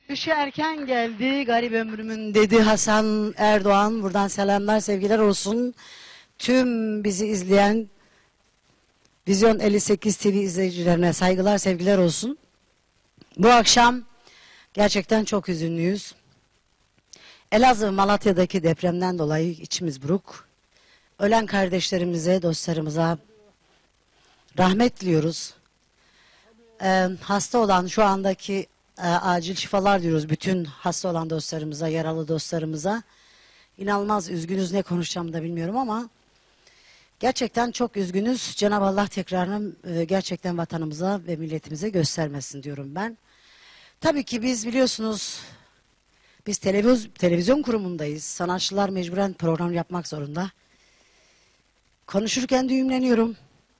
Kışı erken geldi garip ömrümün dedi Hasan Erdoğan. Buradan selamlar sevgiler olsun. Tüm bizi izleyen Vizyon 58 TV izleyicilerine saygılar sevgiler olsun. Bu akşam gerçekten çok üzünlüyüz. Elazığ Malatya'daki depremden dolayı içimiz buruk. Ölen kardeşlerimize, dostlarımıza rahmet diliyoruz. Hasta olan şu andaki acil şifalar diyoruz bütün hasta olan dostlarımıza, yaralı dostlarımıza. İnanılmaz üzgünüz, ne konuşacağımı da bilmiyorum ama gerçekten çok üzgünüz. Cenab-ı Allah tekrarını gerçekten vatanımıza ve milletimize göstermesin diyorum ben. Tabii ki biz biliyorsunuz biz televizyon kurumundayız. Sanatçılar mecburen program yapmak zorunda. Konuşurken düğümleniyorum.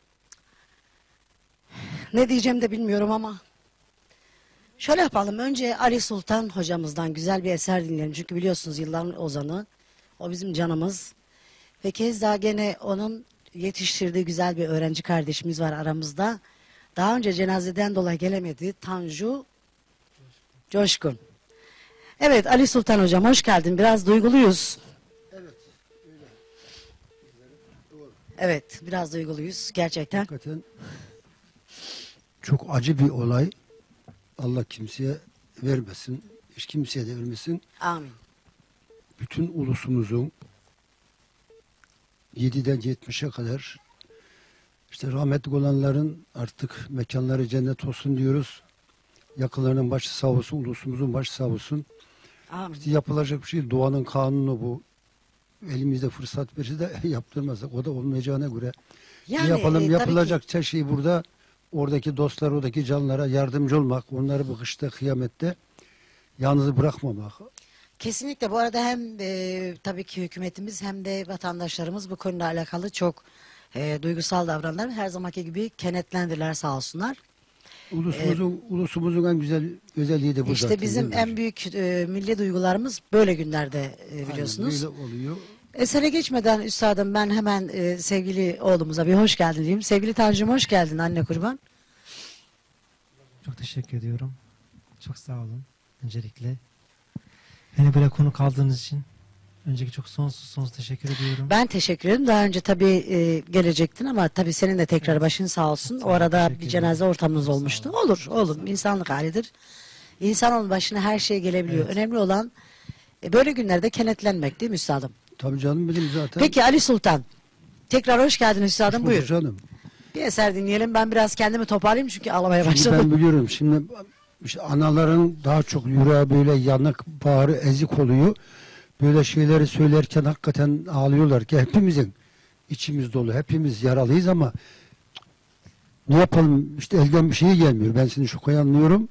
Ne diyeceğim de bilmiyorum ama şöyle yapalım. Önce Ali Sultan hocamızdan güzel bir eser dinleyelim. Çünkü biliyorsunuz yılların ozanı. O bizim canımız. Ve keza gene onun yetiştirdiği güzel bir öğrenci kardeşimiz var aramızda. Daha önce cenazeden dolayı gelemedi. Tanju Coşkun. Evet Ali Sultan hocam hoş geldin. Biraz duyguluyuz. Evet, öyle. Doğru. Evet biraz duyguluyuz gerçekten. Hakikaten çok acı bir olay. Allah kimseye vermesin, hiç kimseye de vermesin. Amin. Bütün ulusumuzun 7'den 70'e kadar işte rahmetli olanların artık mekanları cennet olsun diyoruz. Yakınlarının başı sağ olsun, ulusumuzun başı sağ olsun. Amin. İşte yapılacak bir şey, doğanın kanunu bu. Elimizde fırsat verirse de yaptırmazsak, o da olmayacağına göre Yani, yapalım. Yapılacak tabii ki. her şey burada. Oradaki dostlar, oradaki canlara yardımcı olmak, onları bu kışta, kıyamette yalnız bırakmamak. Kesinlikle bu arada hem tabii ki hükümetimiz hem de vatandaşlarımız bu konuyla alakalı çok duygusal davranırlar. Her zamanki gibi kenetlendiler sağ olsunlar. Ulusumuzun en güzel özelliği de bu İşte zaten, bizim değil mi? en büyük milli duygularımız böyle günlerde biliyorsunuz. Aynen, böyle oluyor. Esere geçmeden üstadım ben hemen sevgili oğlumuza bir hoş geldin diyeyim. Sevgili Tanrıcığım hoş geldin anne kurban. Çok teşekkür ediyorum. Çok sağ olun öncelikle. Beni böyle konuk aldığınız için önceki çok sonsuz teşekkür ediyorum. Ben teşekkür ederim. Daha önce tabii gelecektin ama tabii senin de tekrar Evet. başın sağ olsun. Sağ O olun, arada teşekkür bir cenaze ederim. ortamınız Sağ olmuştu. olun. Olur. İnsanlık halidir. İnsanoğlunun başına her şey gelebiliyor. Evet. Önemli olan böyle günlerde kenetlenmek değil mi üstadım? Tabii canım benim zaten. Peki Ali Sultan. Tekrar hoş geldin üstadım. Hoş bulduk Buyur. canım. Bir eser dinleyelim. Ben biraz kendimi toparlayayım çünkü ağlamaya Şimdi başladım. ben biliyorum. Şimdi işte anaların daha çok yüreği böyle yanık, bağrı ezik oluyor. Böyle şeyleri söylerken hakikaten ağlıyorlar ki hepimizin içimiz dolu. Hepimiz yaralıyız ama ne yapalım işte elden bir şey gelmiyor. Ben seni çok iyi anlıyorum.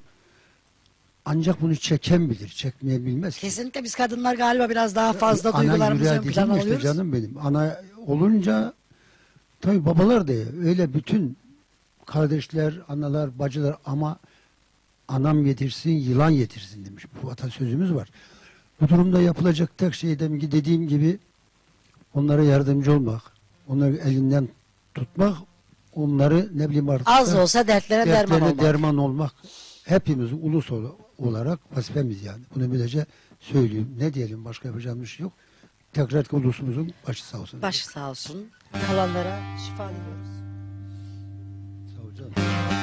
Ancak bunu çeken bilir. Çekmeyebilmez ki. Kesinlikle biz kadınlar galiba biraz daha fazla Ana duygularımızı yüreği ön plana dedim işte alıyoruz. canım benim. Ana olunca tabii babalar da öyle bütün kardeşler, analar, bacılar ama anam yetirsin, yılan yetirsin demiş. Bu atasözümüz var. Bu durumda yapılacak tek şey demek ki dediğim gibi onlara yardımcı olmak, onları elinden tutmak, onları ne bileyim artık Az da olsa dertlere derman dertlerine olmak. derman olmak hepimiz ulus olarak vazifemiz yani. Bunu böylece söyleyeyim. Ne diyelim, başka yapacağımız bir şey yok. Tekrar ki ulusumuzun başı sağ olsun. Başı sağ olsun. Kalanlara şifa diliyoruz. Sağ ol canım.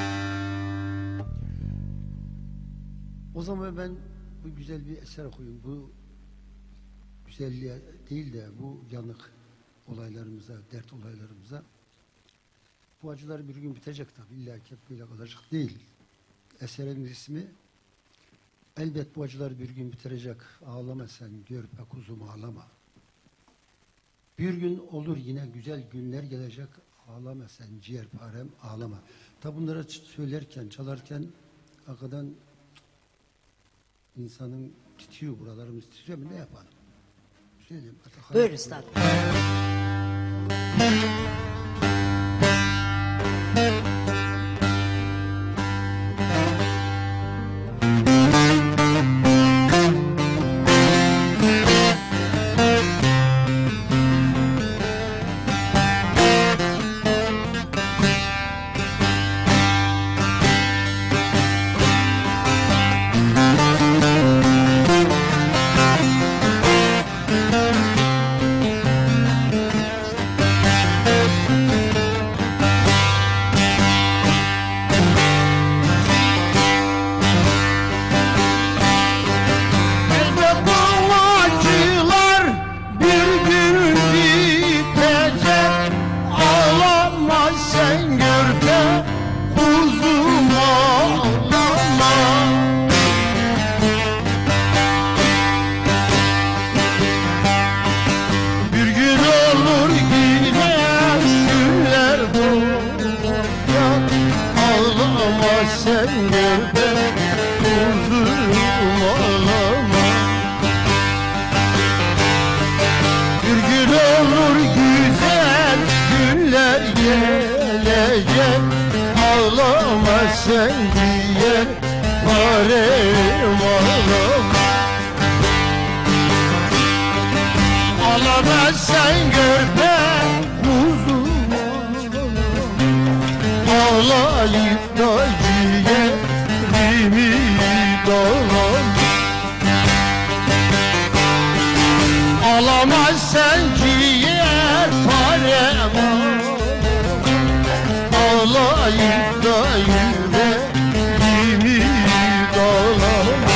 O zaman ben bu güzel bir eser okuyayım. Bu güzelliğe değil de bu yanık olaylarımıza, dert olaylarımıza. Bu acılar bir gün bitecek tabii. İlla ki hep böyle kalacak değil. Eserin ismi elbet bu acılar bir gün bitirecek. Ağlama sen gör be kuzum ağlama. Bir gün olur yine güzel günler gelecek. Ağlama sen ciğerparem ağlama. Tabi bunları söylerken, çalarken hakikaten insanın titriyor, buralarımız titriyor ama ne yapalım? Bir şey diyeyim. Buyur üstadım. sen görme kuzum ağlama. Bir gün olur güzel günler gelecek, ağlama sen diye varım ağlama. Ağlama sen görme kuzum ağlama. Ağlayıp da ciğerimi dağlama. Ağlama sen ciğer parem ağlayıp da yüreğimi dağlama.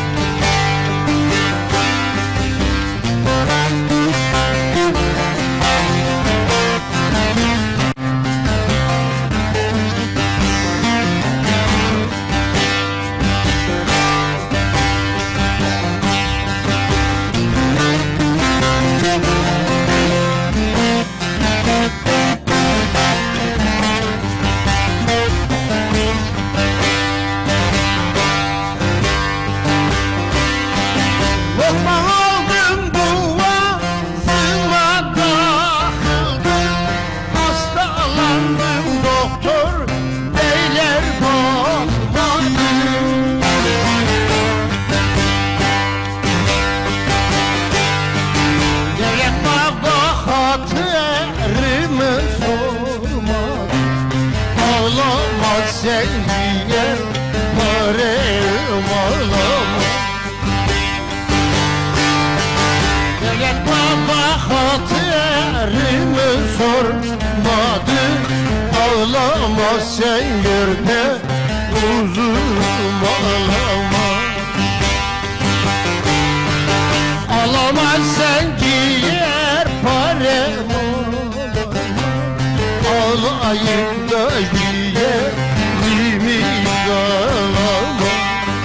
Lokman aldım boğazıma takıldım, hastalandım doktor beyler bakmadı. Gerek baba hatırımı sormadı. Ağlama sen diye varım ağlama. Gerek baba hatırımı sormadı. Ağlama sen görme kuzum ağlama. Ağlama sen ciğer parem ağlayıp da ciğerimi dağlama.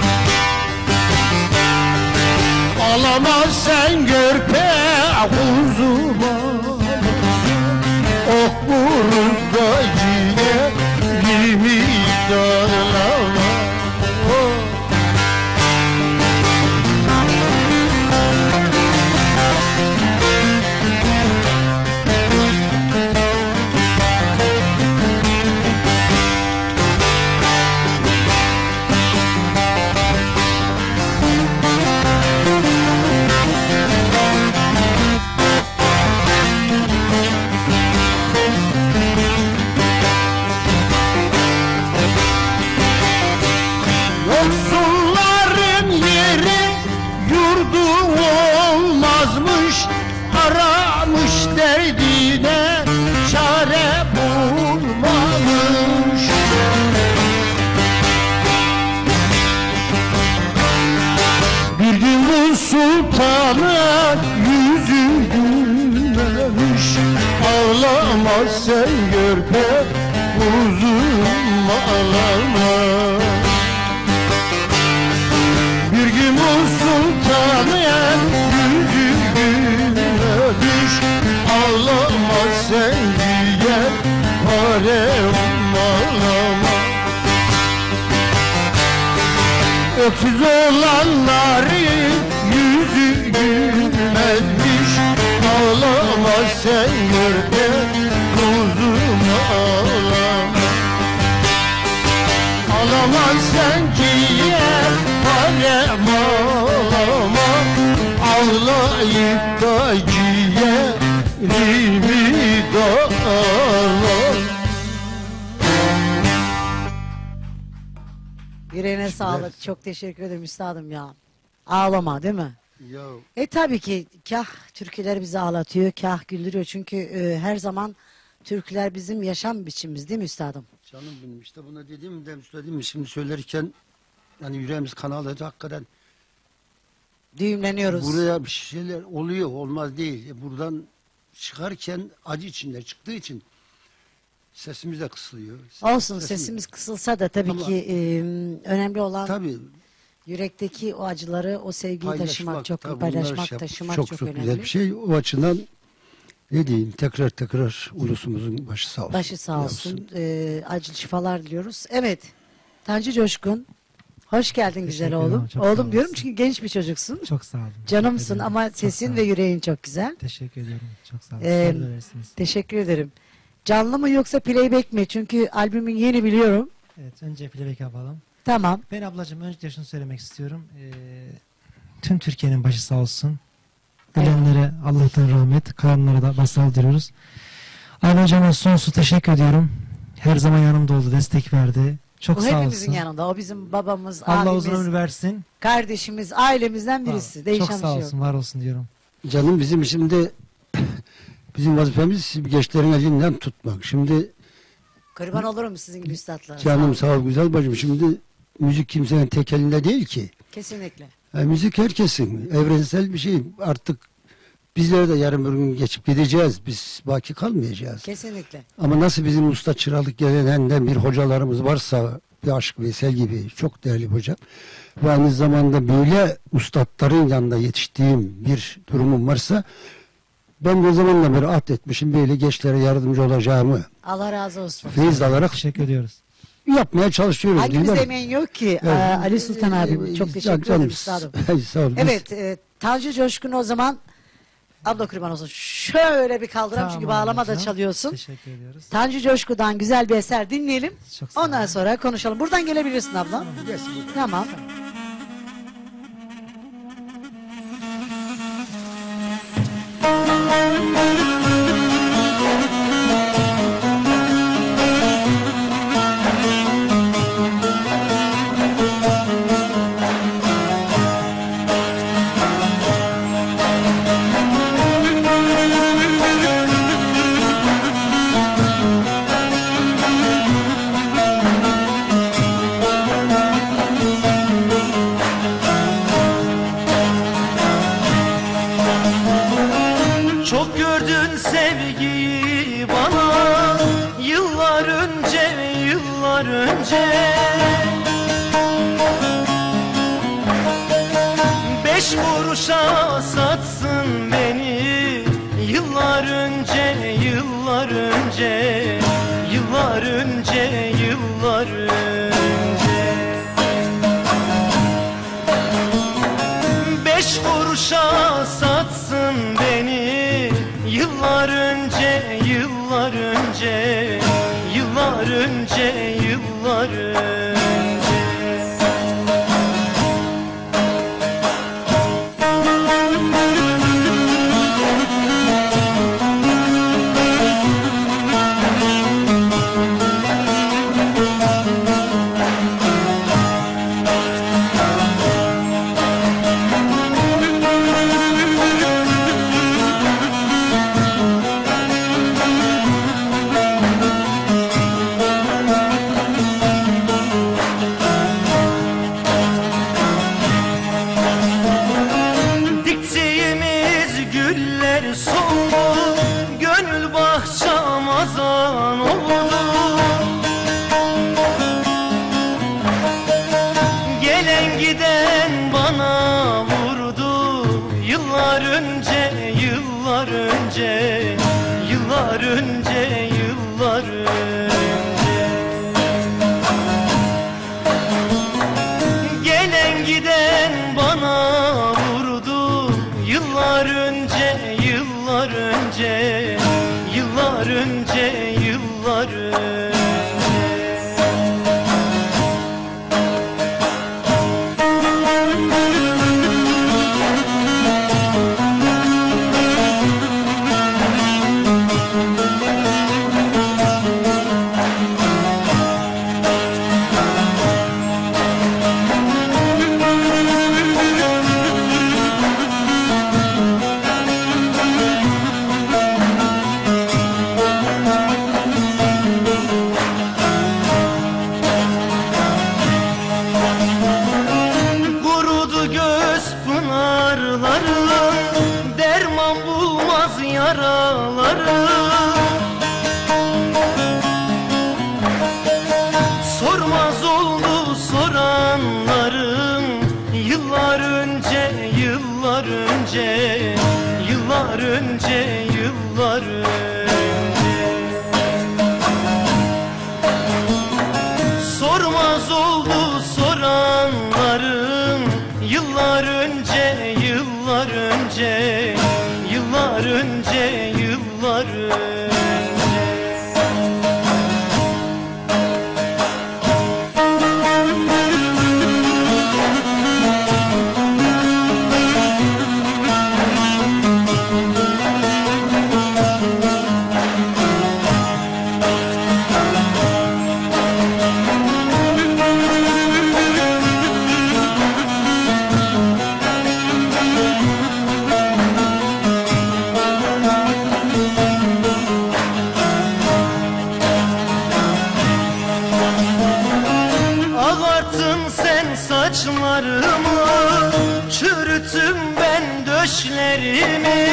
Ağlama sen görpe kuzum ağlama. Ok burada ciğerimi dağlama. Oh. Yoksulların yeri yurdu olmazmış, aramış derdine çare bulmamış. Bir gün bu sultanın yüzü gülmemiş. Ağlama sen görpe kuzum ağlama. Bir gün bu sultanın yüzü gülmemiş. Ağlama sen diye parem ağlama. Öksüz olanların yüzü gülmezmiş. Ağlama sen görme kuzum ağlama. Ağlama sen ciğer parem ağlama. Ağlayıp da ciğerimi dağlama. Yüreğine sağlık. Çok teşekkür ederim üstadım ya. Ağlama değil mi? Ya Tabii ki kah türküler bizi ağlatıyor, kah güldürüyor. Çünkü her zaman türküler bizim yaşam biçimimiz değil mi üstadım? canım benim, işte buna dediğim de söyledim şimdi söylerken yani yüreğimiz kan ağladı hakikaten. Düğümleniyoruz. Buraya bir şeyler oluyor, olmaz değil. Buradan çıkarken acı içinde çıktığı için sesimiz de kısılıyor. Olsun sesimiz kısılsa da tabii Ama- ki önemli olan Tabii yürekteki o acıları, o sevgiyi taşımak çok, tabii paylaşmak, bunlar şey taşımak çok çok, çok önemli. güzel bir şey. O açıdan ne diyeyim, tekrar ulusumuzun başı sağ olsun. Başı sağ olsun. Acil şifalar diliyoruz. Evet. Tanju Coşkun. Hoş geldin güzel Teşekkür ederim, oğlum. çok sağ Oğlum diyorum olasın. çünkü genç bir çocuksun. Çok sağ olun. Canımsın Teşekkür ederim. ama Çok sesin sağ ve olun. yüreğin çok güzel. Teşekkür ediyorum. Çok sağ olun. Ee, Sizler de öylesiniz. Teşekkür ederim. Canlı mı yoksa playback mi? Çünkü albümün yeni biliyorum. Evet, önce playback yapalım. Tamam. Ben ablacığım önce şunu söylemek istiyorum. Tüm Türkiye'nin başı sağ olsun. Ölenlere Allah'tan rahmet, kalanlara da başsağlığı diliyoruz. Aynı hocama sonsuz teşekkür ediyorum. Her zaman yanımda oldu, destek verdi. Çok O sağ hepimizin olsun. yanında. O bizim babamız, Allah abimiz, uzun ömür versin. kardeşimiz, ailemizden birisi. Değişen Çok bir sağ şey yok. olsun, var olsun diyorum. Canım bizim şimdi bizim vazifemiz gençlerin elinden tutmak. Şimdi Kurban olurum sizin gibi üstadlara. canım Sağ sağ ol güzel bacım. Şimdi müzik kimsenin tek elinde değil ki. Kesinlikle. Müzik herkesin evrensel bir şey. Artık bizler de yarın bir gün geçip gideceğiz. Biz baki kalmayacağız. Kesinlikle. Ama nasıl bizim usta çıralık geleneğinden bir hocalarımız varsa bir Aşık Veysel gibi çok değerli bir hocam. Ve aynı zamanda böyle ustadların yanında yetiştiğim bir durumum varsa ben de o zamandan beri etmişim böyle gençlere yardımcı olacağımı Allah razı olsun. feyiz alarak Teşekkür ediyoruz. yapmaya çalışıyoruz. Hangimiz Değil mi? emeğin yok ki? Evet. Ali Sultan abim. Çok teşekkür Canım, ederim üstadım. Sağ olun. Evet. Tanju Coşkun o zaman abla kurban olsun. Şöyle bir kaldıram çünkü Tamam bağlama da hocam. çalıyorsun. Teşekkür ediyoruz. Tanju Coşkun'dan güzel bir eser dinleyelim. Çok sağ olun. Ondan sonra konuşalım. Buradan gelebilirsin abla. Tamam. Çok gördün sevgiyi bana yıllar önce, yıllar önce. 5 kuruşa satsın beni yıllar önce, yıllar önce, yıllar önce, yıllar önce. 5 kuruşa satsın beni yıllar önce, yıllar önce, yıllar önce, yıllar önce. Diktiğimiz güller soldu, gönül bahçam azan oldu. Gelen giden bana vurdu, yıllar önce, yıllar önce, yıllar önce, yıllar önce. Gelen giden bana vurdu, yıllar önce, yıllar önce, yıllar önce, yıllar önce. Kurudu göz pınarları, derman bulmaz yaraları. Sormaz oldu soranların, yıllar önce, yıllar önce, yıllar önce, yıllar önce. Sormaz sormaz oldu soranların, yıllar önce, yıllar önce, yıllar önce, yıllar önce. Ağarttın sen saçlarımı, çürüttüm ben döşlerimi.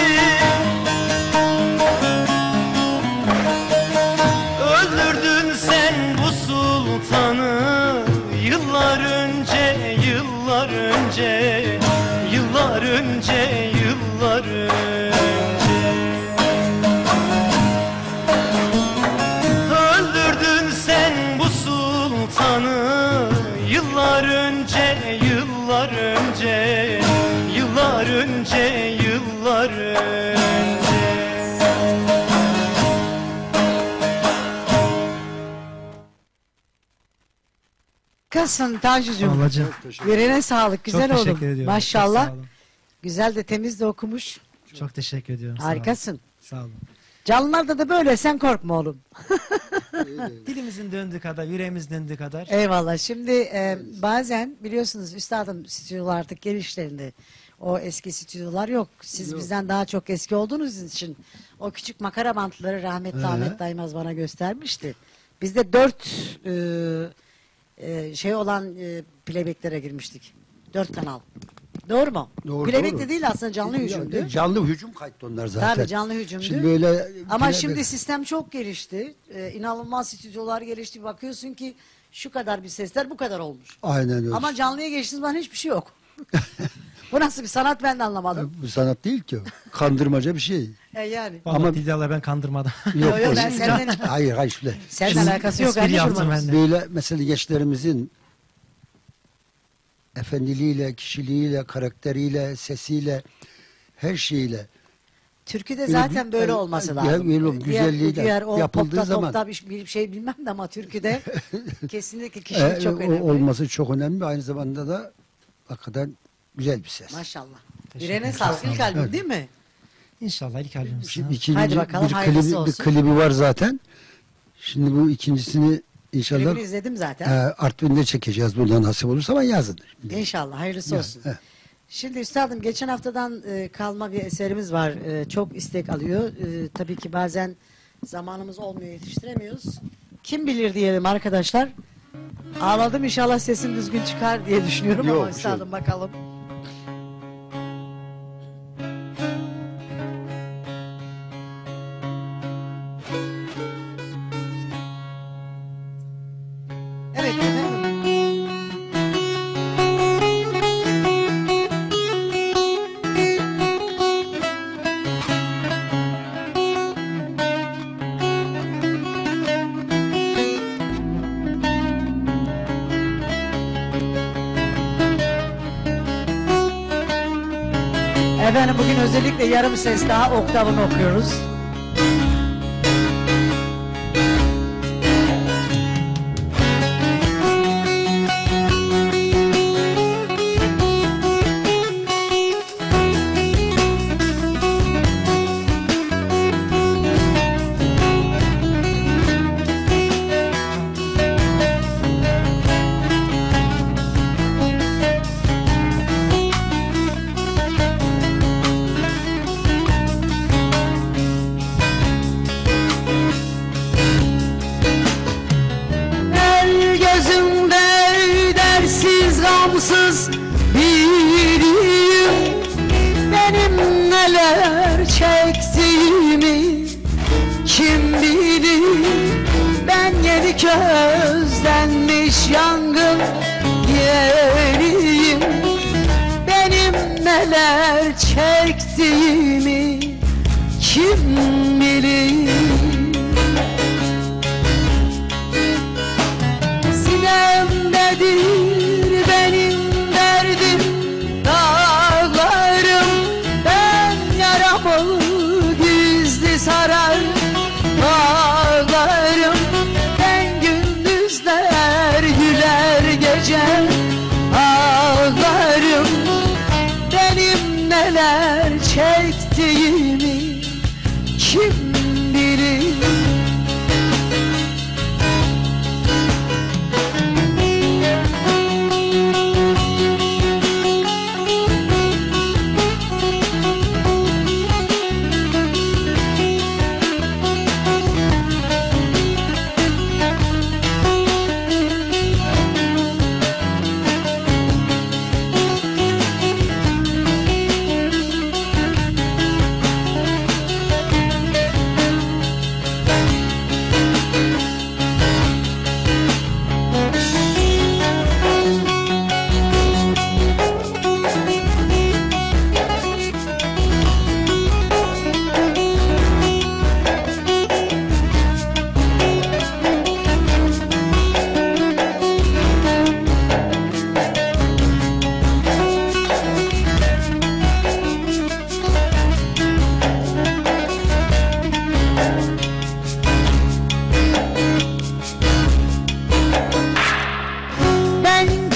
Öldürdün sen bu sultanı, yıllar önce, yıllar önce, yıllar önce, yıllar önce. Öldürdün sen bu sultanı, yıllar önce, yıllar önce, yıllar önce, yıllar önce. Kasın Tanjucuğum. Ablacığım. Yüreğine sağlık. Güzel Çok oğlum. teşekkür ediyorum. Çok Maşallah. sağ olun. Güzel de temiz de okumuş. Çok teşekkür ediyorum. Sağ olun. Harikasın. Sağ olun. Canlılarda da böyle, sen korkma oğlum. Dilimizin döndüğü kadar, yüreğimiz döndüğü kadar. Eyvallah. Şimdi bazen biliyorsunuz üstadım, stüdyolar artık gelişlerinde. O eski stüdyolar yok. Siz Yok. bizden daha çok eski olduğunuz için o küçük makara bantları rahmetli Ahmet Daymaz bana göstermişti. Bizde 4 şey olan playbacklere girmiştik. 4 kanal. Doğru mu? Doğru, Playback doğru. de değil aslında, canlı hücumdu. Canlı hücum kayıttı onlar zaten. Tabii canlı hücumdu. Şimdi böyle Ama playback- şimdi sistem çok gelişti. İnanılmaz stüdyolar gelişti. Bakıyorsun ki şu kadar bir sesler bu kadar olmuş. aynen öyle. Ama canlıya geçtiğiniz zaman hiçbir şey yok. Bu nasıl bir sanat, ben de anlamadım. Bu sanat değil ki o. Kandırmaca bir şey. Yani. Vallahi Ama- Didal'la ben kandırmadım. Yok, o- ben senden- Hayır hayır şöyle. Seninle alakası yok. espri anne yaptım kurbanım. ben de. Böyle mesela gençlerimizin efendiliğiyle, kişiliğiyle, karakteriyle, sesiyle, her şeyiyle Türküde Öyle zaten bir- böyle yani- olması yani lazım. öyle güzelliği de diğer o yapıldığı popta, zaman- topta bir şey bilmem de ama türküde kesinlikle kişilik çok o önemli. olması çok önemli. Aynı zamanda da hakikaten güzel bir ses. Maşallah. Teşekkür Yüreğine ederim. sağlık. İlk albüm Evet. değil mi? İnşallah ilk albümümüz. Şimdi ikinci Haydi bakalım, bir hayırlısı klibi, bir olsun. klibi var zaten. Şimdi bu ikincisini inşallah Klibini izledim zaten. Artvin'de çekeceğiz buradan nasip olursa ama yazın. İnşallah hayırlısı Ya, olsun. he. Şimdi üstadım, geçen haftadan kalma bir eserimiz var. Çok istek alıyor. Tabii ki bazen zamanımız olmuyor, yetiştiremiyoruz. Kim bilir diyelim arkadaşlar. Ağladım, inşallah sesim düzgün çıkar diye düşünüyorum ama Yok, üstadım bakalım. Evet efendim. Efendim bugün özellikle yarım ses daha oktavını okuyoruz. El gözümde dersiz gamsız biriyim. Benim neler çektiğimi kim bilir? Ben yedi közlenmiş yangın yeriyim. Benim neler çektiğimi kim bilir? Sinem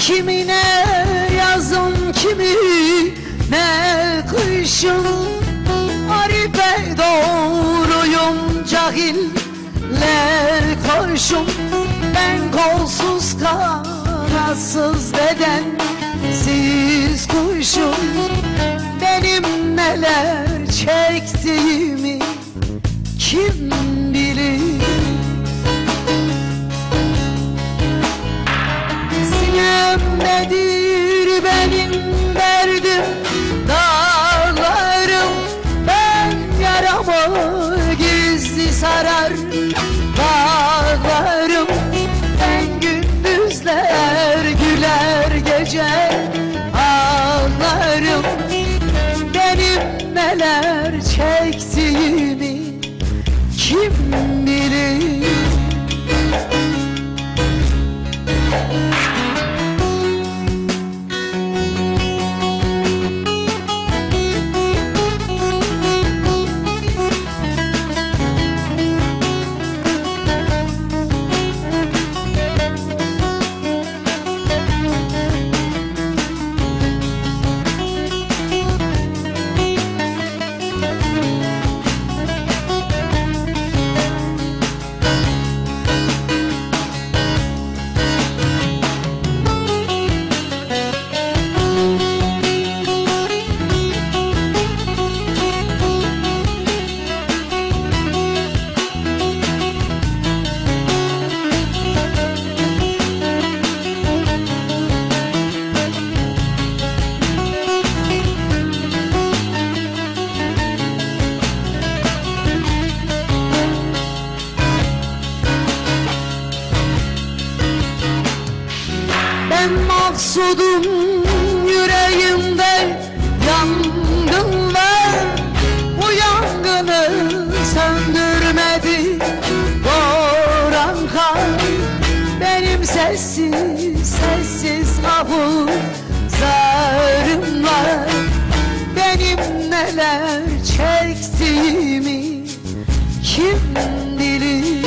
Kimine yazın kimine kışın, Arife doğruyum cahiller koşun. Ben kolsuz kanatsız bedensiz kuşum. Benim neler çektiğimi kim bilir? Sinemdedir benim derdim, dağlarım. Ben yaramı gizli sarar bağlarım. Ben gündüzler güler gece ağlarım. Benim neler çektiğimi kim bilir? Maksudum yüreğimde yangın var. Bu yangını söndürmedi boran kar. Benim sessiz sessiz hafızlarım var. Benim neler çektiğimi kim bilir?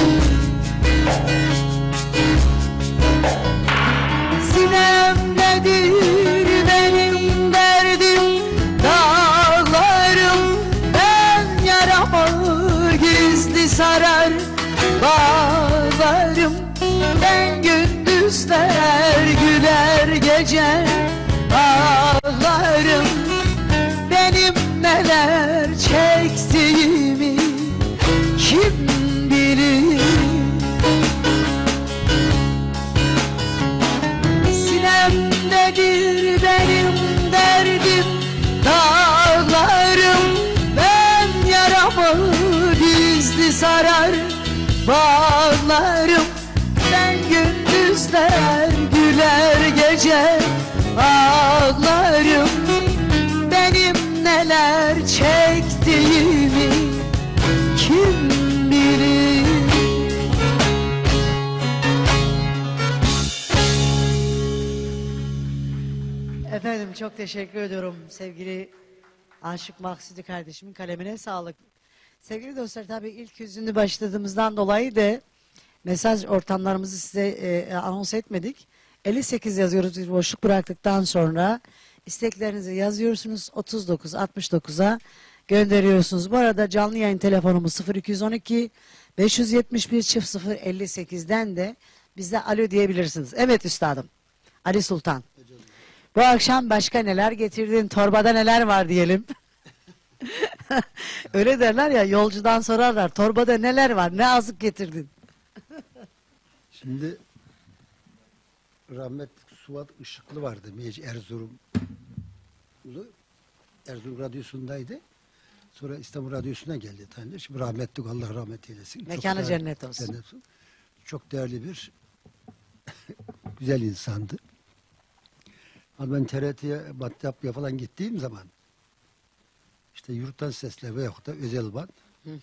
Sinemdedir benim derdim, dağlarım. Ben yaramı gizli sarar bağlarım. Ben gündüzler güler gece ağlarım. Benim neler çektiğimi kim bilir? Sinemdedir benim derdim, dağlarım. Ben yaramı gizli sarar bağlarım. Ben gündüzler güler gece ağlarım. Benim neler çektiğimi kim bilir? Efendim çok teşekkür ediyorum sevgili Aşık Maksudi kardeşimin kalemine sağlık. Sevgili dostlar, tabii ilk yüzünü başladığımızdan dolayı da mesaj ortamlarımızı size anons etmedik. 58 yazıyoruz, bir boşluk bıraktıktan sonra isteklerinizi yazıyorsunuz, 3969'a gönderiyorsunuz. Bu arada canlı yayın telefonumuz 0212 571 0058'den de bize alo diyebilirsiniz. Evet üstadım, Ali Sultan. Bu akşam başka neler getirdin, torbada neler var diyelim. Öyle derler ya, yolcudan sorarlar, torbada neler var, ne azık getirdin. Şimdi rahmetli Suat Işıklı vardı, Erzurum Radyosu'ndaydı. Sonra İstanbul Radyosu'na geldi tanıdık. Şimdi rahmetli, Allah rahmet eylesin. Mekanı cennet olsun. Cennet olsun. Çok değerli bir güzel insandı. Ama ben TRT'ye, Batyapı'ya falan gittiğim zaman işte yurttan sesler veyahut da özel band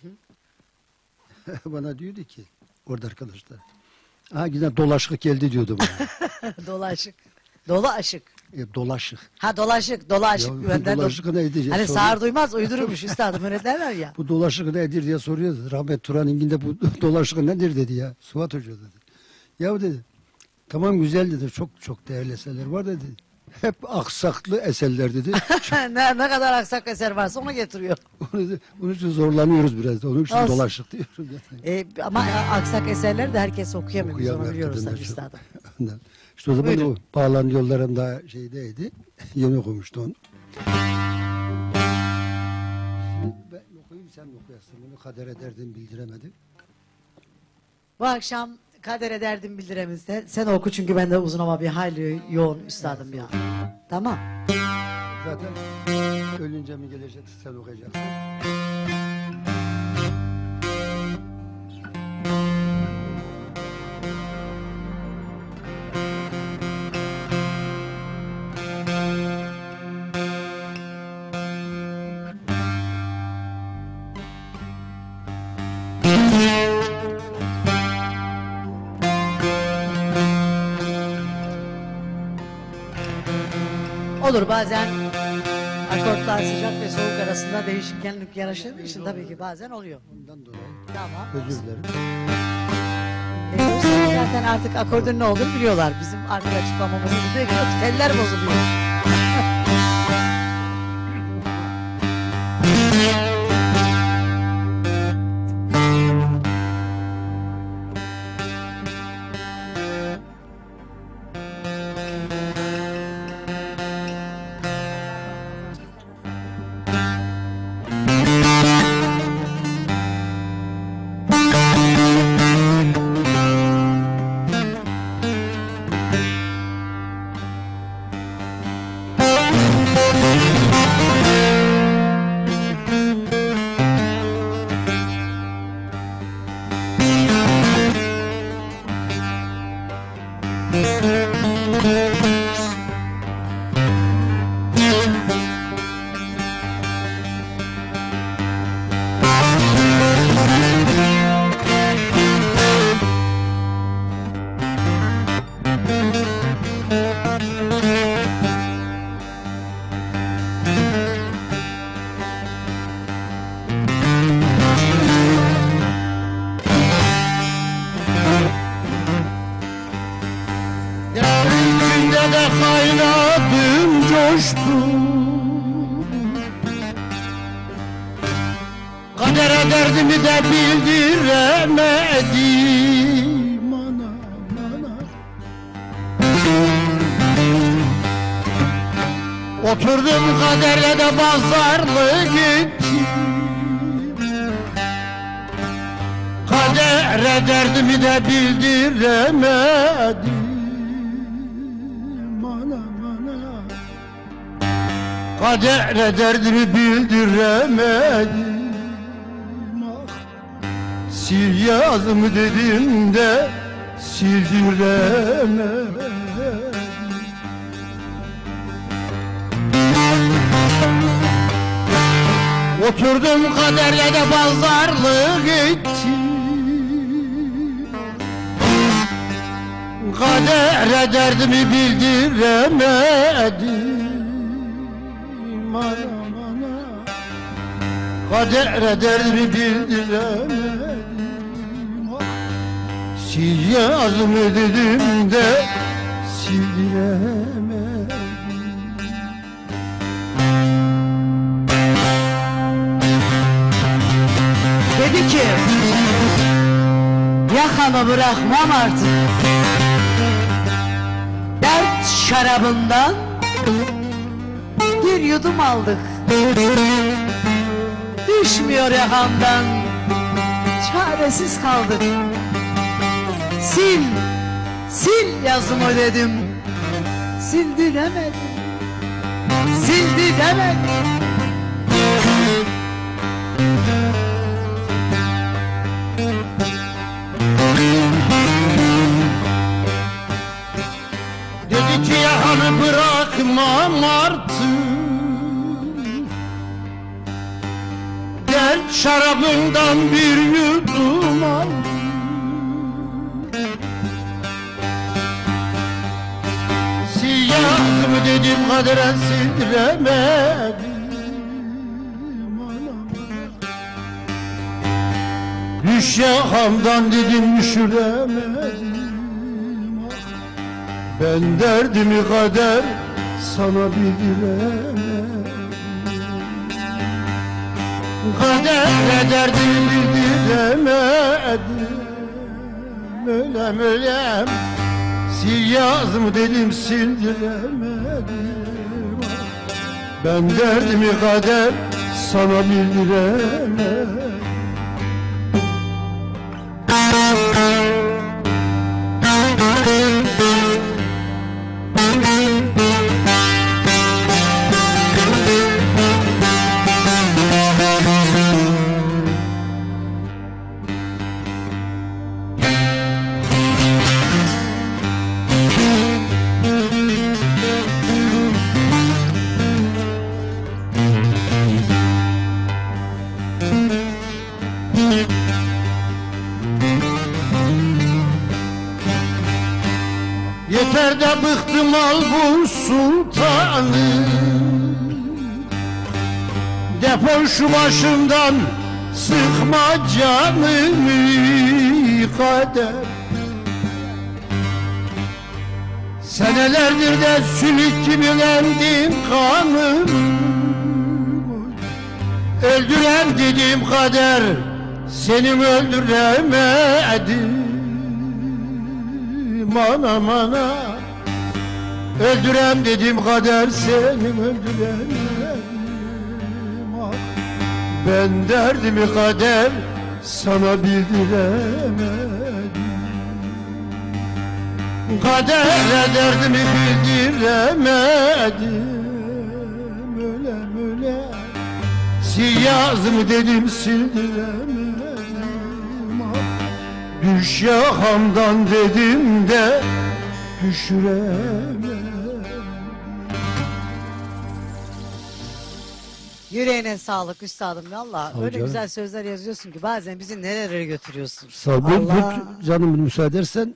bana diyordu ki orada arkadaşlar, aha yine dolaşık geldi diyordu bana. Dolaşık. Dolaşık. Dolaşık. Ha dolaşık, dolaşık. Dolaşık neydi diye hani soruyor. sağır duymaz uydururmuş üstadım, öyle derler ya. Bu dolaşık nedir diye soruyordu. Rahmet Turan'ın bu dolaşık nedir dedi ya. Suat Hoca dedi. Ya dedi, Tamam güzel dedi. Çok çok değerli eserler var dedi. Hep aksaklı eserler dedi. ne kadar aksak eser varsa onu getiriyor. Onun için zorlanıyoruz biraz da. Onun için Olsun. dolaştık diyorum zaten. Ama aksak eserleri de herkes okuyamıyor. Biz onu Okuyamayan biliyoruz kadınlar tabii çok. üstadım. Ondan. İşte o zaman Buyurun. o bağlan yollarında şeydeydi. Yeni okumuştu onu. Şimdi ben okuyayım sen mi okuyasın bunu? Kadere derdim bildiremedim. Bu akşam kadere derdim bildiremizde. Sen oku çünkü ben de uzun ama bir hayli yoğun üstadım ya. Tamam. Zaten ölünce mi gelecek sen okuyacaksın. Olur bazen akortlar sıcak ve soğuk arasında değişkenlik yaraştığı için tabii ki bazen oluyor. Ondan dolayı Tamam. özür dilerim. Zaten artık akordun ne olduğunu biliyorlar. Bizim artık açıklamamızı biliyor ki teller bozuluyor. İçinde de kaynadım coştum. Kadere derdimi de bildiremedim. Anam anam. Oturdum kaderle de pazarlık ettim. Kadere derdimi de bildiremedim. Kadere derdimi bildiremedim. Ah, sil yazımı dedim de sildiremedim. Oturdum kaderle de pazarlık ettim. Kadere derdimi bildiremedim. Anam anam. Kadere derdimi bildiremedim. Sil yazımı dedim de sildiremedim. Dedi ki yakamı bırakmam artık. Dert şarabından bir yudum aldık. Düşmüyor yakamdan, çaresiz kaldık. Sil, sil yazımı dedim, sildiremedim, sildiremedim. Dedi ki yakanı bırakmam artık. Dert şarabından bir yudum al. Siyahımı dedim kadere sildiremedim. Düş yakamdan dedim düşüremedim. Ben derdimi kader sana bildiremedim. Kadere derdimi bildiremedim. Ölem ölem, sil yazımı dedim sildiremedim. Ben derdimi kader sana bildiremedim. Yeter de bıktım al bu sultanı. Defol şu başımdan, sıkma canımı kader. Senelerdir de sülük gibi emdim kanım. Öldüren dedim kader, seni öldüremedim. Mana mana, öldürem dedim kader, seni öldüremedim. Ah, ben derdimi kader sana bildiremedim. Kadere derdimi bildiremedim. Ölem ölem, sil yazımı dedim sildiremedim. Ah, düş yakamdan dedim de düşüremedim. Yüreğine sağlık üstadım valla. Sağ ol Öyle canım. güzel sözler yazıyorsun ki bazen bizi nerelere götürüyorsun. Sağ ol. Allah. Canım müsaade edersen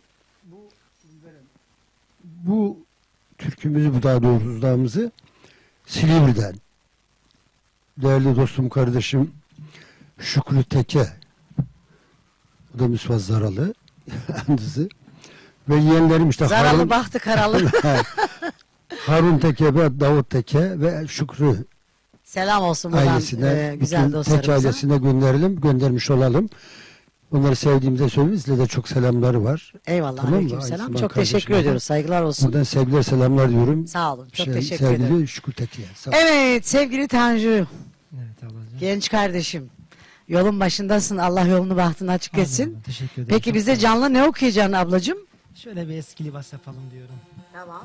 bu türkümüzü, bu daha doğrusu dağımızı Silivri'den değerli dostum, kardeşim Şükrü Teke, o da Müsvaz Zaralı andızı ve yeğenlerim işte Zaralı bahtı karalı. Harun Teke ve Davut Teke ve Şükrü Selam olsun buradan ailesine, güzel bütün Teke dostlarımıza. ailesine göndermiş olalım. Onları sevdiğimize söylüyoruz. Size de çok selamları var. Eyvallah, Tamam mı? aleykümselam. Aysim'den Çok teşekkür kardeşime. ediyoruz. Saygılar olsun. Buradan sevgiler, selamlar diyorum. Sağ olun. Çok teşekkür sevgili ederim. Şükrü Teke'ye. Sağ ol. Evet sevgili Tanju, Evet ablacığım. genç kardeşim. Yolun başındasın. Allah yolunu bahtını açık etsin. Amin, teşekkür ederim. Peki Çok bize sağ canlı ne okuyacaksın ablacığım? olun. Şöyle bir eski libas yapalım diyorum. Tamam.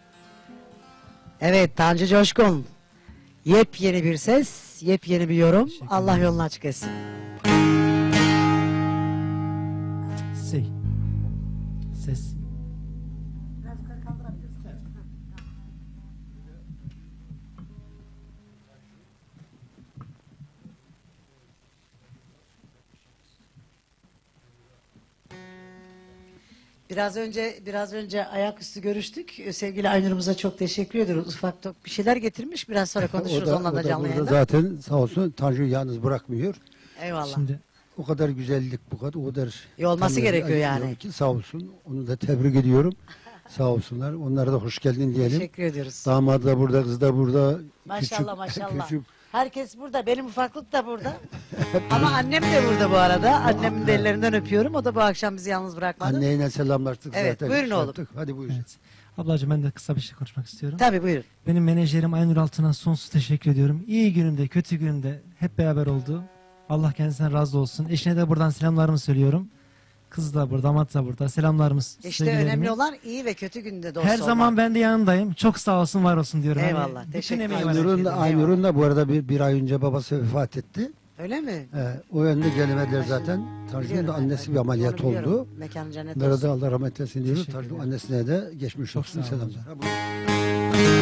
Evet Tanju Coşkun. Yepyeni bir ses, yepyeni bir yorum. Teşekkür Allah ederim. yolunu açık etsin. Ses. Biraz önce ayaküstü görüştük. Sevgili Aynur'umuza çok teşekkür ediyoruz. Ufak bir şeyler getirmiş. Biraz sonra konuşuruz onunla da canlı burada yayında. zaten sağ olsun Tanju yalnız bırakmıyor. Eyvallah. Şimdi O kadar güzellik, bu kadar, o kadar İyi olması tanrı- gerekiyor yani. Ki sağ olsun. Onu da tebrik ediyorum. Sağ olsunlar. Onlara da hoş geldin diyelim. Teşekkür ediyoruz. Damat da burada, kız da burada. Maşallah maşallah. küçük. Herkes burada. Benim ufaklık da burada. Ama annem de burada bu arada. Annemin de ellerinden öpüyorum. O da bu akşam bizi yalnız bırakmadı. Anneye selamlaştık Evet, zaten. buyurun Şey oğlum. yaptık. Hadi buyur. evet. Ablacığım ben de kısa bir şey konuşmak istiyorum. Tabii buyurun. Benim menajerim Aynur Altun'a sonsuz teşekkür ediyorum. İyi günümde, kötü günümde hep beraber oldu. Allah kendisinden razı olsun. Eşine de buradan selamlarımı söylüyorum. Kız da burada, damat da burada. Selamlarımız, İşte sevgilerimi. önemli olan iyi ve kötü günde dost Her olmak. zaman ben de yanındayım. Çok sağ olsun, var olsun diyorum. Eyvallah, bütün teşekkür emeği ederim. var. Aynur'un da, Eyvallah. Aynur'un da bu arada bir ay önce babası vefat etti. Öyle mi? O yönde gelemediler zaten. Tanju'nun Biliyorum da ben. annesi bir ameliyat Onu biliyorum. oldu. Mekanı cennet Onlara olsun. da Allah rahmet eylesin diyoruz. Teşekkür Tanju'nun ederim. annesine de geçmiş Çok olsun sağ olun selamlar. hocam. Ha, buyurun.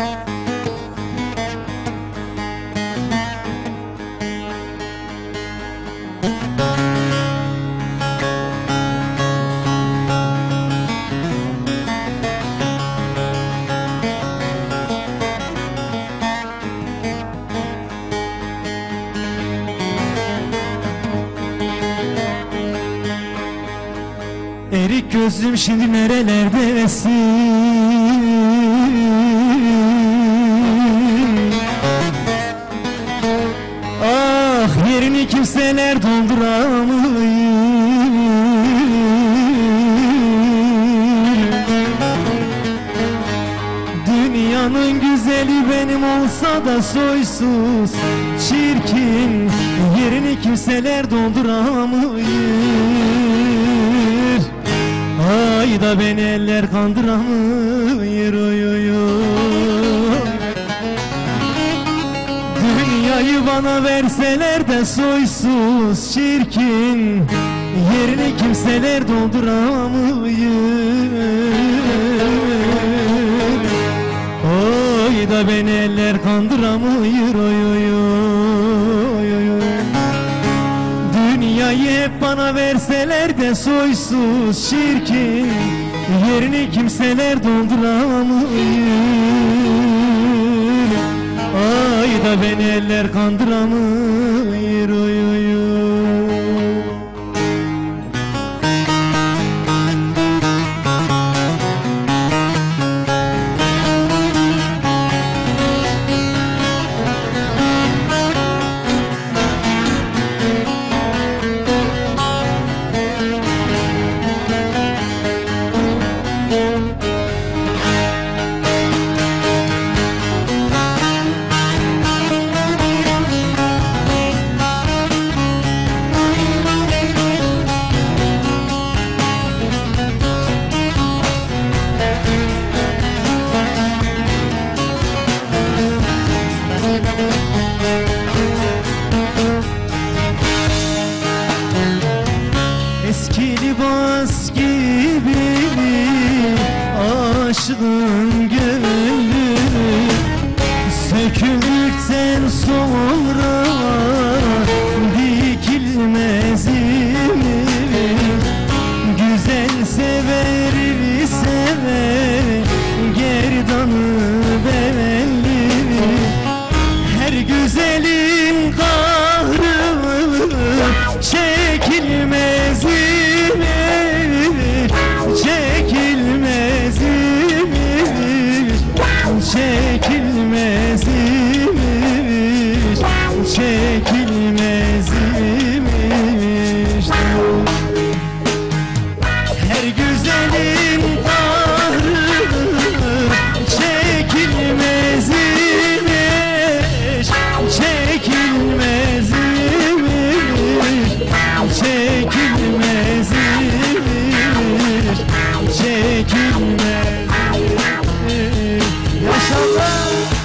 Erik gözlüm şimdi nerelerdesin? Ah, yerini kimseler dolduramıyor. Dünyanın güzeli benim olsa da soysuz, çirkin, yerini kimseler dolduramıyor. Ay da beni eller kandıramıyor, oy oy oy. Dünyayı bana verseler de soysuz, çirkin, yerini kimseler dolduramıyor. Oy da beni eller kandıramıyor, oy oy oy oy oy. Dünyayı hep bana verseler de soysuz, çirkin, yerini kimseler dolduramıyor. Ay da beni eller kandıramıyor, oy oy oy. Eski libas gibi aşığın gönlü söküldükten sonra dikilmez mi? Güzel sever sever gerdanı belli. Her güzelin kahrı çekilmez mi? Çekilmez mi? Çekilmez mi? Çekilmez mi? Her güzelin kahrı çekilmez mi? Çekilmez mi? Çekilmez mi? Çekilmez mi? Yaşa.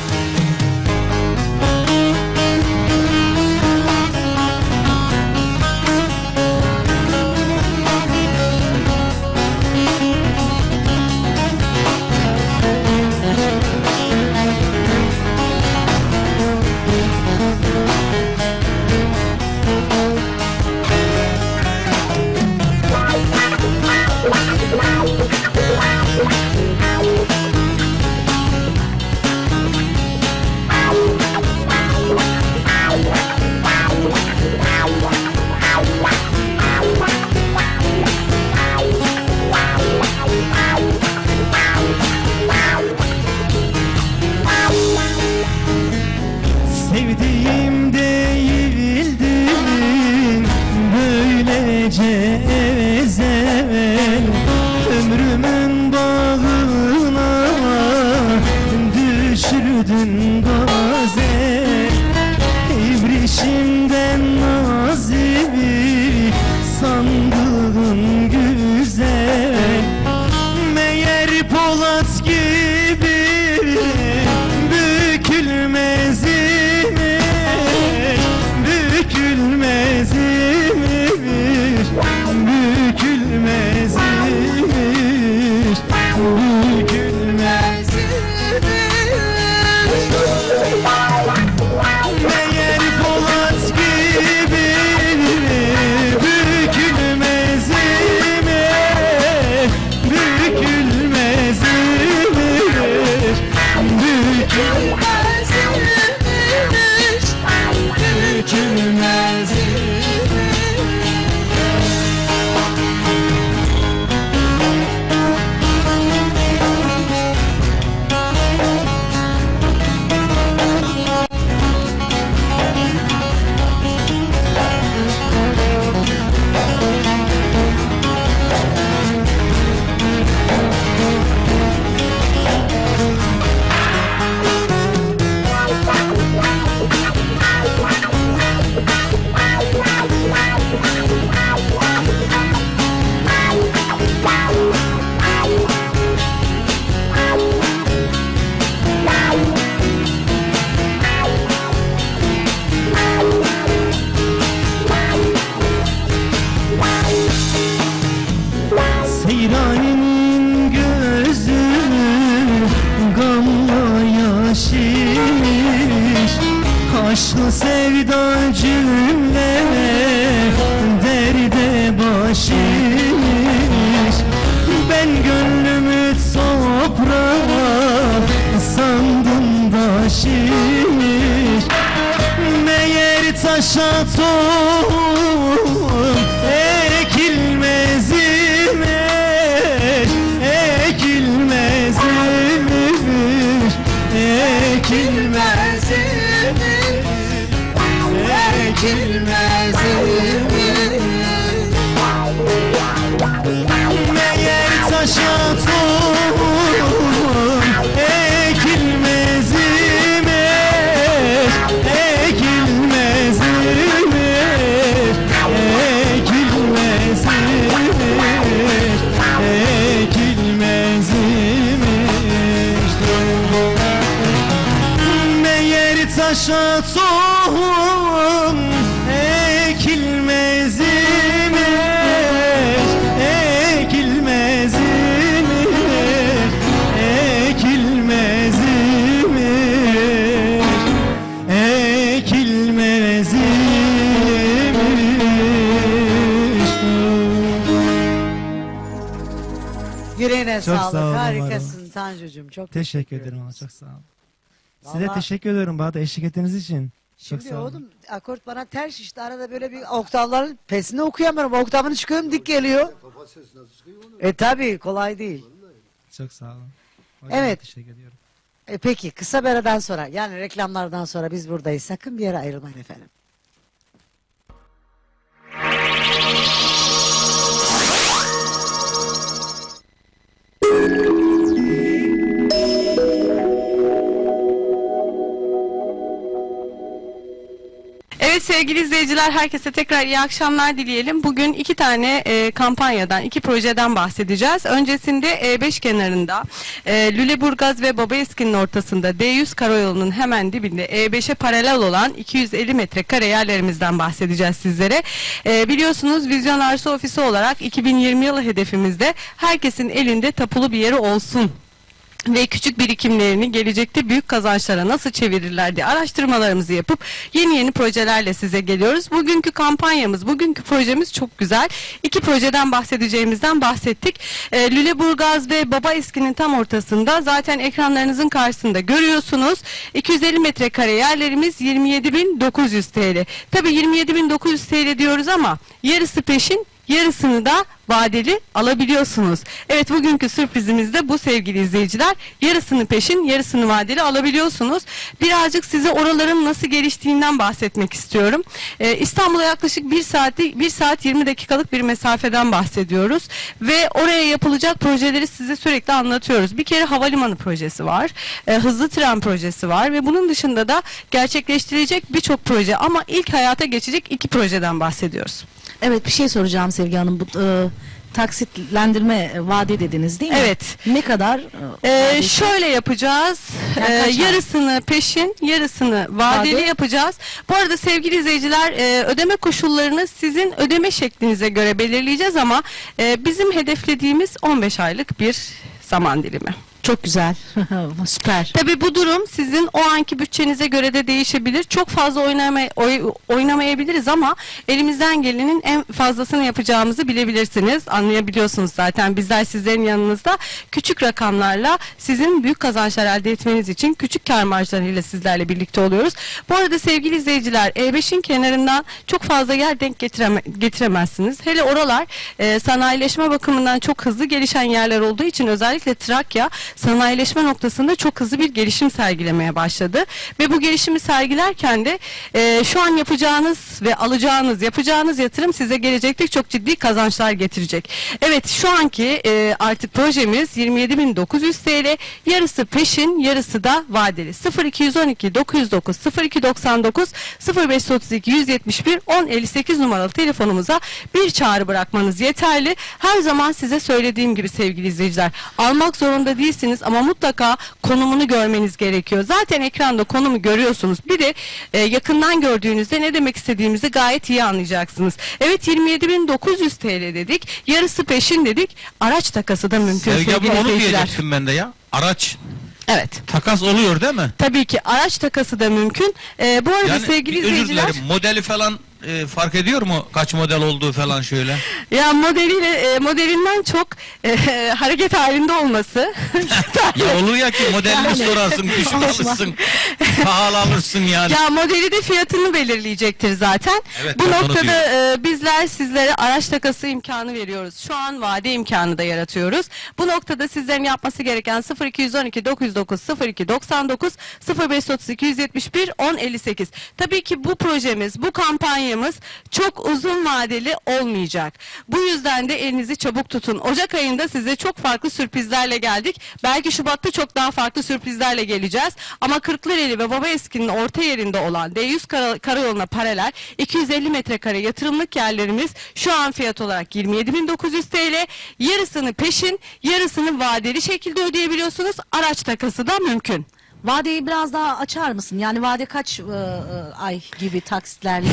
Sevdiğim değildin böylece ezel, ömrümün bağına düşürdün gazel. İbrişimden nazibi sandığın güzel, meğer Polat gibi bükülmez imiş, bükülmez imiş, bükülmez imiş, bükülmez imiş. taşa tohum ekilmez imiş, ekilmez imiş, ekilmez imiş, ekilmez imiş. Meğer taşa tohum ekilmez imiş, ekilmez imiş, ekilmez imiş, ekilmez imiş. Meğer taşa tohum ekilmez imiş, ekilmez imiş, ekilmez imiş, ekilmez imiş. Yüreğine Çok sağlık. sağ olun, Harikasın Tanju'cum. Çok Teşekkür ederim ona, çok sağ olun. Size Vallahi- teşekkür ediyorum bana da eşlik ettiğiniz için. Çok Şimdi sağ olun. oğlum akort bana ters işte, arada böyle bir oktavların pesini okuyamıyorum. Oktavını çıkıyorum dik geliyor. Tabi kolay değil. Çok sağ olun. O yüzden Evet. Teşekkür ediyorum. Peki kısa bir aradan sonra, yani reklamlardan sonra biz buradayız. Sakın bir yere ayrılmayın efendim. Evet sevgili izleyiciler, herkese tekrar iyi akşamlar dileyelim. Bugün iki tane kampanyadan, iki projeden bahsedeceğiz. Öncesinde E5 kenarında, Lüleburgaz ve Babaeski'nin ortasında D100 karayolunun hemen dibinde E5'e paralel olan 250 metrekare yerlerimizden bahsedeceğiz sizlere. Biliyorsunuz Vizyon Arsa Ofisi olarak 2020 yılı hedefimizde herkesin elinde tapulu bir yeri olsun ve küçük birikimlerini gelecekte büyük kazançlara nasıl çevirirler diye araştırmalarımızı yapıp yeni projelerle size geliyoruz. Bugünkü kampanyamız, bugünkü projemiz çok güzel. İki projeden bahsedeceğimizden bahsettik. Lüleburgaz ve Babaeski'nin tam ortasında, zaten ekranlarınızın karşısında görüyorsunuz. 250 metrekare yerlerimiz 27.900 TL. Tabii 27.900 TL diyoruz ama yarısı peşin, yarısını da vadeli alabiliyorsunuz. Evet, bugünkü sürprizimiz de bu sevgili izleyiciler. Yarısını peşin, yarısını vadeli alabiliyorsunuz. Birazcık size oraların nasıl geliştiğinden bahsetmek istiyorum. İstanbul'a yaklaşık 1 saat 20 dakikalık bir mesafeden bahsediyoruz. Ve oraya yapılacak projeleri size sürekli anlatıyoruz. Bir kere havalimanı projesi var. Hızlı tren projesi var ve bunun dışında da gerçekleştirilecek birçok proje, ama ilk hayata geçecek iki projeden bahsediyoruz. Evet, bir şey soracağım Sevgi Hanım. Bu taksitlendirme vade dediniz değil mi? Evet. Ne kadar? Şöyle yapacağız. Yani kaç ay? Yarısını peşin, yarısını vadeli Vade. yapacağız. Bu arada sevgili izleyiciler, ödeme koşullarını sizin ödeme şeklinize göre belirleyeceğiz ama bizim hedeflediğimiz 15 aylık bir zaman dilimi. Çok güzel. Süper. Tabii bu durum sizin o anki bütçenize göre de değişebilir. Çok fazla oynamayabiliriz ama elimizden gelenin en fazlasını yapacağımızı bilebilirsiniz. Anlayabiliyorsunuz zaten. Bizler sizlerin yanınızda küçük rakamlarla sizin büyük kazançlar elde etmeniz için küçük kar marjlarıyla sizlerle birlikte oluyoruz. Bu arada sevgili izleyiciler, E5'in kenarından çok fazla yer denk getiremezsiniz. Hele oralar sanayileşme bakımından çok hızlı gelişen yerler olduğu için, özellikle Trakya sanayileşme noktasında çok hızlı bir gelişim sergilemeye başladı. Ve bu gelişimi sergilerken de şu an yapacağınız ve yapacağınız yatırım size gelecekte çok ciddi kazançlar getirecek. Evet, şu anki artık projemiz 27.900 TL. Yarısı peşin, yarısı da vadeli. 0212 909 0299 0532 171 1058 numaralı telefonumuza bir çağrı bırakmanız yeterli. Her zaman size söylediğim gibi sevgili izleyiciler, almak zorunda değilsiniz ama mutlaka konumunu görmeniz gerekiyor. Zaten ekranda konumu görüyorsunuz. Bir de yakından gördüğünüzde ne demek istediğimizi gayet iyi anlayacaksınız. Evet, 27.900 TL dedik. Yarısı peşin dedik. Araç takası da mümkün Sevgi sevgili abla, onu izleyiciler. diyecektim ben de ya. Araç Evet. takas oluyor değil mi? Tabii ki araç takası da mümkün. Bu arada Yani sevgili özür izleyiciler, dilerim, modeli falan fark ediyor mu kaç model olduğu falan şöyle? Ya modelinden çok hareket halinde olması. Ya olur ya ki modelini sorarsın, düşük alırsın, pahalı alırsın yani. Ya modeli de fiyatını belirleyecektir zaten. Evet, Bu ben onu noktada bizler sizlere araç takası imkanı veriyoruz. Şu an vade imkanı da yaratıyoruz. Bu noktada sizlerin yapması gereken 0212 909 02 99 0532 171 1058. Tabii ki bu projemiz, bu kampanyamız çok uzun vadeli olmayacak. Bu yüzden de elinizi çabuk tutun. Ocak ayında size çok farklı sürprizlerle geldik. Belki Şubat'ta çok daha farklı sürprizlerle geleceğiz. Ama Kırklareli ve Babaeski'nin orta yerinde olan D100 karayoluna paralel 250 metrekare yatırımlık yerlerimiz şu an fiyat olarak 27.900 TL. Yarısını peşin, yarısını vadeli şekilde ödeyebiliyorsunuz. Araç takası da mümkün. Vadeyi biraz daha açar mısın? Yani vade kaç ay gibi taksitlerle?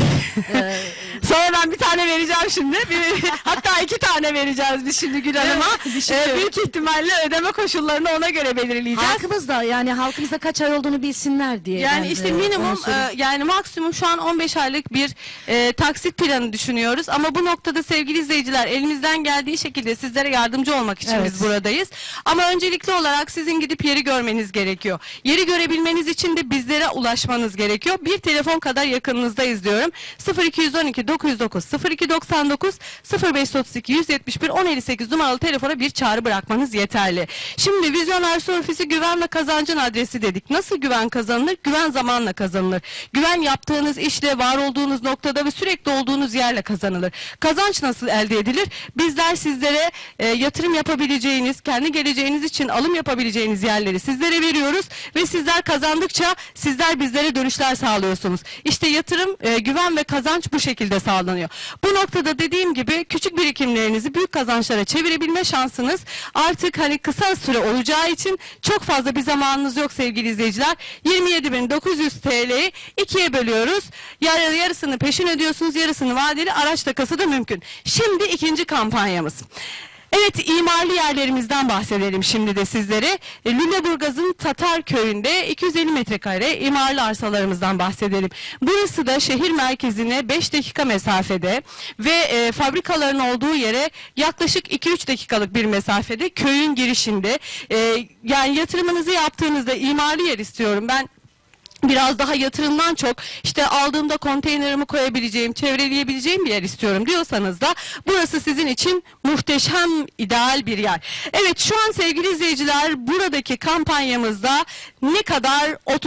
Sonra ben bir tane vereceğim şimdi. Hatta 2 tane vereceğiz biz şimdi Gül Hanım'a. Büyük ihtimalle ödeme koşullarını ona göre belirleyeceğiz. Halkımız da yani halkımızda kaç ay olduğunu bilsinler diye. Yani ben, işte onu minimum söyleyeyim. yani maksimum şu an 15 aylık bir taksit planı düşünüyoruz. Ama bu noktada sevgili izleyiciler elimizden geldiği şekilde sizlere yardımcı olmak için Evet. biz buradayız. Ama öncelikli olarak sizin gidip yeri görmeniz gerekiyor. Yeri görebilmeniz için de bizlere ulaşmanız gerekiyor. Bir telefon kadar yakınınızdayız diyorum. 0212 909 0299 0532 171 1058 numaralı telefona bir çağrı bırakmanız yeterli. Şimdi Vizyon Arsa Ofisi güven ve kazancın adresi dedik. Nasıl güven kazanılır? Güven zamanla kazanılır. Güven yaptığınız işle, var olduğunuz noktada ve sürekli olduğunuz yerle kazanılır. Kazanç nasıl elde edilir? Bizler sizlere yatırım yapabileceğiniz, kendi geleceğiniz için alım yapabileceğiniz yerleri sizlere veriyoruz ve sizler kazandıkça sizler bizlere dönüşler sağlıyorsunuz. İşte yatırım, güven ve kazanç bu şekilde sağlanıyor. Bu noktada dediğim gibi küçük birikimlerinizi büyük kazançlara çevirebilme şansınız artık hani kısa süre olacağı için çok fazla bir zamanınız yok sevgili izleyiciler. 27.900 TL'yi ikiye bölüyoruz. Yarısını peşin ödüyorsunuz, yarısını vadeli, araç takası da mümkün. Şimdi ikinci kampanyamız. Evet, imarlı yerlerimizden bahsedelim şimdi de sizlere. Lüleburgaz'ın Tatarköy'ünde 250 metrekare imarlı arsalarımızdan bahsedelim. Burası da şehir merkezine 5 dakika mesafede ve fabrikaların olduğu yere yaklaşık 2-3 dakikalık bir mesafede, köyün girişinde. Yani yatırımınızı yaptığınızda imarlı yer istiyorum ben, biraz daha yatırımdan çok işte aldığımda konteynerimi koyabileceğim, çevreleyebileceğim bir yer istiyorum diyorsanız da burası sizin için muhteşem, ideal bir yer. Evet, şu an sevgili izleyiciler buradaki kampanyamızda ne kadar?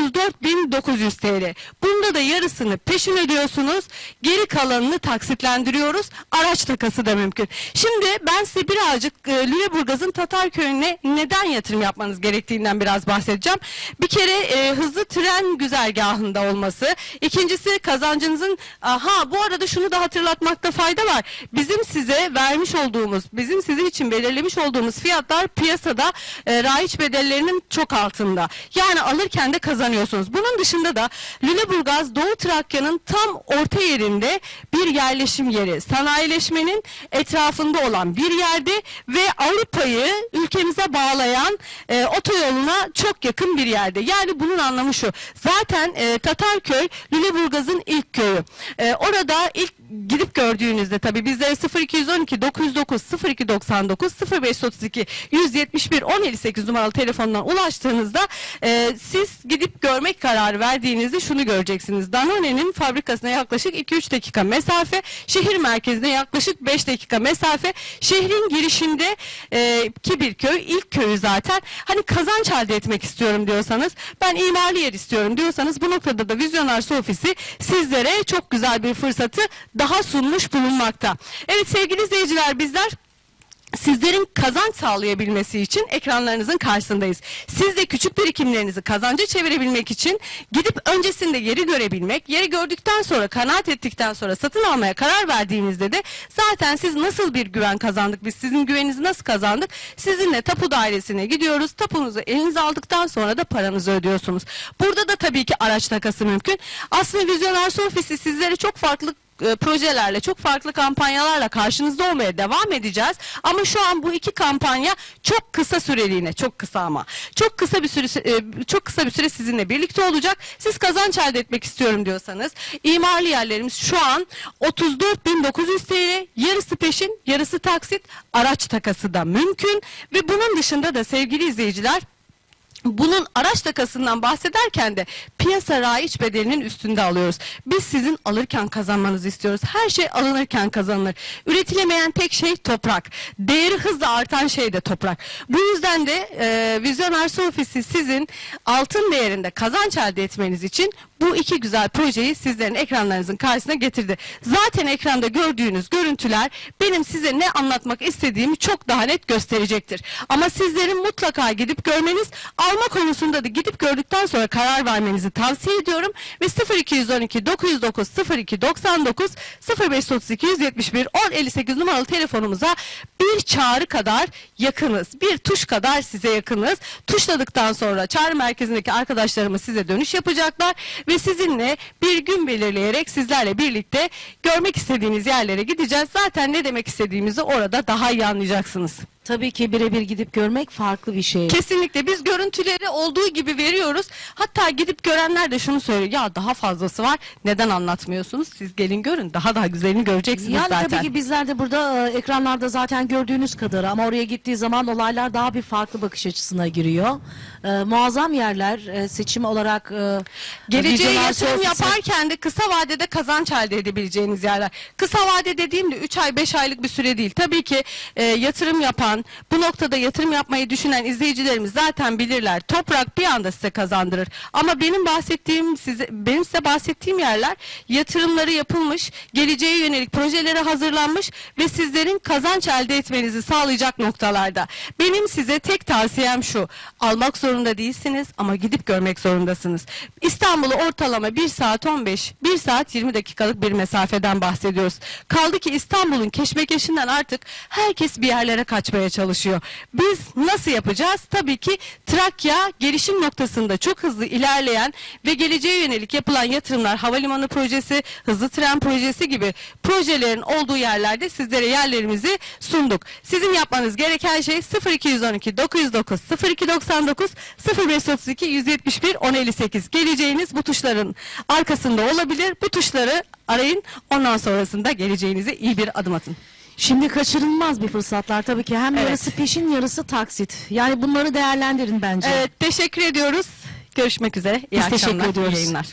34.900 TL. Bunda da yarısını peşin ödüyorsunuz, geri kalanını taksitlendiriyoruz. Araç takası da mümkün. Şimdi ben size birazcık Lüleburgaz'ın Tatarköy'üne neden yatırım yapmanız gerektiğinden biraz bahsedeceğim. Bir kere hızlı tren güzergahında olması. İkincisi kazancınızın, bu arada şunu da hatırlatmakta fayda var. Bizim size vermiş olduğumuz, bizim sizin için belirlemiş olduğumuz fiyatlar piyasada raiç bedellerinin çok altında. Yani alırken de kazanıyorsunuz. Bunun dışında da Lüleburgaz Doğu Trakya'nın tam orta yerinde bir yerleşim yeri. Sanayileşmenin etrafında olan bir yerde ve Avrupa'yı ülkemize bağlayan otoyoluna çok yakın bir yerde. Yani bunun anlamı şu. Zaten Tatarköy Lüleburgaz'ın ilk köyü. Orada ilk gidip gördüğünüzde tabii bizlere 0212 909 0299 0532 171 1058 numaralı telefondan ulaştığınızda siz gidip görmek kararı verdiğinizde şunu göreceksiniz. Danone'nin fabrikasına yaklaşık 2-3 dakika mesafe, şehir merkezine yaklaşık 5 dakika mesafe, şehrin girişinde ki bir köy, ilk köyü zaten. Hani kazanç elde etmek istiyorum diyorsanız, ben imarlı yer istiyorum diyorsanız, bu noktada da Vizyon Arsa Ofisi sizlere çok güzel bir fırsatı daha sunmuş bulunmakta. Evet sevgili izleyiciler, bizler sizlerin kazanç sağlayabilmesi için ekranlarınızın karşısındayız. Siz de küçük birikimlerinizi kazanca çevirebilmek için gidip öncesinde yeri görebilmek, yeri gördükten sonra, kanaat ettikten sonra satın almaya karar verdiğinizde de zaten siz nasıl bir güven kazandık, biz sizin güveninizi nasıl kazandık? Sizinle tapu dairesine gidiyoruz, tapunuzu elinize aldıktan sonra da paranızı ödüyorsunuz. Burada da tabii ki araç takası mümkün. Aslında Vizyon Arsa Ofisi sizlere çok farklı projelerle, çok farklı kampanyalarla karşınızda olmaya devam edeceğiz. Ama şu an bu iki kampanya çok kısa süreliğine, çok kısa ama çok kısa bir süre sizinle birlikte olacak. Siz kazanç elde etmek istiyorum diyorsanız, imarlı yerlerimiz şu an 34.900 TL, yarısı peşin, yarısı taksit, araç takası da mümkün ve bunun dışında da sevgili izleyiciler, bunun araç takasından bahsederken de piyasa raiç bedelinin üstünde alıyoruz. Biz sizin alırken kazanmanızı istiyoruz. Her şey alınırken kazanılır. Üretilemeyen tek şey toprak. Değeri hızla artan şey de toprak. Bu yüzden de Vizyon Arsa Ofisi sizin altın değerinde kazanç elde etmeniz için bu iki güzel projeyi sizlerin ekranlarınızın karşısına getirdi. Zaten ekranda gördüğünüz görüntüler benim size ne anlatmak istediğimi çok daha net gösterecektir. Ama sizlerin mutlaka gidip görmeniz, alma konusunda da gidip gördükten sonra karar vermenizi tavsiye ediyorum. Ve 0212 909 02 99 0532 171 1058 numaralı telefonumuza bir çağrı kadar yakınız. Bir tuş kadar size yakınız. Tuşladıktan sonra çağrı merkezindeki arkadaşlarımız size dönüş yapacaklar ve sizinle bir gün belirleyerek sizlerle birlikte görmek istediğiniz yerlere gideceğiz. Zaten ne demek istediğimizi orada daha iyi anlayacaksınız. Tabii ki birebir gidip görmek farklı bir şey. Kesinlikle biz görüntüleri olduğu gibi veriyoruz. Hatta gidip görenler de şunu söylüyor. Ya daha fazlası var. Neden anlatmıyorsunuz? Siz gelin görün. Daha güzelini göreceksiniz Yani zaten. tabii ki bizler de burada ekranlarda zaten gördüğünüz kadar, ama oraya gittiği zaman olaylar daha bir farklı bakış açısına giriyor. Muazzam yerler, seçim olarak geleceğe Vizyon Arsa yatırım Ofisi- yaparken de kısa vadede kazanç elde edebileceğiniz yerler. Kısa vade dediğimde 3 ay 5 aylık bir süre değil. Tabii ki yatırım yapan, bu noktada yatırım yapmayı düşünen izleyicilerimiz zaten bilirler. Toprak bir anda size kazandırır. Ama benim size bahsettiğim yerler yatırımları yapılmış, geleceğe yönelik projelere hazırlanmış ve sizlerin kazanç elde etmenizi sağlayacak noktalarda. Benim size tek tavsiyem şu: almak zorunda değilsiniz ama gidip görmek zorundasınız. İstanbul'u ortalama 1 saat 15, 1 saat 20 dakikalık bir mesafeden bahsediyoruz. Kaldı ki İstanbul'un keşmekeşinden artık herkes bir yerlere kaçmaya çalışıyor. Biz nasıl yapacağız? Tabii ki Trakya gelişim noktasında çok hızlı ilerleyen ve geleceğe yönelik yapılan yatırımlar, havalimanı projesi, hızlı tren projesi gibi projelerin olduğu yerlerde sizlere yerlerimizi sunduk. Sizin yapmanız gereken şey 0212 909 0299 0532 171 1058. Geleceğiniz bu tuşların arkasında olabilir. Bu tuşları arayın. Ondan sonrasında geleceğinize iyi bir adım atın. Şimdi kaçırılmaz bir fırsatlar tabii ki. Hem Evet. yarısı peşin, yarısı taksit. Yani bunları değerlendirin bence. Evet, teşekkür ediyoruz. Görüşmek üzere. İyi Biz akşamlar, teşekkür ediyoruz. iyi yayınlar.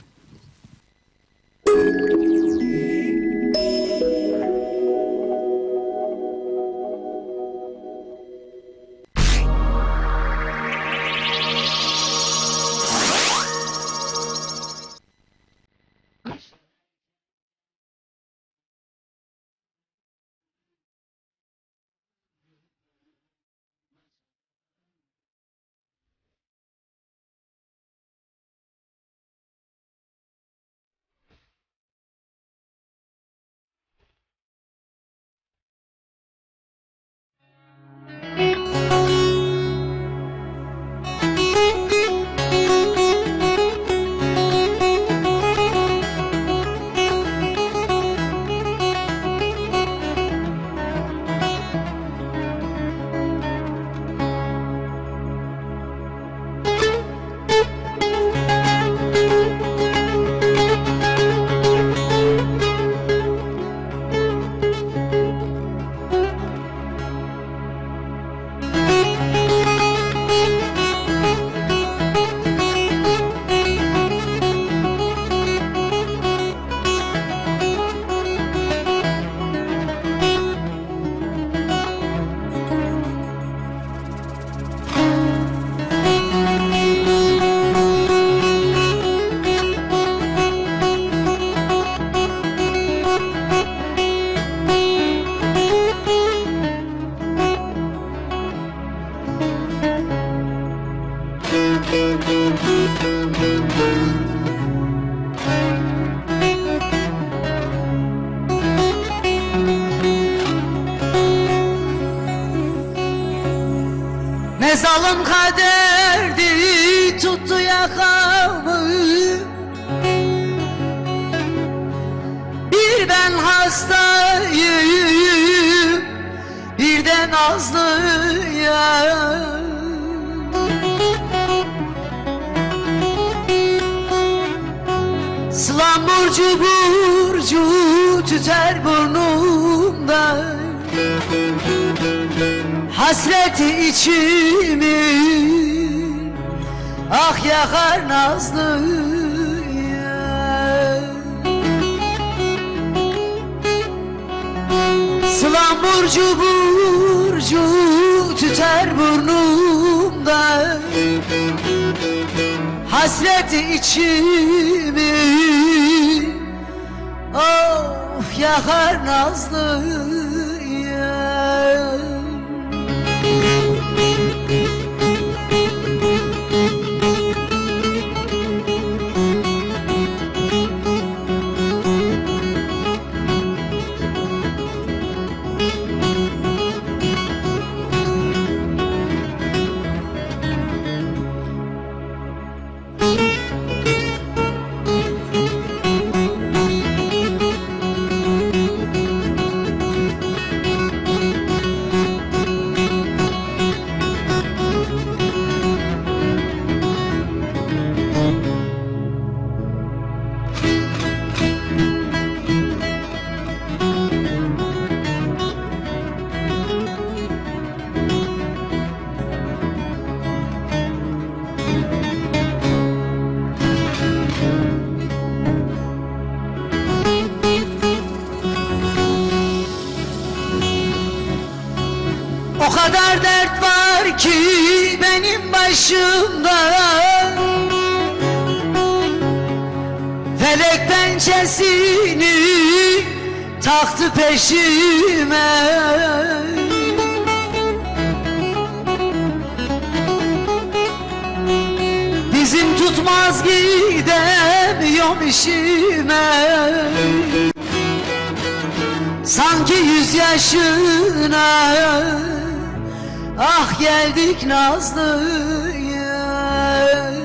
Ne zalim kaderdi tuttu yakamı, bir ben burcu burcu tüter burnumda, hasreti içimi ah yakar nazlı yar. Sılam burcu burcu tüter burnumda, hasreti içimi of yakar nazlı yar. O kadar dert var ki benim başımda, felek pençesini taktı peşime. Dizim tutmaz gidemiyorum işime, sanki 100 yaşına ah geldik nazlı yar.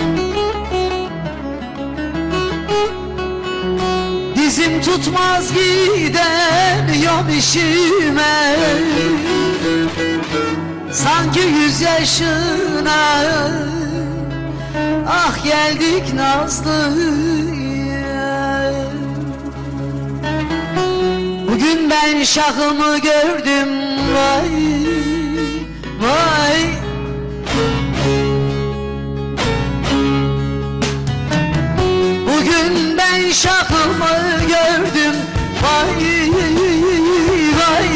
Dizim tutmaz gidemiyorum işime, sanki 100 yaşına ah geldik nazlı yar. Bugün ben şahımı gördüm vay vay. Bugün ben şahımı gördüm vay vay.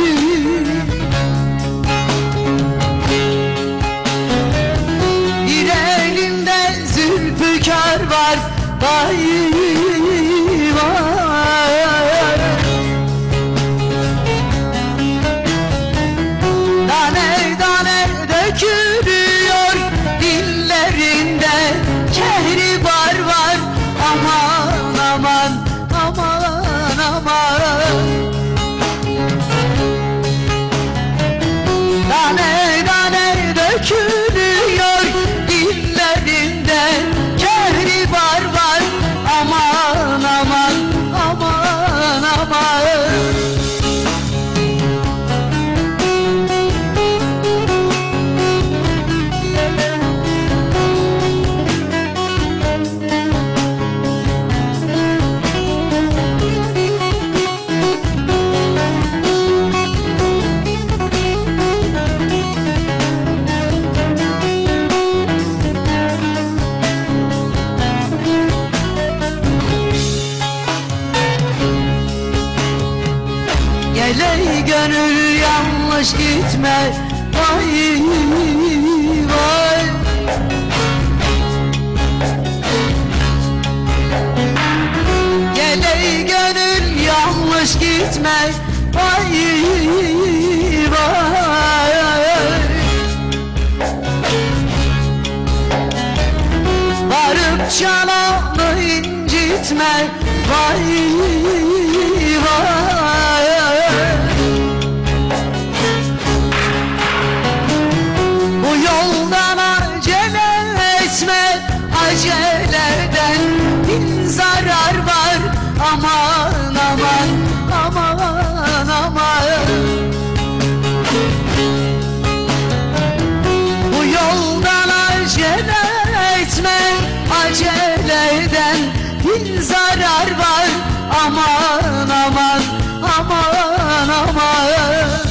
Bir elinde zülfikar var vay vay. Tane tane dökülüyor dillerinden, kehribar var aman aman aman aman. Tane tane dökülüyor dillerinden, kehribar var aman aman aman aman. Gel ey gönül yanlış gitme vay vay. Gel ey gönül yanlış gitme vay vay. Varıp cananı incitme vay vay. Bu yoldan acele etme, aceleden bin zarar var aman aman aman aman. Bu yoldan acele etme, aceleden bin zarar var. Aman aman aman aman.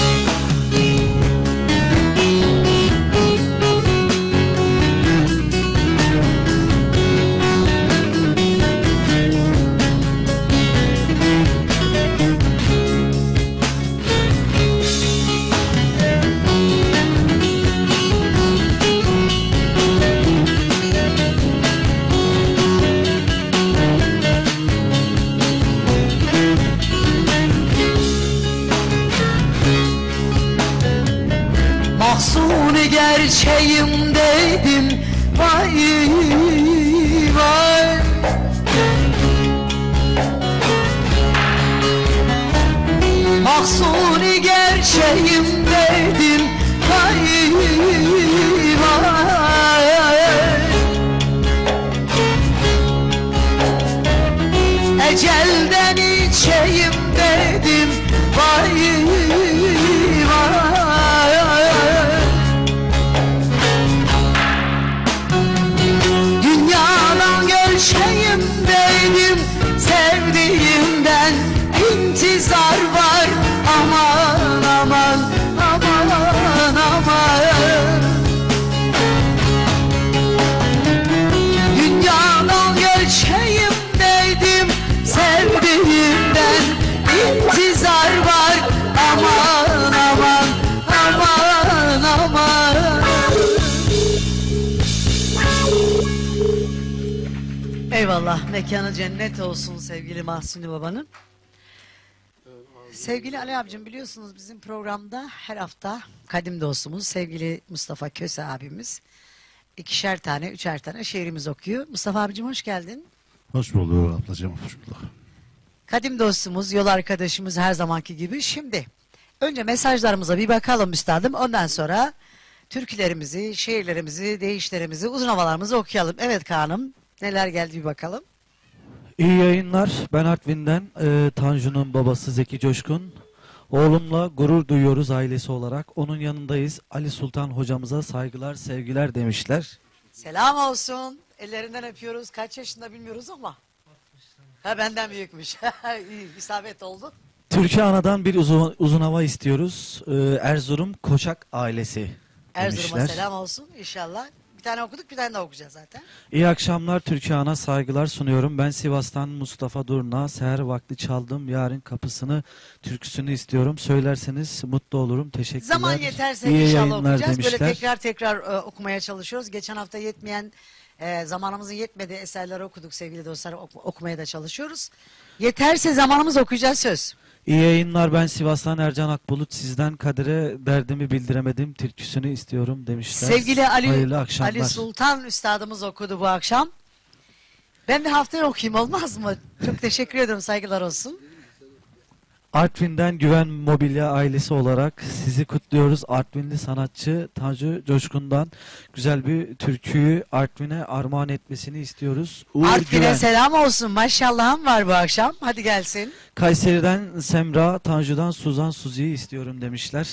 Mahsuni gerçeğim dedim, vay vay. Mahsuni gerçeğim dedim, vay vay. Ecelden içeyim dedim, vay vay. Dünyadan görüşeyim dedim, sevdiğimden intizar var. Aman aman aman aman. Dünyadan görüşeyim dedim, sevdiğimden intizar var. Aman aman aman aman. Eyvallah, mekanı cennet olsun sevgili Mahsuni babanın. Sevgili Ali abicim, biliyorsunuz bizim programda her hafta kadim dostumuz sevgili Mustafa Köse abimiz 2'şer tane, 3'er tane şiirimiz okuyor. Mustafa abicim hoş geldin. Hoş bulduk ablacığım, hoş bulduk. Kadim dostumuz, yol arkadaşımız her zamanki gibi. Şimdi önce mesajlarımıza bir bakalım üstadım. Ondan sonra türkülerimizi, şiirlerimizi, deyişlerimizi, uzun havalarımızı okuyalım. Evet Kaan'ım, neler geldi bir bakalım. İyi yayınlar. Ben Artvin'den Tanju'nun babası Zeki Coşkun. Oğlumla gurur duyuyoruz ailesi olarak. Onun yanındayız. Ali Sultan hocamıza saygılar, sevgiler demişler. Selam olsun. Ellerinden öpüyoruz. Kaç yaşında bilmiyoruz ama. Ha, benden büyükmüş. İyi, isabet oldu. Türkiye Ana'dan bir uzun hava istiyoruz. Erzurum Koçak ailesi Erzurum'a demişler. selam olsun inşallah. Bir tane okuduk, bir tane daha okuyacağız zaten. İyi akşamlar, Türkiye Ana saygılar sunuyorum. Ben Sivas'tan Mustafa Durna. Seher vakti çaldım yarın kapısını türküsünü istiyorum. Söylerseniz mutlu olurum. Teşekkürler. Zaman yeterse İyi inşallah yayınlar okuyacağız. demişler. Böyle tekrar okumaya çalışıyoruz. Geçen hafta yetmeyen, zamanımızın yetmediği eserleri okuduk sevgili dostlar. Okumaya da çalışıyoruz. Yeterse zamanımız okuyacağız, söz. İyi yayınlar, ben Sivas'tan Ercan Akbulut. Sizden Kadir'e derdimi bildiremedim türküsünü istiyorum demişler. Sevgili Hayırlı akşamlar. Ali Sultan üstadımız okudu bu akşam. Ben de haftaya okuyayım, olmaz mı? Çok teşekkür ederim, saygılar olsun. Artvin'den Güven Mobilya ailesi olarak sizi kutluyoruz. Artvinli sanatçı Tanju Coşkun'dan güzel bir türküyü Artvin'e armağan etmesini istiyoruz. Uğur Artvin'e Güven. selam olsun. Maşallahım var bu akşam. Hadi gelsin. Kayseri'den Semra, Tanju'dan Suzan Suzi'yi istiyorum demişler.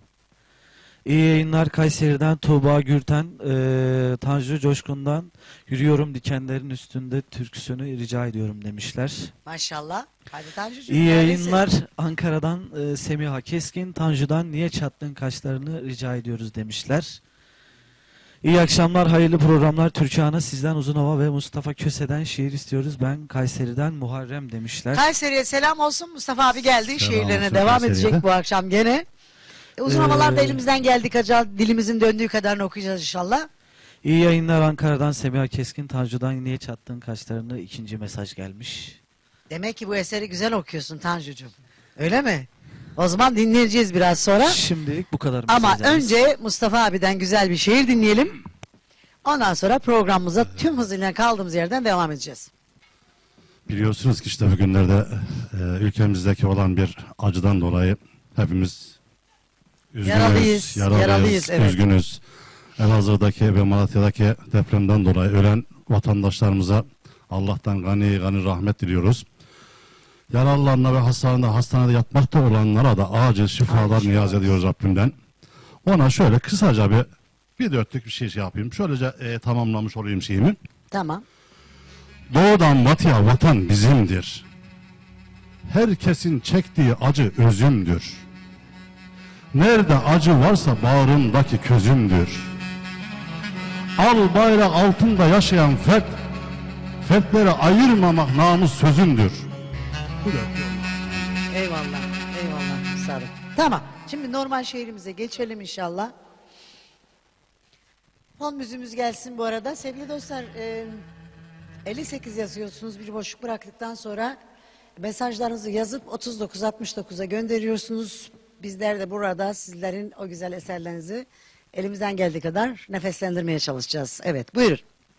İyi yayınlar, Kayseri'den Tuğba Gürten, Tanju Coşkun'dan Yürüyorum Dikenlerin Üstünde türküsünü rica ediyorum demişler. Maşallah. Hadi Tanjucuğum. İyi neredesin? yayınlar, Ankara'dan Semiha Keskin, Tanju'dan Niye Çattın Kaşlarını rica ediyoruz demişler. İyi akşamlar, hayırlı programlar. Türkiye Ana sizden uzun hava ve Mustafa Köse'den şiir istiyoruz. Ben Kayseri'den Muharrem demişler. Kayseri'ye selam olsun. Mustafa abi geldi. Selam Şiirlerine olsun devam Kayseri'ye edecek de. bu akşam gene. Uzun havalarda elimizden geldiği kadar, dilimizin döndüğü kadarını okuyacağız inşallah. İyi yayınlar, Ankara'dan Semiha Keskin, Tanju'dan Niye Çattın Kaşlarını ikinci mesaj gelmiş. Demek ki bu eseri güzel okuyorsun Tanjucuğum. Öyle mi? O zaman dinleyeceğiz biraz sonra. Şimdilik bu kadar Ama mesajlarımız. önce Mustafa abiden güzel bir şiir dinleyelim. Ondan sonra programımıza tüm hızıyla kaldığımız yerden devam edeceğiz. Biliyorsunuz ki işte bugünlerde ülkemizdeki olan bir acıdan dolayı hepimiz üzgünüz, yaralıyız, evet. üzgünüz. Elazığ'daki ve Malatya'daki depremden dolayı ölen vatandaşlarımıza Allah'tan gani gani rahmet diliyoruz. Yaralılarına ve hastanede yatmakta olanlara da acil şifalar niyaz ediyoruz Rabbimden. Ona şöyle kısaca bir dörtlük bir şey yapayım. Şöylece tamamlamış olayım şeyimi. Tamam. Doğudan batıya vatan bizimdir. Herkesin çektiği acı özümdür. Nerede acı varsa bağrımdaki közümdür. Al bayrak altında yaşayan fert, fertlere ayırmamak namus sözümdür. Eyvallah, eyvallah üstadım. Tamam, şimdi normal şehrimize geçelim inşallah. Fon müziğimiz gelsin bu arada. Sevgili dostlar, 58 yazıyorsunuz bir boşluk bıraktıktan sonra mesajlarınızı yazıp 3969'a gönderiyorsunuz. Bizler de burada sizlerin o güzel eserlerinizi elimizden geldiği kadar nefeslendirmeye çalışacağız. Evet, buyurun.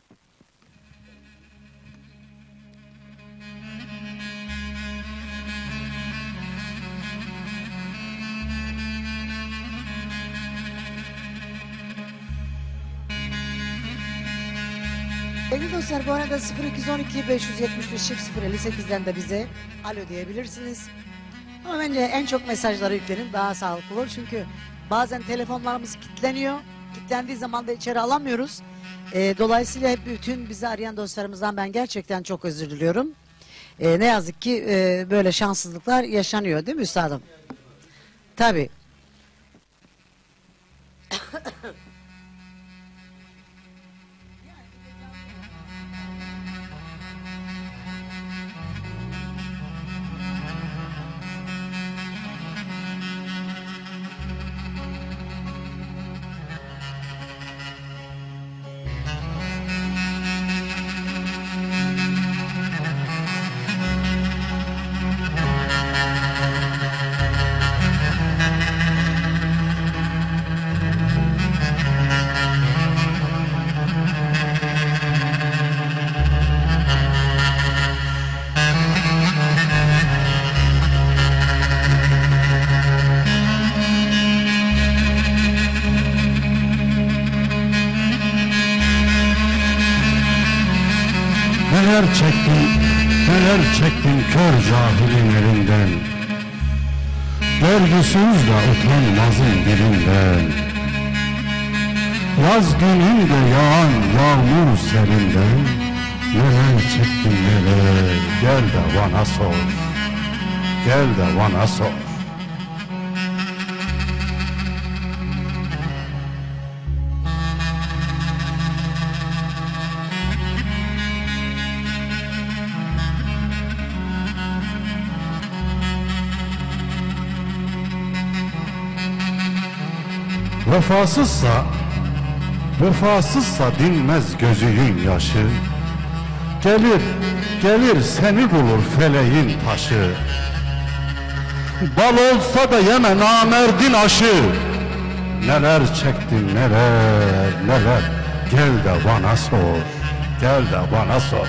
Sevgili dostlar, bu arada 0212 575 058'den de bize alo diyebilirsiniz. Ama bence en çok mesajları yüklenin, daha sağlıklı olur. Çünkü bazen telefonlarımız kilitleniyor. Kilitlendiği zaman da içeri alamıyoruz. Dolayısıyla hep bütün bizi arayan dostlarımızdan ben gerçekten çok özür diliyorum. Ne yazık ki böyle şanssızlıklar yaşanıyor, değil mi üstadım? Tabii. Neler çektim kör cahilin elinden. Görgüsüz de utanmazın dilinden. Yaz gününde yağan yağmur serinden. Neler çektim neler, gel de bana sor. Gel de bana sor. Vefasızsa dinmez gözünün yaşı. Gelir seni bulur feleğin taşı. Bal olsa da yeme namerdin aşı. Neler çektin neler, gel de bana sor, gel de bana sor.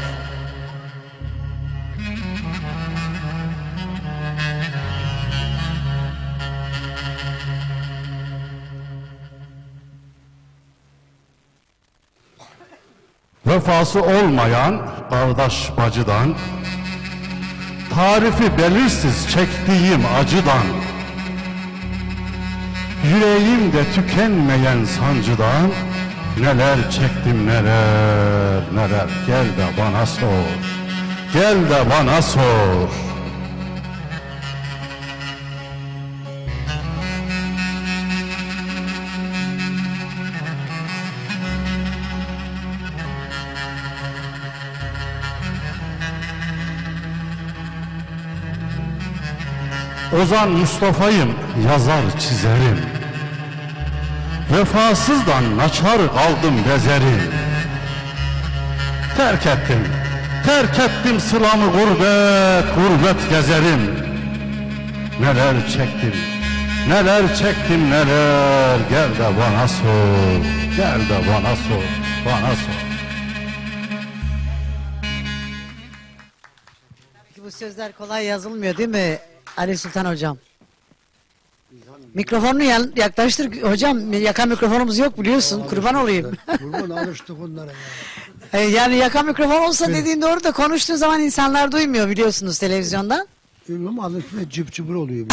Vefası olmayan kardeş bacıdan, tarifi belirsiz çektiğim acıdan, yüreğimde tükenmeyen sancıdan, neler çektim neler, gel de bana sor, gel de bana sor. Ozan Mustafa'yım, yazar çizerim. Vefasızdan naçar kaldım bezerim. Terk ettim sılamı gurbet gezerim. Neler çektim neler, gel de bana sor, gel de bana sor. Bu sözler kolay yazılmıyor değil mi Ali Sultan hocam? Mikrofonunu yaklaştır hocam. Yaka mikrofonumuz yok biliyorsun. Kurban olayım. Kurban alıştık onlara ya. Yani yaka mikrofon olsa dediğin doğru da konuştuğun zaman insanlar duymuyor biliyorsunuz televizyondan. Ama alışınca cıp cıbır oluyor.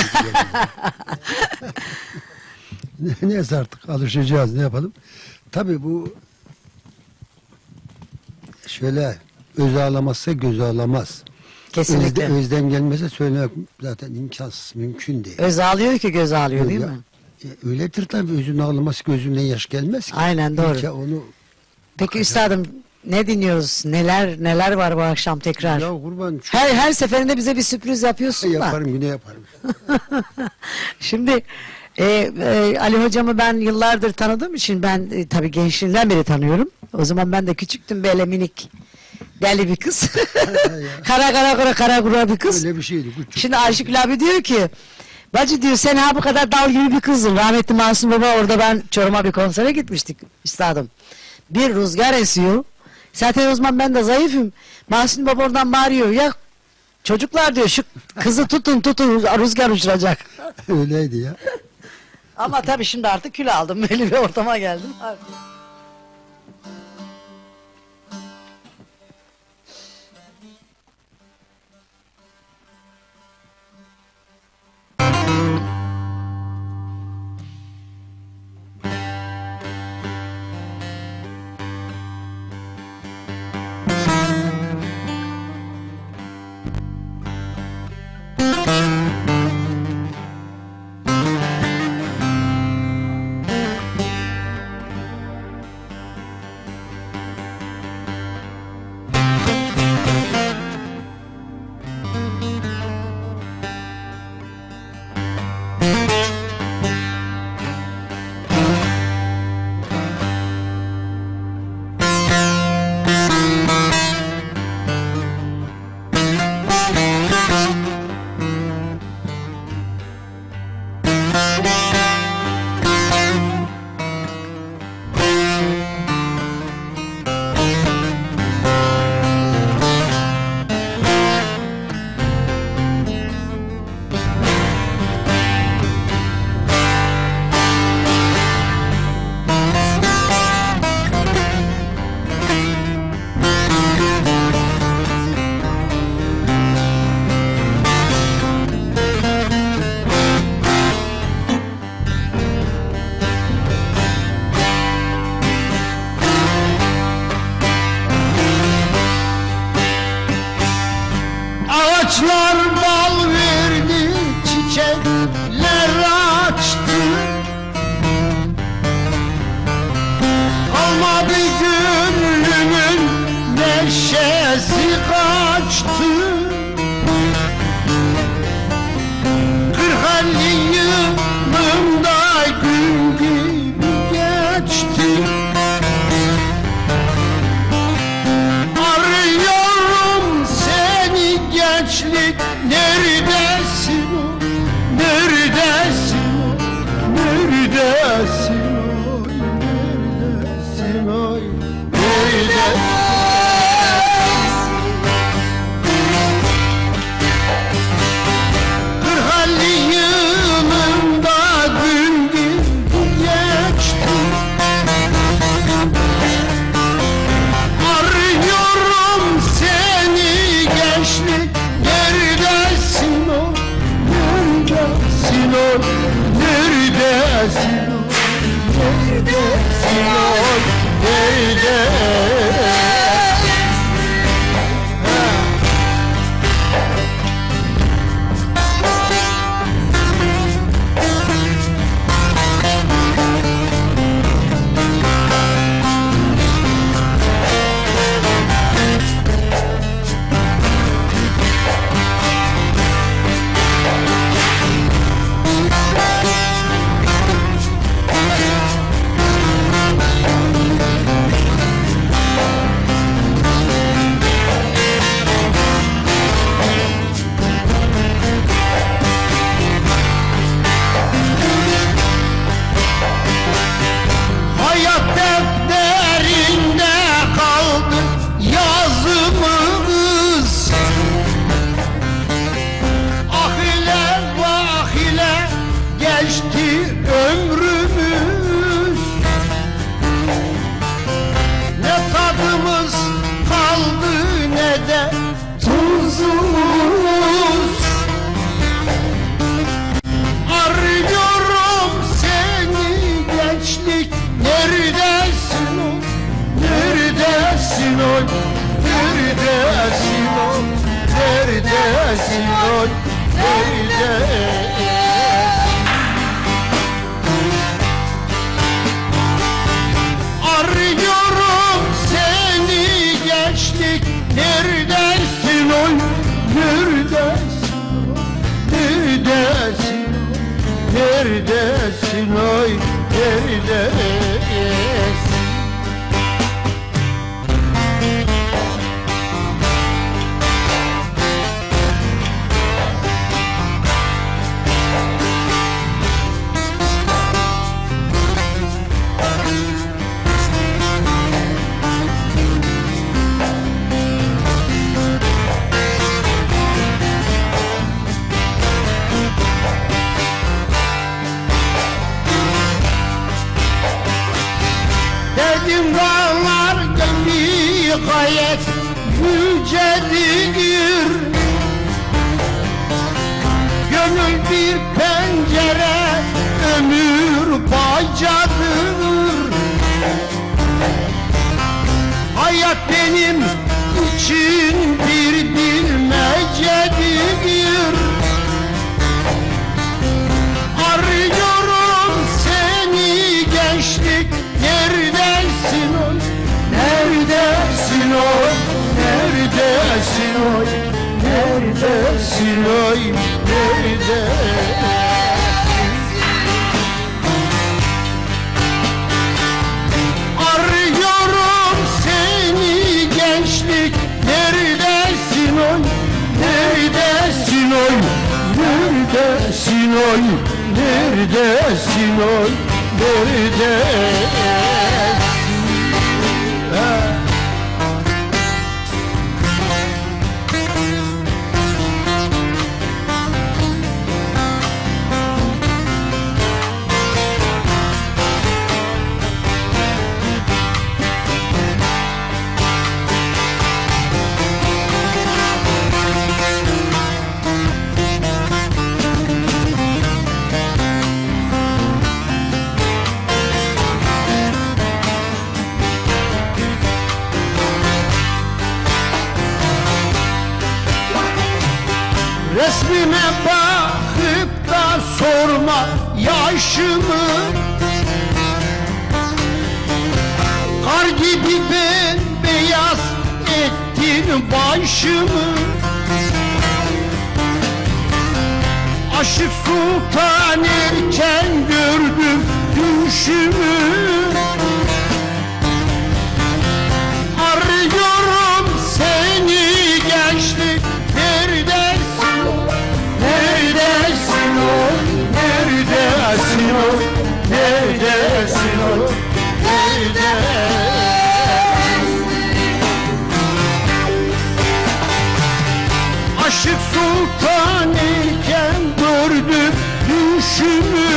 Neyse artık alışacağız, ne yapalım. Tabii bu şöyle Öz ağlamazsa göz ağlamaz. Kesinlikle. Özden gelmese söylemek zaten imkansız, mümkün değil. Öz ağlıyor ki göz ağlıyor değil Ya, mi? Öyledir tabii, özün ağlaması gözünden yaş gelmez ki. Aynen, doğru. İlk onu Peki üstadım, ne dinliyoruz? Neler var bu akşam tekrar? ya kurban çok Her seferinde bize bir sürpriz yapıyorsun da. yaparım, yine yaparım. Şimdi Ali hocamı ben yıllardır tanıdığım için ben tabii gençliğinden beri tanıyorum. O zaman ben de küçüktüm, böyle minik deli bir kız. kara kura bir kız. Öyle bir şeydi. Bu çok- Şimdi Aşık abi diyor ki, bacı diyor sen ha bu kadar dal gibi bir kızdın. Rahmetli Masum Baba, orada ben Çorum'a bir konsere gitmiştik üstadım. Bir rüzgar esiyor. Zaten o zaman ben de zayıfım. Masum Baba oradan bağırıyor. Ya çocuklar diyor, şu kızı tutun rüzgar uçuracak. Öyleydi ya. Ama tabii şimdi artık kilo aldım. Böyle bir ortama geldim. Ağaçlar bal verdi, çiçekler açtı. Kalmadı gönlümün neşesi kaçtı. 40-50 yılımda gün gibi geçti. Arıyorum seni gençlik, neredesin o? Neredesin o? Neredesin o? Neredesin o? Neredesin? Kırk-elli yılında gün gibi geçti. Arıyorum seni gençlik, neredesin o? Neredesin o? Neredesin o? Neredesin o? Neredesin? Hayat defterinde kaldı yazımız. Ah ile vah ile geçti ömrümüz. Ne tadımız kaldı ne de tuzumuz. Arıyorum seni gençlik, neredesin o? Neredesin o? Neredesin? neredesin oy, neredesin oy, neredesin? Arıyorum seni gençlik, neredesin oy, neredesin oy, neredesin, neredesin oy, neredesin? Dedim dağlar gönlü gayet yücedir, gönül bir pencere, ömür bacadır. Hayat benim için bir bilmecedir. Arıyorum seni gençlik, neredesin oy, neredesin oy, neredesin oy, neredesin oy, neredesin? Arıyorum seni gençlik, neredesin oy, neredesin oy, neredesin oy, neredesin oy, neredesin? Resmime bakıp da sorma yaşımı, kar gibi bembeyaz ettin başımı. Aşık Sultan erken gördüm düşümü. Arıyorum seni gençlik, neredesin oy, neredesin oy, neredesin oy, neredesin oy, neredesin? Aşık Sultan erken gördüm düşümü.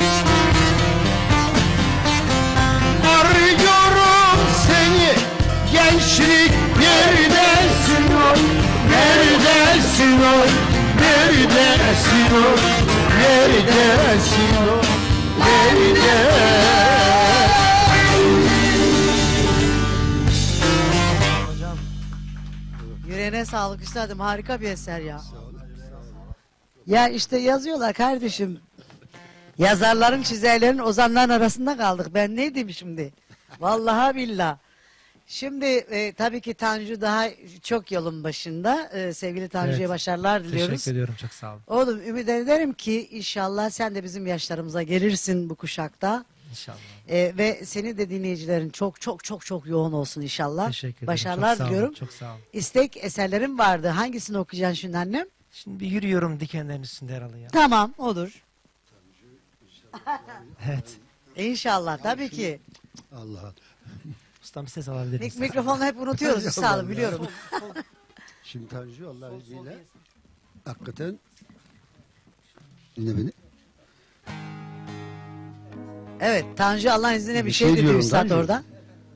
Arıyorum seni gençlik, neredesin oy, neredesin oy, neredesin oy, neredesin oy, neredesin? Yüreğine sağlık üstadım. Harika bir eser ya. Ya işte yazıyorlar kardeşim. Yazarların, çizerlerin, ozanların arasında kaldık. Ben ne diyeyim şimdi? Vallahi billah. Şimdi tabii ki Tanju daha çok yolun başında. Sevgili Tanju'ya Evet. başarılar diliyoruz. Teşekkür ediyorum. Çok sağ olun. Oğlum ümit ederim ki inşallah sen de bizim yaşlarımıza gelirsin bu kuşakta. İnşallah. Ve senin de dinleyicilerin çok çok çok çok yoğun olsun inşallah. Teşekkür ederim. Başarılar Çok sağ olun, diliyorum. Çok sağ olun. İstek eserlerim vardı. Hangisini okuyacaksın şimdi annem? Şimdi bir yürüyorum dikenlerin üstünde herhalde ya. Tamam olur. Evet. İnşallah tabii ki. Allah. Ustam bir ses alabilir miyiz? Mikrofonu hep unutuyoruz üstadım biliyorum. Şimdi Tanju Allah'ın izniyle hakikaten dinle beni. Evet Tanju Allah'ın izniyle bir Bir şey şey dedi diyorum üstad Tanju. orada.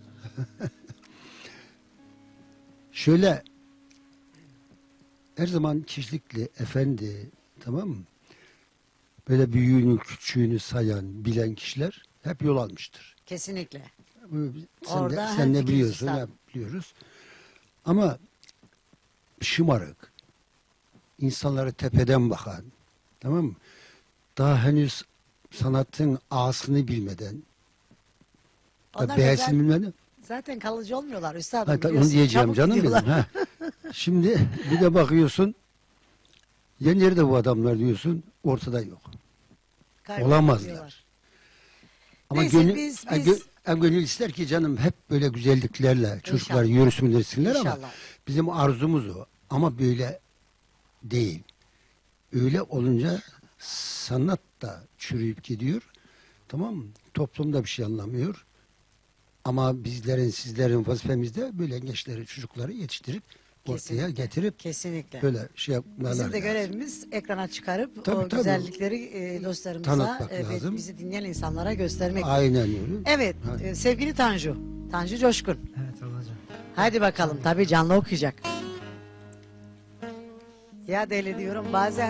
Şöyle her zaman kişilikli, efendi, tamam mı? Böyle büyüğünü, küçüğünü sayan, bilen kişiler hep yol almıştır. Kesinlikle. Bu, Orada sen ne hemfikiriz biliyorsun, üstadım. hep biliyoruz. Ama şımarık, insanlara tepeden bakan, tamam mı? Daha henüz sanatın ağasını bilmeden, Onlar B'sini zaten- bilmeden. Zaten kalıcı olmuyorlar üstadım. Ha, onu biliyorsun, diyeceğim çabuk canım benim. gidiyorlar. Ha. Şimdi bir de bakıyorsun, ya nerede bu adamlar diyorsun, ortada yok. Kaybolup Olamazlar. gidiyorlar. Ama Neyse, gönül, biz- gönül ister ki canım hep böyle güzelliklerle çocuklar İnşallah. yürüsünler ama İnşallah. bizim arzumuz o. Ama böyle değil. Öyle olunca sanat da çürüyüp gidiyor. Tamam mı? Toplumda bir şey anlamıyor. Ama bizlerin, sizlerin vazifemiz de böyle gençleri, çocukları yetiştirip ortaya Kesinlikle. getirip Kesinlikle. böyle şey yapmalar Bizim de lazım. görevimiz ekrana çıkarıp Tabii, o tabii. güzellikleri dostlarımıza Tanıtmak ve lazım. bizi dinleyen insanlara göstermek. Aynen öyle. Evet, Ha. sevgili Tanju, Tanju Coşkun. Evet ablacığım. Hadi bakalım, tabii canlı okuyacak. Ya deli diyorum bazen.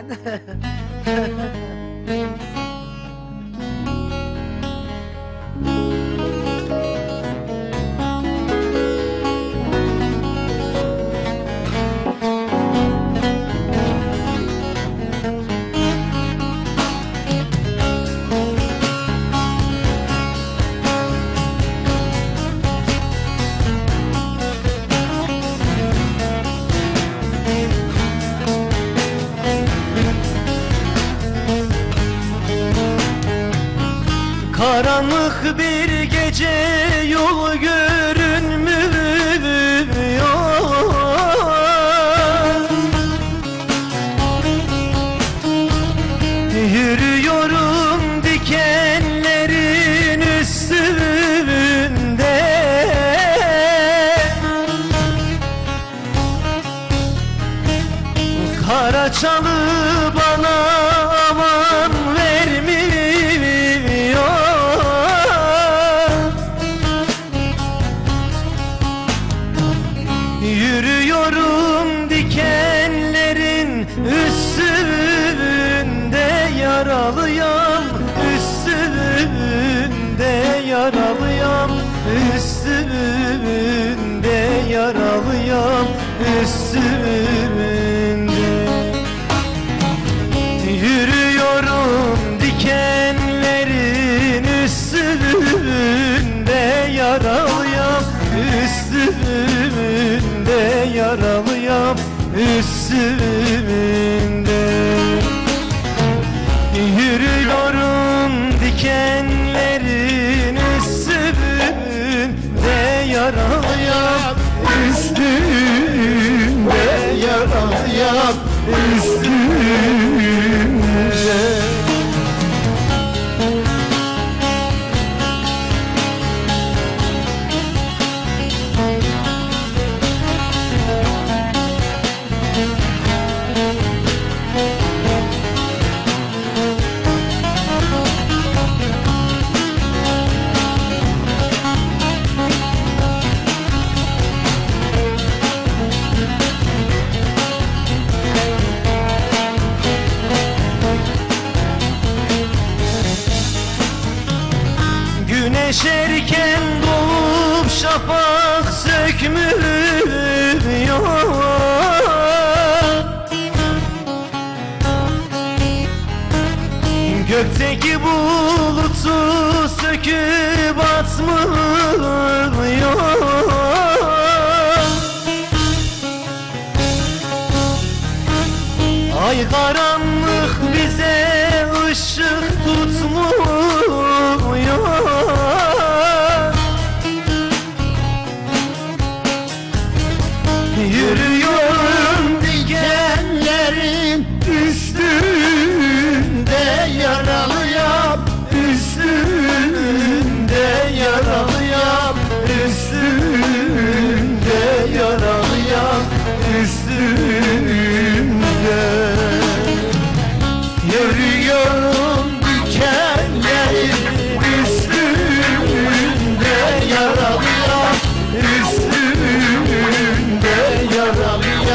Karanlık bir gece yol görünmüyor. Yürüyorum dikenlerin üstünde. Kara çalı bana aman vermiyor. Yürüyorum dikenlerin üstünde, yaralıyam üstünde, yaralıyam üstünde, yaralıyam üstünde. Yürüyorum dikenlerin üstünde, yaralıyam üstünde, yaralıyam üstünde. Yürüyorum dikenlerin üstünde, yaralıyam üstünde, yaralıyam üstünde. Güneş erken doğup şafak sökmüyor. Gökteki bulutu söküp atmıyor. Ay karanlık bize ışık tutmuyor. Yürüyorum dikenlerin üstünde, yaralıyam üstünde, yaralıyam üstünde, yaralıyam üstünde. Yürüyorum dikenlerin üstünde, yaralıyam üstünde, yaralıyam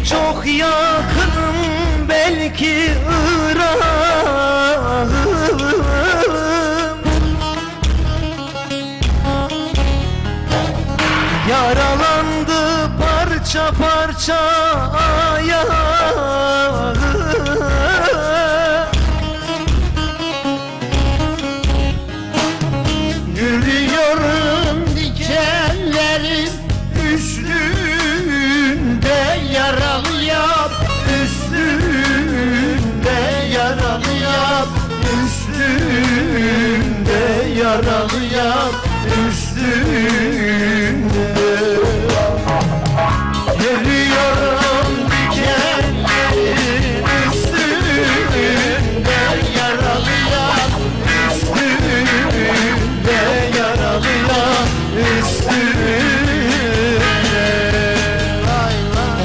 çok yakınım belki Irak'ım. Yaralandı parça parça ayağım. Yürüyorum dikenlerin üstünde, yaralı yap üstünde, yaralı yap üstünde, yaralı yap üstünde. Yürüyorum dikenlerin üstünde, yaralı yap üstünde, yaralı yap üstünde. Lay lay.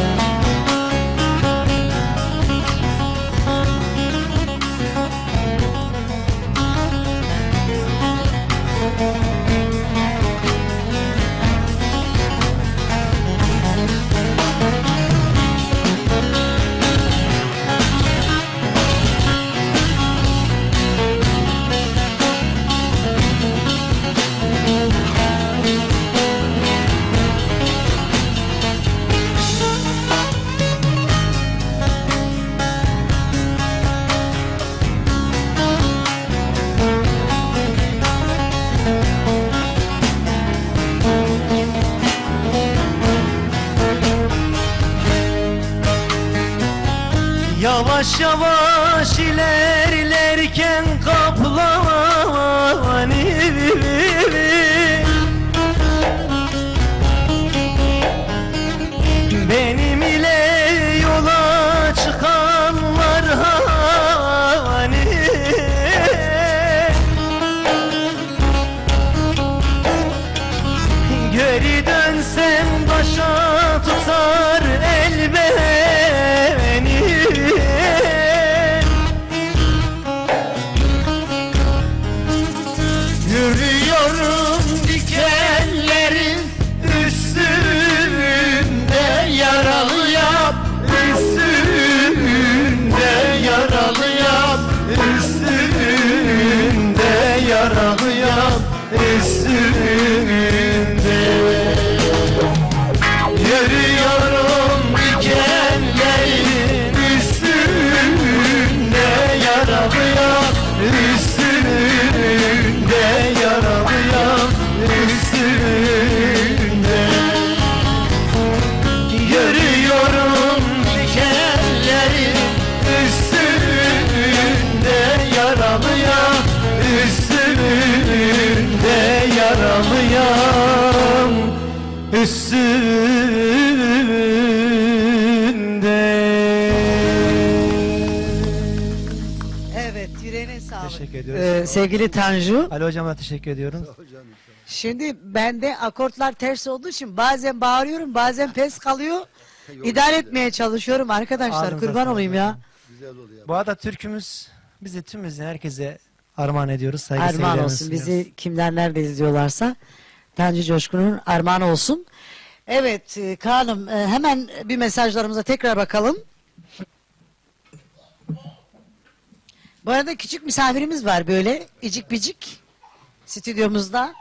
Yavaş yavaş ilerlerken kaplan benim ile yola çıkanlar hani, geri dönsem başa tutar el beni. Yürüyorum dikenlerin üstünde, yaralı yap üstünde, yaralı yap üstünde, yaralı yap üstünde. Yürüyorum dikenlerin üstünde, yaralı yap üstünde, yaralı yap üstünde. Yürüyorum dikenlerin üstünde, yaralı yap üstünde, yaralı yap üstünde. Evet, yüreğine sağlık. Teşekkür ediyoruz. Sevgili Tanju. Ali hocama teşekkür ediyorum. Şimdi bende akortlar ters olduğu için bazen bağırıyorum, bazen pes kalıyor. İdare etmeye çalışıyorum arkadaşlar. Ağzınıza Kurban sağlık olayım ya. hocam. Bu arada türkümüz bizi tüm herkese armağan ediyoruz. Saygı Armağan sevgilerimizi olsun. sunuyoruz. Bizi kimler nerede izliyorlarsa Tanju Coşkun'un armağanı olsun. Evet Kaan'ım hemen bir mesajlarımıza tekrar bakalım. Bu arada küçük misafirimiz var böyle icik bicik stüdyomuzda.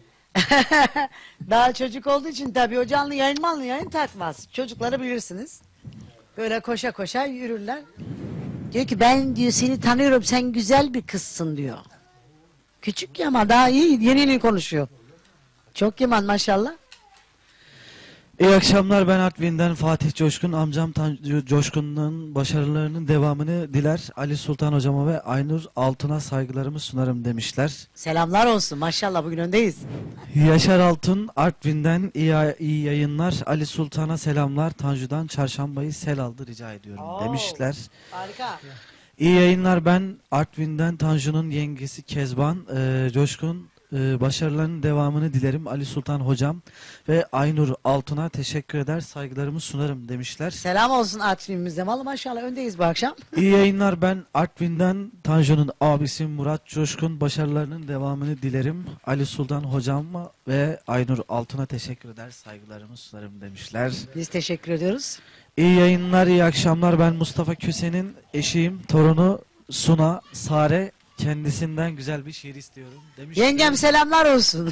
Daha çocuk olduğu için tabii o canlı yayın takmaz. Çocukları bilirsiniz. Böyle koşa koşa yürürler. Diyor ki ben diyor seni tanıyorum, sen güzel bir kızsın diyor. Küçük ya ama daha iyi, yeni konuşuyor. Çok yaman maşallah. İyi akşamlar, ben Artvin'den Fatih Coşkun. Amcam Tanju Coşkun'un başarılarının devamını diler. Ali Sultan hocama ve Aynur Altun'a saygılarımı sunarım demişler. Selamlar olsun maşallah, bugün öndeyiz. Yaşar Altun Artvin'den iyi yayınlar. Ali Sultan'a selamlar. Tanju'dan çarşambayı sel aldı rica ediyorum demişler. Harika. İyi yayınlar, ben Artvin'den Tanju'nun yengesi Kezban. Coşkun başarılarının devamını dilerim. Ali Sultan hocam ve Aynur Altun'a teşekkür eder, saygılarımı sunarım demişler. Selam olsun Artvin'imize. Vallahi maşallah öndeyiz bu akşam. İyi yayınlar, ben Artvin'den Tanju'nun abisi Murat Coşkun, başarılarının devamını dilerim. Ali Sultan hocam ve Aynur Altun'a teşekkür eder, saygılarımı sunarım demişler. Biz teşekkür ediyoruz. İyi yayınlar, iyi akşamlar. Ben Mustafa Köse'nin eşiyim, torunu Suna Sare. Kendisinden güzel bir şiir istiyorum demiş. Yengem selamlar olsun.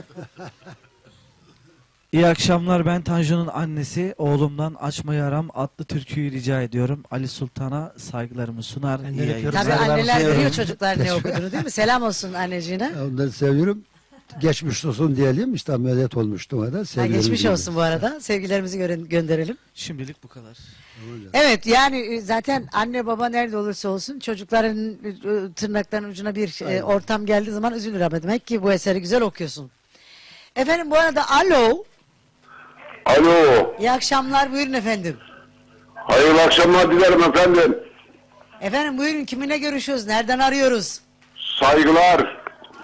İyi akşamlar, ben Tanju'nun annesi. Oğlumdan Açma Yaram adlı türküyü rica ediyorum. Ali Sultan'a saygılarımı sunar. Ben de İyi öpüyorum. yayınlar. Tabii Selamlar anneler olsun. biliyor çocuklar ne okuduğunu değil mi? Selam olsun anneciğine. Onları seviyorum. Geçmiş olsun diyelim. İşte ameliyat olmuştu ona da. Ha, Sevgilerimi geçmiş dilerim. olsun bu arada. Sevgilerimizi gönderelim. Şimdilik bu kadar. Evet yani zaten anne baba nerede olursa olsun çocukların tırnaklarının ucuna bir ortam geldiği zaman üzülür ama demek ki bu eseri güzel okuyorsun. Efendim bu arada alo. Alo, İyi akşamlar buyurun efendim. hayırlı akşamlar dilerim efendim. Efendim buyurun kiminle görüşüyoruz? Nereden arıyoruz? Saygılar.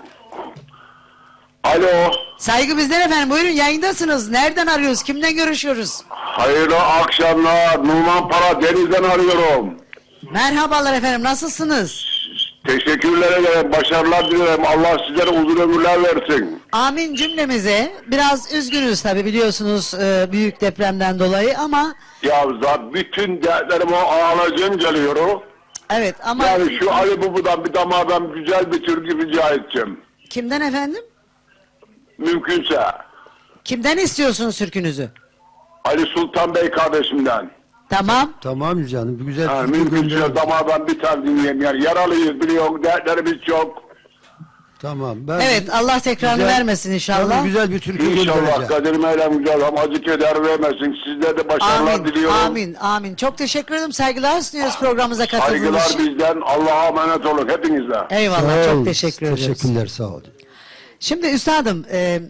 Alo, Saygı bizden efendim buyurun yayındasınız. Nereden arıyoruz? Kimden görüşüyoruz? hayırlı akşamlar. Numan Para Deniz'den arıyorum. Merhabalar efendim nasılsınız? Teşekkürler ederim, başarılar dilerim. Allah sizlere uzun ömürler versin. Amin cümlemize. Biraz üzgünüz tabi biliyorsunuz büyük depremden dolayı ama Ya bütün dertlerim o ağlayacağım geliyor. evet ama Yani şu Ali Bubu'dan bir damardan güzel bir türkü rica edeceğim. kimden efendim? Mümkünse. Kimden istiyorsunuz türkünüzü? Ali Sultan Bey kardeşimden. Tamam. Tamam canım. Bir güzel Yani türkü mümkünse gönderelim. damardan bir tane dinleyeyim. Yani yaralıyız biliyorum, dertlerimiz çok. Tamam. Ben Evet Allah tekrarını güzel- vermesin inşallah. Tabii güzel bir türkü İnşallah göndereceğim. Kadir Meylem güzel ama acı keder vermesin. Sizlere de başarılar Amin, diliyorum. amin, amin. Çok teşekkür ederim. Saygılar sunuyoruz programımıza katıldığınız Saygılar için. bizden. Allah'a emanet olun hepinize. Eyvallah, Sağ çok ol, teşekkür ederiz. Teşekkürler, sağ ol. Şimdi üstadım,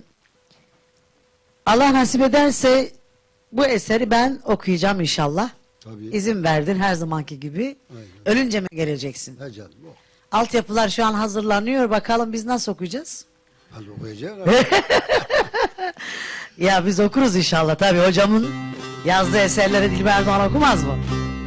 Allah nasip ederse bu eseri ben okuyacağım inşallah. Tabii. İzin verdin her zamanki gibi. Aynen. Ölünce mi geleceksin? Ha canım. Oh. Altyapılar şu an hazırlanıyor. Bakalım biz nasıl okuyacağız? Hadi okuyacak. Ya biz okuruz inşallah. Tabii hocamın yazdığı eserleri Dilber Erdoğan okumaz mı?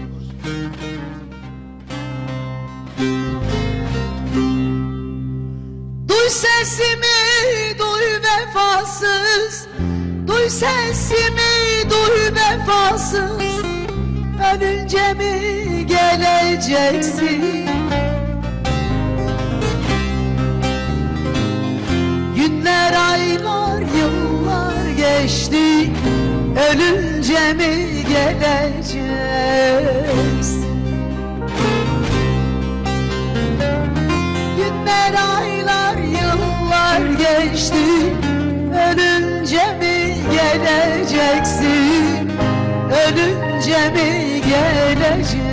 Duy sesimi, duy vefasız. Duy sesimi, duy vefasız. Ölünce mi geleceksin? Günler, aylar, yıllar geçti. Ölünce mi geleceksin? Günler, aylar, yıllar geçti. Ölünce mi geleceksin? Ölünce mi geleceksin?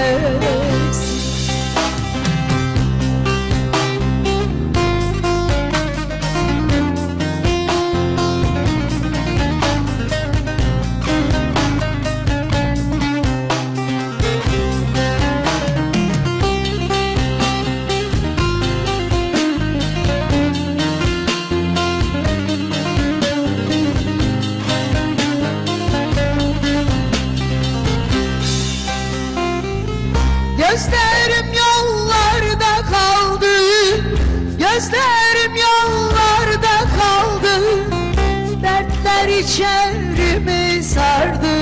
Gözlerim yollarda kaldı. Gözlerim yollarda kaldı. Dertler içerimi sardı.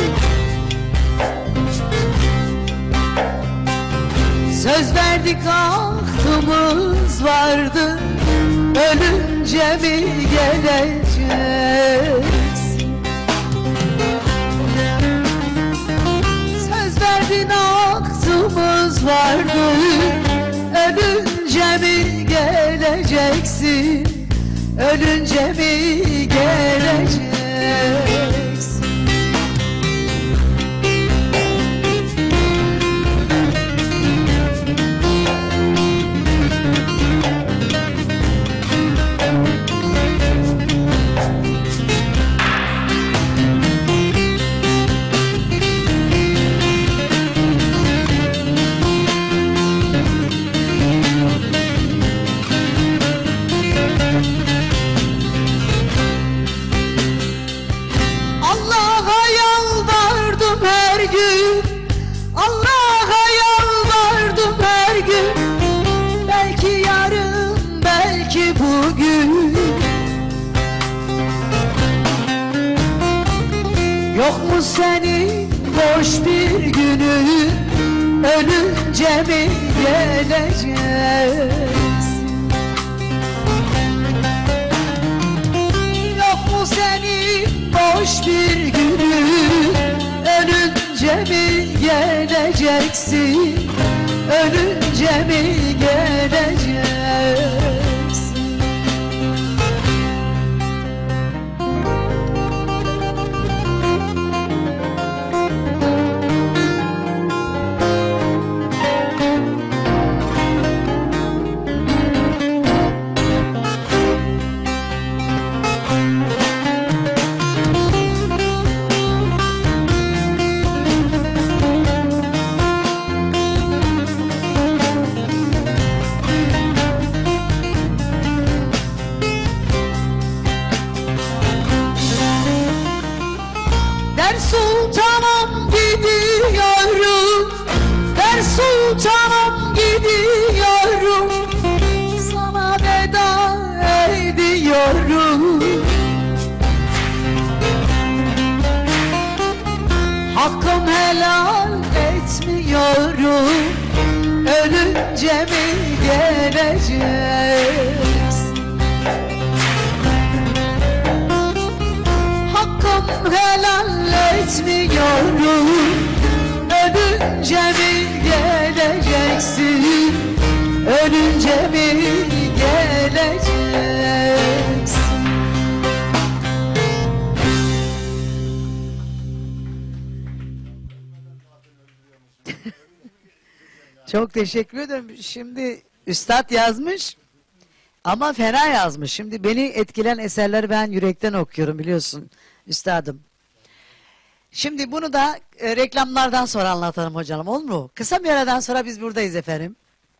Söz verdik aklımız vardı. Ölünce mi geleceksin? Söz verdin aklımız vardı. Ölünce mi geleceksin? Ölünce mi geleceksin? Allah'a yalvardım her gün. Allah'a yalvardım her gün. Belki yarın, belki bugün. Yok mu senin boş bir günü ölünce mi geleceğiz? Yok mu senin boş bir günü ölünce mi geleceksin? Ölünce mi geleceğiz? Der sultanım gidiyorum, der sultanım gidiyorum, sana veda ediyorum. Hakkım helal etmiyorum, ölünce mi geleceğiz? Hakkım helal etmiyorum, ölünce mi geleceksin? Ölünce mi geleceksin? Çok teşekkür ederim. Şimdi Üstad yazmış ama fena yazmış. Şimdi beni etkilen eserleri ben yürekten okuyorum biliyorsun Üstadım. Şimdi bunu da reklamlardan sonra anlatalım hocam, olur mu? Kısa bir aradan sonra biz buradayız efendim.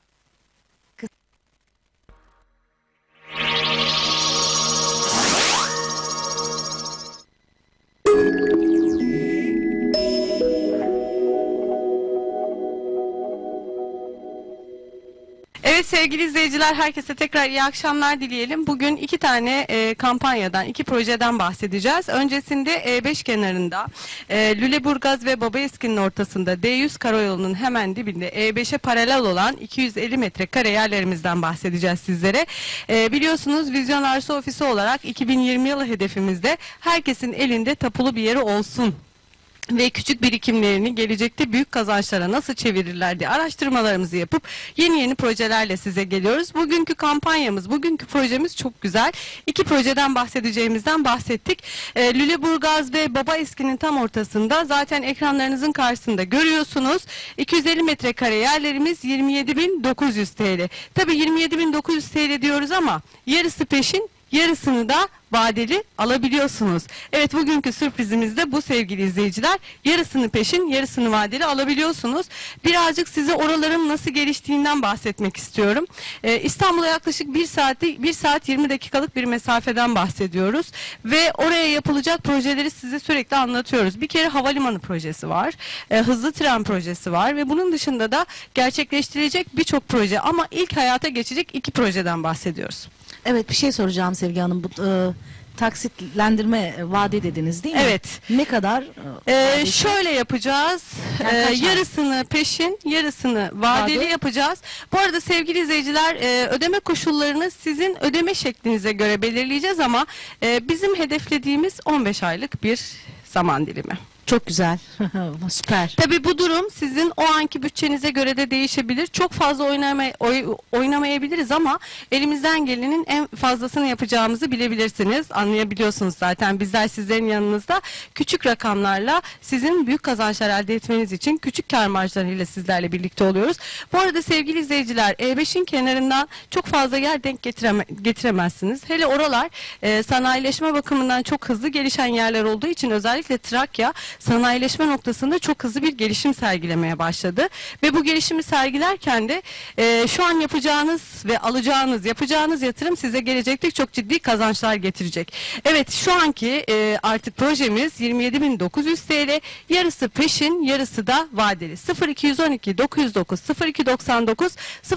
Evet sevgili izleyiciler, herkese tekrar iyi akşamlar dileyelim. Bugün iki tane kampanyadan, iki projeden bahsedeceğiz. Öncesinde E5 kenarında, Lüleburgaz ve Babaeski'nin ortasında D100 karayolunun hemen dibinde E5'e paralel olan 250 metrekare yerlerimizden bahsedeceğiz sizlere. Biliyorsunuz Vizyon Arsa Ofisi olarak 2020 yılı hedefimizde herkesin elinde tapulu bir yeri olsun ve küçük birikimlerini gelecekte büyük kazançlara nasıl çevirirler diye araştırmalarımızı yapıp yeni projelerle size geliyoruz. Bugünkü kampanyamız, bugünkü projemiz çok güzel. İki projeden bahsedeceğimizden bahsettik. Lüleburgaz ve Babaeski'nin tam ortasında, zaten ekranlarınızın karşısında görüyorsunuz. 250 metrekare yerlerimiz 27.900 TL. Tabii 27.900 TL diyoruz ama yarısı peşin, yarısını da vadeli alabiliyorsunuz. Evet, bugünkü sürprizimiz de bu sevgili izleyiciler. Yarısını peşin, yarısını vadeli alabiliyorsunuz. Birazcık size oraların nasıl geliştiğinden bahsetmek istiyorum. İstanbul'a yaklaşık 1 saat 20 dakikalık bir mesafeden bahsediyoruz. Ve oraya yapılacak projeleri size sürekli anlatıyoruz. Bir kere havalimanı projesi var. Hızlı tren projesi var ve bunun dışında da gerçekleştirilecek birçok proje, ama ilk hayata geçecek iki projeden bahsediyoruz. Evet, bir şey soracağım Sevgi Hanım. Bu taksitlendirme vade dediniz değil mi? Evet. Ne kadar? Şöyle yapacağız. Yani Yarısını peşin, yarısını vadeli Vade. yapacağız. Bu arada sevgili izleyiciler, ödeme koşullarını sizin ödeme şeklinize göre belirleyeceğiz ama bizim hedeflediğimiz 15 aylık bir zaman dilimi. Çok güzel. Süper. Tabii bu durum sizin o anki bütçenize göre de değişebilir. Çok fazla oynamayabiliriz ama elimizden gelenin en fazlasını yapacağımızı bilebilirsiniz. Anlayabiliyorsunuz zaten. Bizler sizlerin yanınızda küçük rakamlarla sizin büyük kazançlar elde etmeniz için küçük kâr marjlarıyla sizlerle birlikte oluyoruz. Bu arada sevgili izleyiciler, E5'in kenarından çok fazla yer denk getiremezsiniz. Hele oralar sanayileşme bakımından çok hızlı gelişen yerler olduğu için, özellikle Trakya sanayileşme noktasında çok hızlı bir gelişim sergilemeye başladı. Ve bu gelişimi sergilerken de şu an yapacağınız ve yapacağınız yatırım size gelecekte çok ciddi kazançlar getirecek. Evet, şu anki artık projemiz 27.900 TL. Yarısı peşin, yarısı da vadeli. 0212 909 0299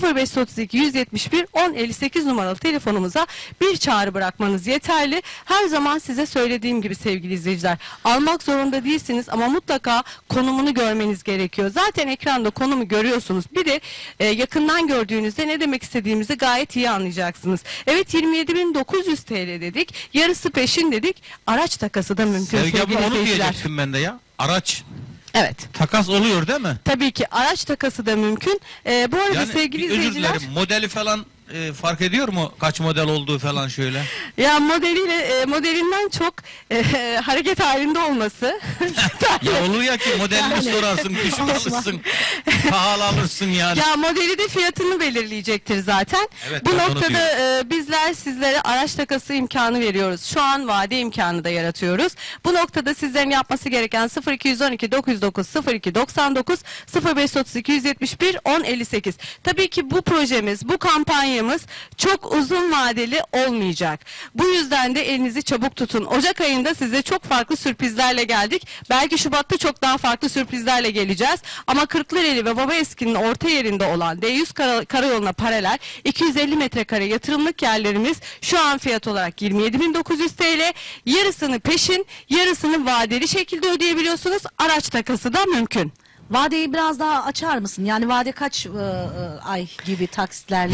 0532 171 1058 numaralı telefonumuza bir çağrı bırakmanız yeterli. Her zaman size söylediğim gibi sevgili izleyiciler, almak zorunda değilsiniz. gidebilirsiniz ama mutlaka konumunu görmeniz gerekiyor. Zaten ekranda konumu görüyorsunuz. Bir de yakından gördüğünüzde ne demek istediğimizi gayet iyi anlayacaksınız. Evet, 27.900 TL dedik. Yarısı peşin dedik. Araç takası da mümkün Sevgi abla, sevgili onu izleyiciler. diyecektim ben de ya. Araç Evet. takas oluyor değil mi? Tabii ki araç takası da mümkün. Bu arada Yani sevgili bir özür izleyiciler, dilerim, modeli falan fark ediyor mu? Kaç model olduğu falan şöyle. ya modelinden çok hareket halinde olması. Ya olur ya ki modelini sorarsın, düşük alırsın, pahalı alırsın yani. Ya modeli de fiyatını belirleyecektir zaten. Evet, Bu ben de onu noktada bizler sizlere araç takası imkanı veriyoruz. Şu an vade imkanı da yaratıyoruz. Bu noktada sizlerin yapması gereken 0212 909 0299 0532 171 1058. Tabii ki bu projemiz, bu kampanyamız çok uzun vadeli olmayacak. Bu yüzden de elinizi çabuk tutun. Ocak ayında size çok farklı sürprizlerle geldik. Belki Şubat'ta çok daha farklı sürprizlerle geleceğiz. Ama Kırklareli ve Babaeski'nin orta yerinde olan D100 karayoluna paralel 250 metrekare yatırımlık yerlerimiz şu an fiyat olarak 27.900 TL. Yarısını peşin, yarısını vadeli şekilde ödeyebiliyorsunuz. Araç takası da mümkün. Vadeyi biraz daha açar mısın? Yani vade kaç ay gibi taksitlerle?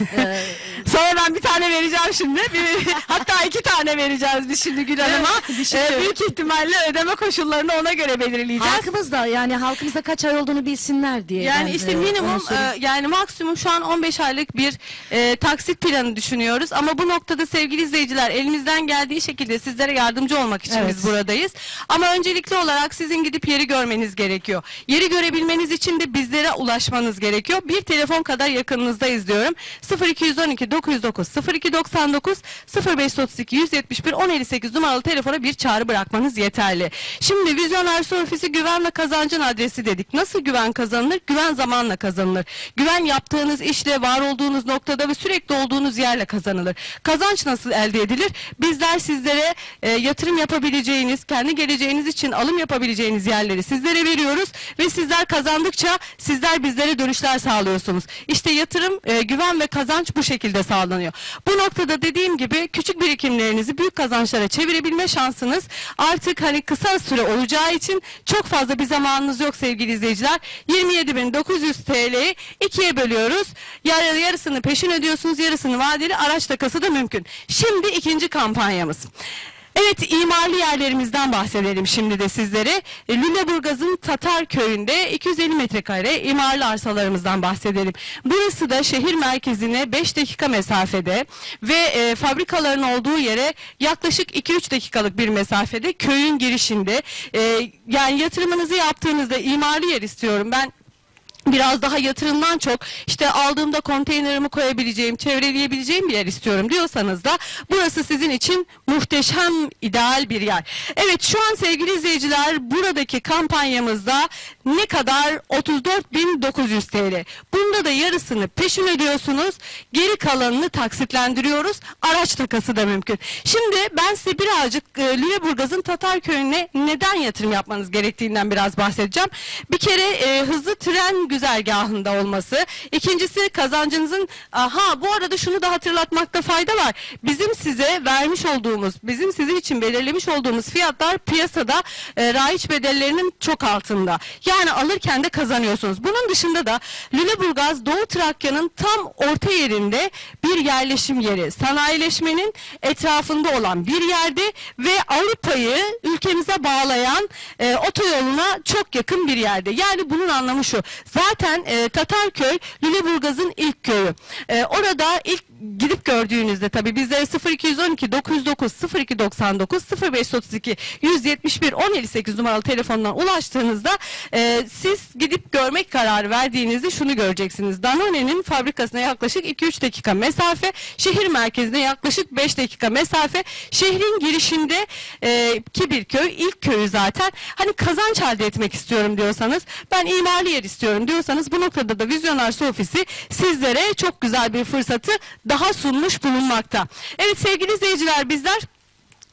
Sana ben bir tane vereceğim şimdi. Hatta 2 tane vereceğiz biz şimdi Gül Hanım'a. Büyük ihtimalle ödeme koşullarını ona göre belirleyeceğiz. Halkımızda kaç ay olduğunu bilsinler diye. Yani işte minimum yani maksimum şu an 15 aylık bir taksit planı düşünüyoruz. Ama bu noktada sevgili izleyiciler, elimizden geldiği şekilde sizlere yardımcı olmak için biz buradayız. Ama öncelikli olarak sizin gidip yeri görmeniz gerekiyor. Yeri görebilmeniz için de bizlere ulaşmanız gerekiyor. Bir telefon kadar yakınınızdayız diyorum. 0212 909 0299 0532 171 1058 numaralı telefona bir çağrı bırakmanız yeterli. Şimdi Vizyon Arsa Ofisi güven ve kazancın adresi dedik. Nasıl güven kazanılır? Güven zamanla kazanılır. Güven yaptığınız işle, var olduğunuz noktada ve sürekli olduğunuz yerle kazanılır. Kazanç nasıl elde edilir? Bizler sizlere yatırım yapabileceğiniz, kendi geleceğiniz için alım yapabileceğiniz yerleri sizlere veriyoruz ve sizler kazandıkça sizler bizlere dönüşler sağlıyorsunuz. İşte yatırım, güven ve kazanç bu şekilde sağlanıyor. Bu noktada dediğim gibi küçük birikimlerinizi büyük kazançlara çevirebilme şansınız artık hani kısa süre olacağı için çok fazla bir zamanınız yok sevgili izleyiciler. 27.900 TL'yi ikiye bölüyoruz. Yarısını peşin ödüyorsunuz, yarısını vadeli, araç takası da mümkün. Şimdi ikinci kampanyamız. Evet, imarlı yerlerimizden bahsedelim şimdi de sizlere. Lüleburgaz'ın Tatar Köyü'nde 250 metrekare imarlı arsalarımızdan bahsedelim. Burası da şehir merkezine 5 dakika mesafede ve fabrikaların olduğu yere yaklaşık 2-3 dakikalık bir mesafede, köyün girişinde. Yani yatırımınızı yaptığınızda imarlı yer istiyorum ben, biraz daha yatırımdan çok işte aldığımda konteynerimi koyabileceğim, çevreleyebileceğim bir yer istiyorum diyorsanız da burası sizin için muhteşem, ideal bir yer. Evet, şu an sevgili izleyiciler buradaki kampanyamızda ne kadar? 34.900 TL. Bunda da yarısını peşin ödüyorsunuz, geri kalanını taksitlendiriyoruz. Araç takası da mümkün. Şimdi ben size birazcık Lüleburgaz'ın Tatar Köyü'ne neden yatırım yapmanız gerektiğinden biraz bahsedeceğim. Bir kere hızlı tren güzergahında olması. İkincisi kazancınızın, bu arada şunu da hatırlatmakta fayda var. Bizim size vermiş olduğumuz, bizim sizin için belirlemiş olduğumuz fiyatlar piyasada raiç bedellerinin çok altında. Yani alırken de kazanıyorsunuz. Bunun dışında da Lüleburgaz Doğu Trakya'nın tam orta yerinde bir yerleşim yeri. Sanayileşmenin etrafında olan bir yerde ve Avrupa'yı ülkemize bağlayan otoyoluna çok yakın bir yerde. Yani bunun anlamı şu. Zaten Tatarköy Lüleburgaz'ın ilk köyü. Orada ilk gidip gördüğünüzde tabii bizlere 0212 909 0299 0532 171 1058 numaralı telefondan ulaştığınızda siz gidip görmek kararı verdiğinizde şunu göreceksiniz. Danone'nin fabrikasına yaklaşık 2-3 dakika mesafe, şehir merkezine yaklaşık 5 dakika mesafe, şehrin girişinde ki bir köy, ilk köyü zaten. Hani kazanç elde etmek istiyorum diyorsanız, ben imarlı yer istiyorum diyorsanız bu noktada da Vizyon Arsa Ofisi sizlere çok güzel bir fırsatı daha sunmuş bulunmakta. Evet sevgili izleyiciler, bizler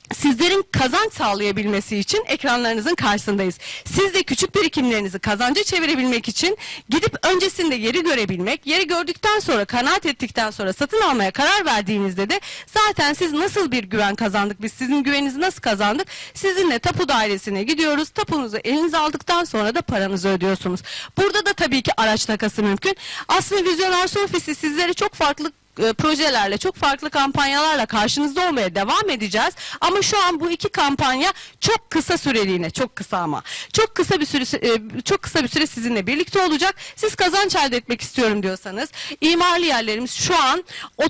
sizlerin kazanç sağlayabilmesi için ekranlarınızın karşısındayız. Siz de küçük birikimlerinizi kazanca çevirebilmek için gidip öncesinde yeri görebilmek, yeri gördükten sonra, kanaat ettikten sonra satın almaya karar verdiğinizde de zaten siz nasıl bir güven kazandık, biz sizin güveninizi nasıl kazandık? Sizinle tapu dairesine gidiyoruz, tapunuzu elinize aldıktan sonra da paranızı ödüyorsunuz. Burada da tabii ki araç takası mümkün. Aslında Vizyon Arsa Ofisi sizlere çok farklı projelerle, çok farklı kampanyalarla karşınızda olmaya devam edeceğiz. Ama şu an bu iki kampanya çok kısa süreliğine, çok kısa ama çok kısa bir süre sizinle birlikte olacak. Siz kazanç elde etmek istiyorum diyorsanız, imarlı yerlerimiz şu an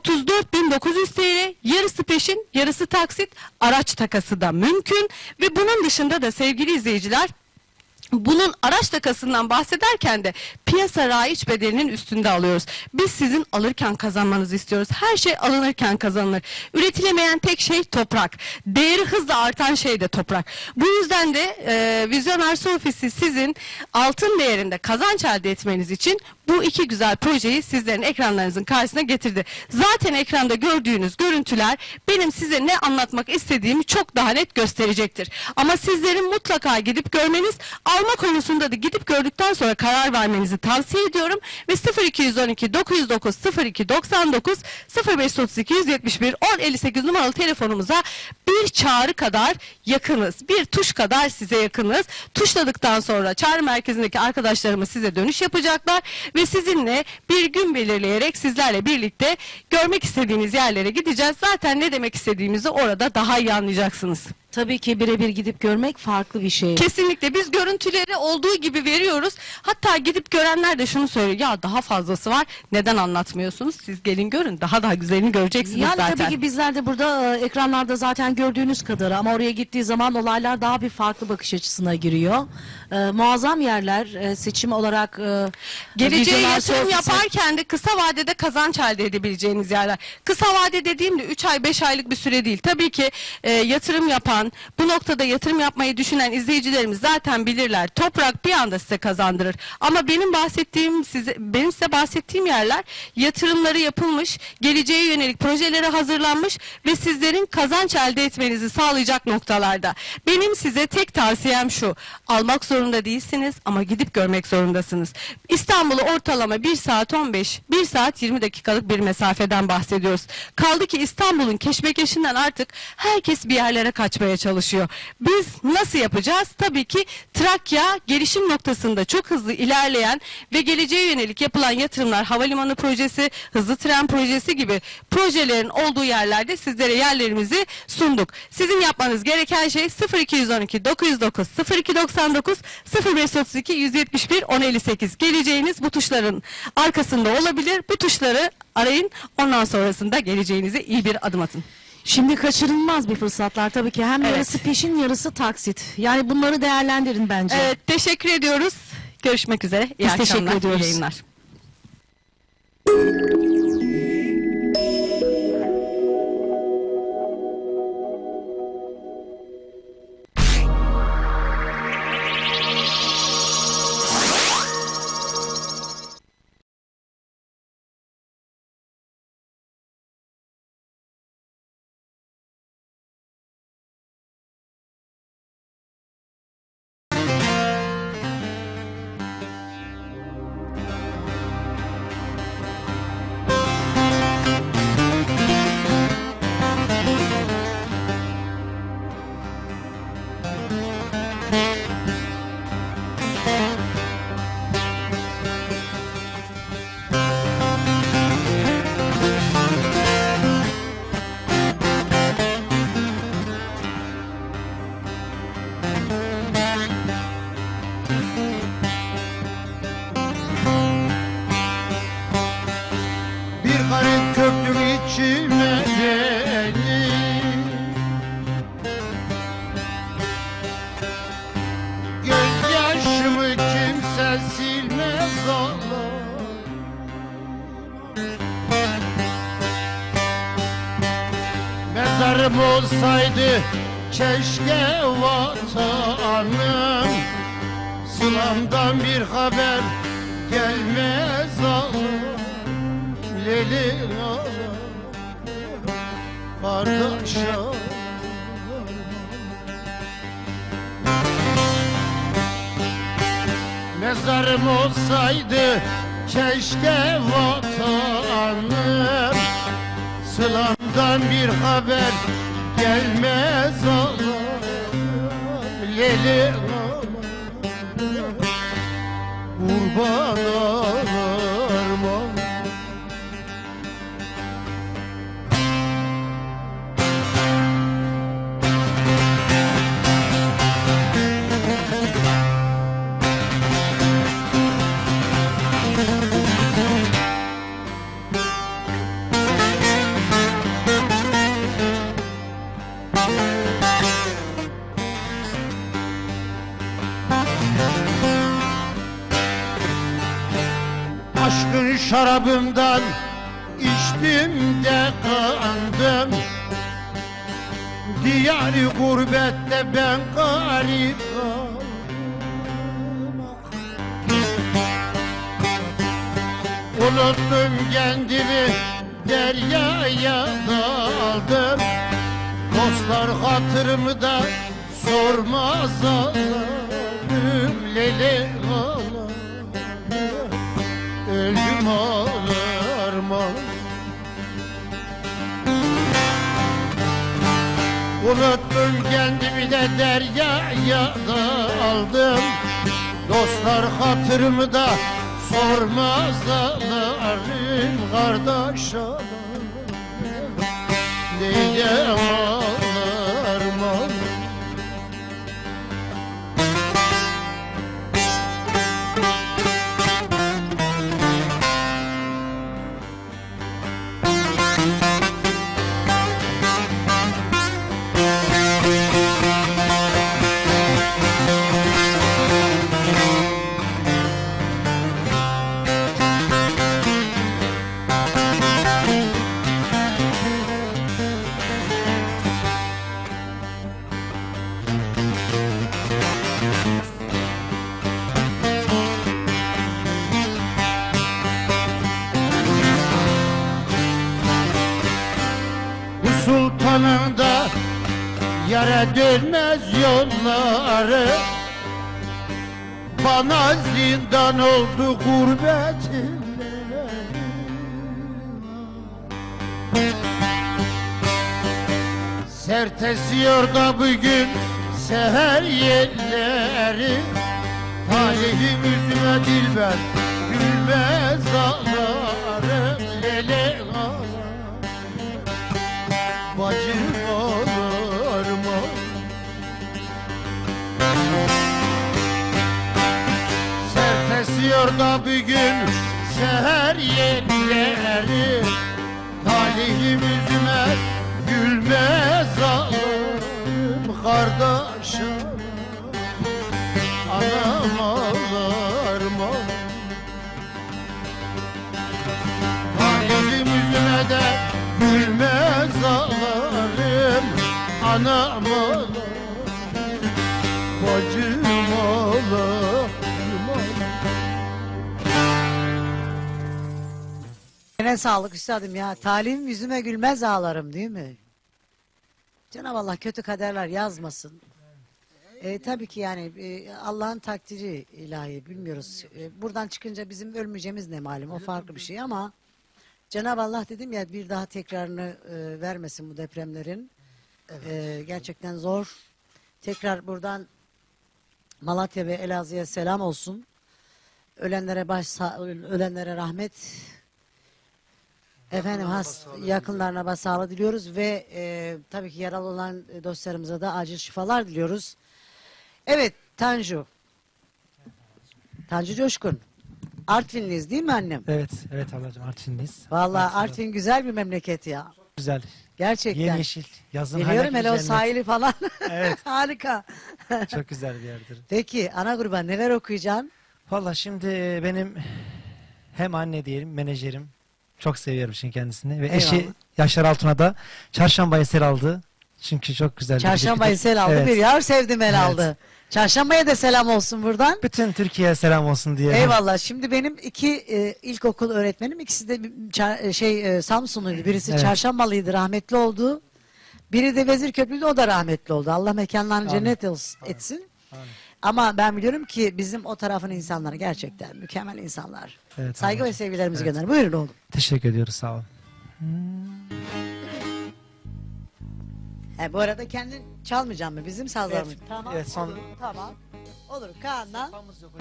34.900 TL, yarısı peşin, yarısı taksit, araç takası da mümkün ve bunun dışında da sevgili izleyiciler, bunun araç takasından bahsederken de piyasa raiç bedelinin üstünde alıyoruz. Biz sizin alırken kazanmanızı istiyoruz. Her şey alınırken kazanılır. Üretilemeyen tek şey toprak. Değeri hızla artan şey de toprak. Bu yüzden de Vizyon Arsa Ofisi sizin altın değerinde kazanç elde etmeniz için bu iki güzel projeyi sizlerin ekranlarınızın karşısına getirdi. Zaten ekranda gördüğünüz görüntüler benim size ne anlatmak istediğimi çok daha net gösterecektir. Ama sizlerin mutlaka gidip görmeniz, alma konusunda da gidip gördükten sonra karar vermenizi tavsiye ediyorum. Ve 0212 909 02 99 0532 171 1058 numaralı telefonumuza bir çağrı kadar yakınız. Bir tuş kadar size yakınız. Tuşladıktan sonra çağrı merkezindeki arkadaşlarımız size dönüş yapacaklar ve sizinle bir gün belirleyerek sizlerle birlikte görmek istediğiniz yerlere gideceğiz. Zaten ne demek istediğimizi orada daha iyi anlayacaksınız. Tabii ki birebir gidip görmek farklı bir şey. Kesinlikle biz görüntüleri olduğu gibi veriyoruz. Hatta gidip görenler de şunu söylüyor. Ya daha fazlası var. Neden anlatmıyorsunuz? Siz gelin görün. Daha da güzelini göreceksiniz yani zaten. Tabii ki bizler de burada ekranlarda zaten gördüğünüz kadar, ama oraya gittiği zaman olaylar daha bir farklı bakış açısına giriyor. Muazzam yerler, seçim olarak geleceğe Vizyon yatırım Arsa Ofisi- yaparken de kısa vadede kazanç elde edebileceğiniz yerler. Kısa vade dediğimde 3 ay 5 aylık bir süre değil. Tabii ki yatırım yapan, bu noktada yatırım yapmayı düşünen izleyicilerimiz zaten bilirler. Toprak bir anda size kazandırır. Ama benim size bahsettiğim yerler yatırımları yapılmış, geleceğe yönelik projelere hazırlanmış ve sizlerin kazanç elde etmenizi sağlayacak noktalarda. Benim size tek tavsiyem şu: almak zorunda değilsiniz ama gidip görmek zorundasınız. İstanbul'u ortalama 1 saat 20 dakikalık bir mesafeden bahsediyoruz. Kaldı ki İstanbul'un keşmekeşinden artık herkes bir yerlere kaçmaya çalışıyor. Biz nasıl yapacağız? Tabii ki Trakya gelişim noktasında çok hızlı ilerleyen ve geleceğe yönelik yapılan yatırımlar, havalimanı projesi, hızlı tren projesi gibi projelerin olduğu yerlerde sizlere yerlerimizi sunduk. Sizin yapmanız gereken şey 0212 909 0299 0532 171 1058. Geleceğiniz bu tuşların arkasında olabilir. Bu tuşları arayın. Ondan sonrasında geleceğinize iyi bir adım atın. Şimdi kaçırılmaz bir fırsatlar tabii ki. Hem Evet. yarısı peşin, yarısı taksit. Yani bunları değerlendirin bence. Evet, teşekkür ediyoruz. Görüşmek üzere. İyi Biz teşekkür akşamlar, iyi ediyoruz. yayınlar. Bir garip köprü içime beni gözyaşımı kimse silmez Allah. Mezarım olsaydı keşke vatanım, sılamdan bir haber gelmez Allah. Lelin ağlar kardeşim, nazarım olsaydı keşke vatanım. Sılamdan bir haber gelmez olayım. Leli kurban olurum. Aşkın şarabından içtim de kandım. Diyar-ı gurbette ben garip kaldım. Unuttum kendimi, deryaya daldım. Dostlar hatırımı da sormaz ağlarım. Leyli ağlarım, öldüm ağlarım. Unuttum kendimi de deryaya daldım. Dostlar hatırımı da sormaz ağlarım. Kardeş ağlarım, diye ağlarım. Sultanın da yere dönmez yolları. Bana zindan oldu gurbetimde. Sert esiyor da bugün seher yelleri. Talihim yüzüme dilber gülmez ağlarım. Lele ağlarım, bacım olur mu? Sert esiyor da bugün seher yelleri. Talihim yüzüme gülmez ağlarım. Kardeşim anam ağlarım. Talihim yüzüme de gülmez ağlarım. Anam ağlarım, bacım ağlarım. Ne sağlık üstadım ya. Talim yüzüme gülmez ağlarım değil mi? Cenab-ı Allah kötü kaderler yazmasın. Tabii ki yani Allah'ın takdiri ilahi bilmiyoruz. Buradan çıkınca bizim ölmeyeceğimiz ne malum, o farklı bir şey ama Cenab-ı Allah dedim ya bir daha tekrarını vermesin bu depremlerin. Evet. Gerçekten zor. Tekrar buradan Malatya ve Elazığ'a selam olsun. Ölenlere rahmet. Efendim yakınlarına başsağlığı diliyoruz ve tabii ki yaralı olan dostlarımıza da acil şifalar diliyoruz. Evet Tanju. Tanju Coşkun. Artvinliyiz değil mi annem? Evet, evet ablacığım Artvinliyiz. Vallahi Artvin güzel bir memleket ya. Güzel. Gerçekten. Yemyeşil. Yazın biliyorum hele o cennet. sahili falan. Evet. Harika. Çok güzel bir yerdir. Peki ana gruba neler okuyacaksın? Valla şimdi benim hem anne diyelim menajerim. Çok seviyorum şimdi kendisini. Ve Eyvallah. eşi Yaşar Altun'a da Çarşambayı sel aldı. Çünkü çok güzel. Çarşambayı sel aldı. Evet. Bir yar sevdim el Evet. aldı. Çarşambaya da selam olsun buradan. Bütün Türkiye'ye selam olsun diye. Eyvallah. Şimdi benim iki ilkokul öğretmenim. İkisi de Samsunluydu. Birisi Evet. Çarşambalıydı. Rahmetli oldu. Biri de Vezirköprülüydü. O da rahmetli oldu. Allah mekanlarını Amin. cennet etsin. Amin. Ama ben biliyorum ki bizim o tarafın insanları gerçekten mükemmel insanlar. Evet, Saygı ve ablacığım. sevgilerimizi Evet. gönder. Buyurun oğlum. Teşekkür ediyoruz, sağ olun. Bu arada kendin çalmayacak mı? Bizim sazlar mı? Evet, Tamam. evet, son- Olur, tamam. Olur. Kaan'dan.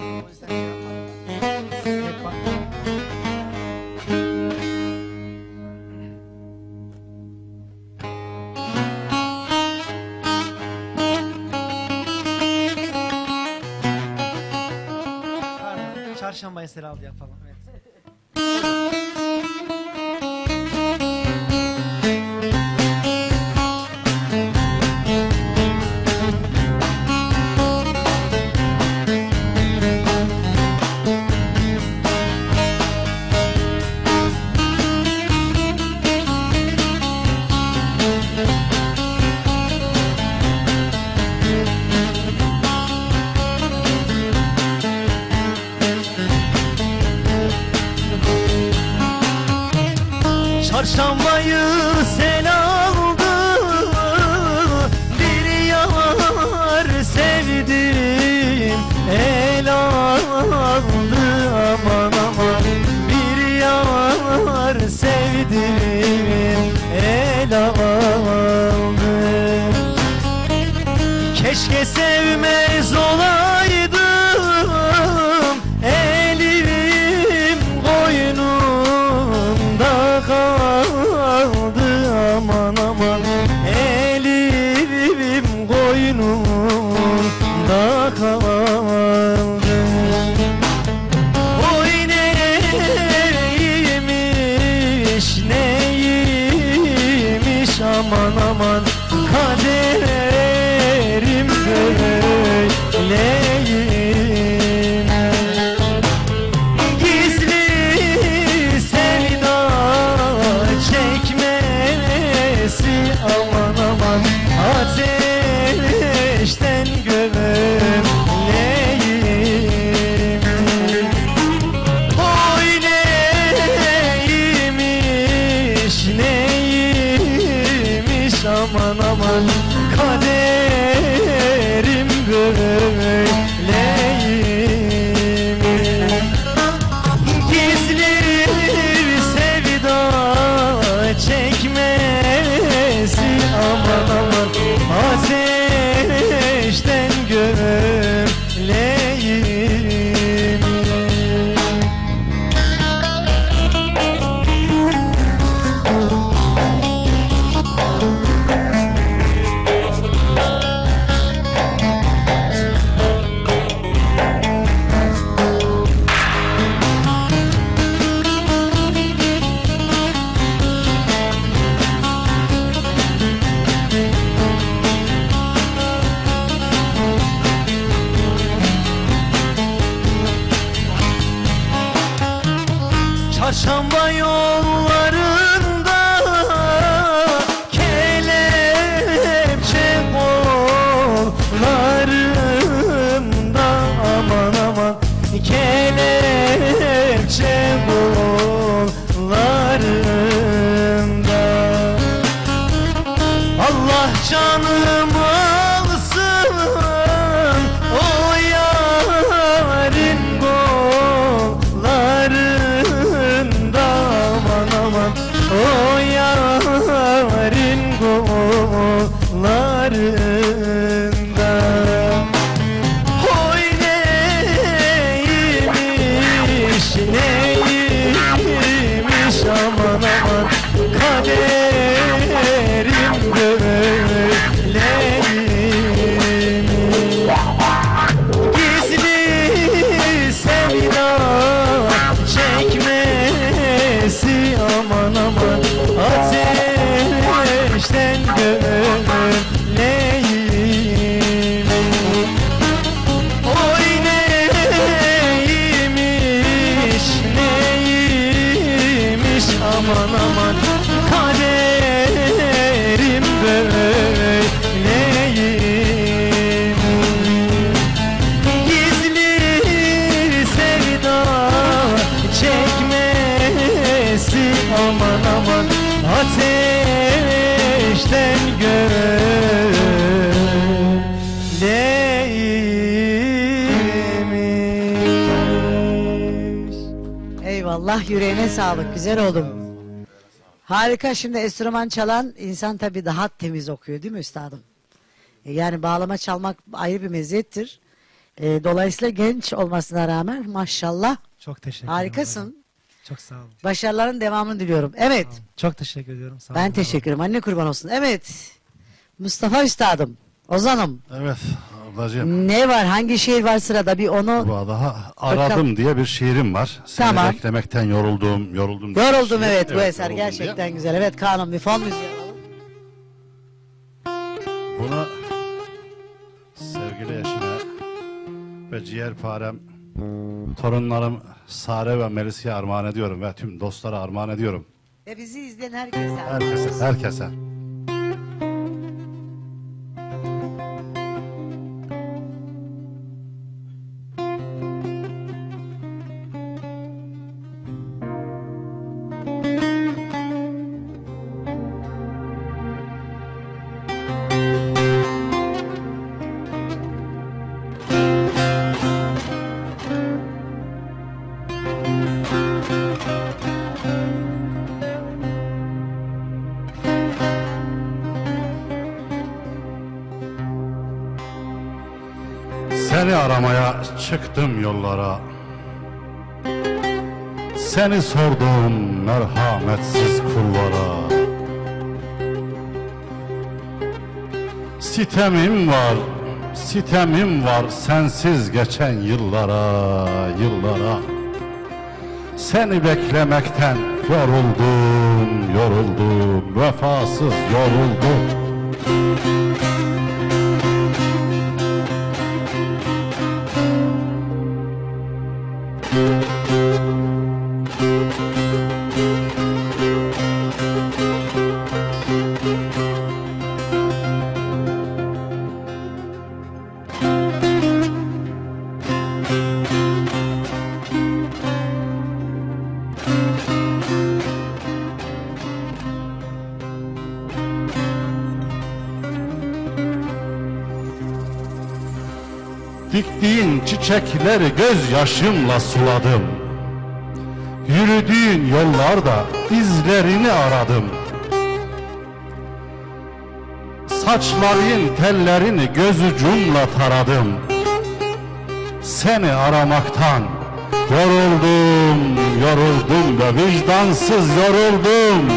Çarşamba eseri aldı yapalım. Evet. Çarşambayı sel aldı, bir yar sevdim el aldı, aman aman bir yar sevdim el aldı. Keşke sevmez olaydım, elim koynumda kaldı, aman aman elim koynumda kaldı. Oy neymiş neymiş, aman aman kaderim böyleyim. Gizli sevda çekmesi, aman aman ateşten gömüleyim. Oy neymiş neymiş, aman aman kaderim böyleyim. Gizli sevda çekmesi, aman aman ateşten gömüleyim. Çarşamba yollarında kelepçe kollarımda, aman aman kelepçe kollarımda. Allah canımı alsın o yarın kollarında, aman aman o yarın kollarında. Oy neymiş neymiş, aman aman kaderim böyleyim. Gizli sevda çekmesi, aman aman ateşten gömüleyim. Oy neymiş neymiş, aman aman kaderim böyleyim. Gizli sevda çekmesi, aman aman ateşten gömüleyim. Maşallah, yüreğine sağlık, güzel oğlum. Harika. Şimdi enstrüman çalan insan tabii daha temiz okuyor değil mi üstadım? Yani bağlama çalmak ayrı bir meziyettir. Dolayısıyla genç olmasına rağmen maşallah Çok teşekkür ederim. harikasın. hocam. Çok sağ olun. Başarıların devamını diliyorum. Evet. Sağ olun. Çok teşekkür ediyorum. Sağ Ben olun. teşekkür ederim. Anne kurban olsun. Evet. Mustafa üstadım. Ozan'ım. Evet ablacığım. Ne var? Hangi şiir var sırada? Bir onu... Bu daha aradım diye bir şiirim var. Seni Tamam. beklemekten yoruldum. Yoruldum şiir. evet, bu eser yoruldum gerçekten diye. güzel. Evet Kaan'ım, bir fon müziği alalım. Bunu sevgili eşime ve ciğerparem torunlarım Sare ve Melisa'ya armağan ediyorum ve tüm dostlara armağan ediyorum. Ve bizi izleyen herkese. Herkese. Seni aramaya çıktım yollara. Seni sordum merhametsiz kullara. Sitemim var sensiz geçen yıllara. Seni beklemekten yoruldum, vefasız yoruldum. Diktiğin çiçekleri gözyaşımla suladım. Yürüdüğün yollarda izlerini aradım. Saçların tellerini göz ucumla taradım. Seni aramaktan yoruldum ve vicdansız yoruldum.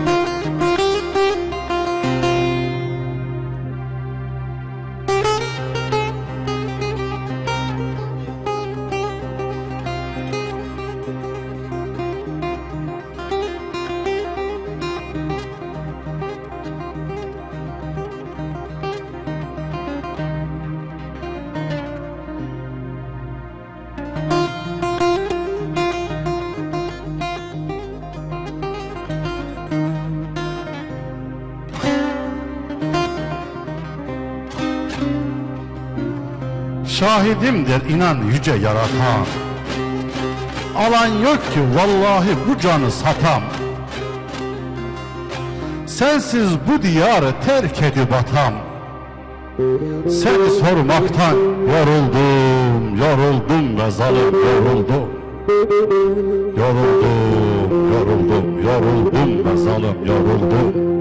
Şahidimdir inan yüce yaratan. Alan yok ki vallahi bu canı satam. Sensiz bu diyarı terk edip atam. Seni sormaktan yoruldum ve zalim yoruldum. Yoruldum ve zalim yoruldum.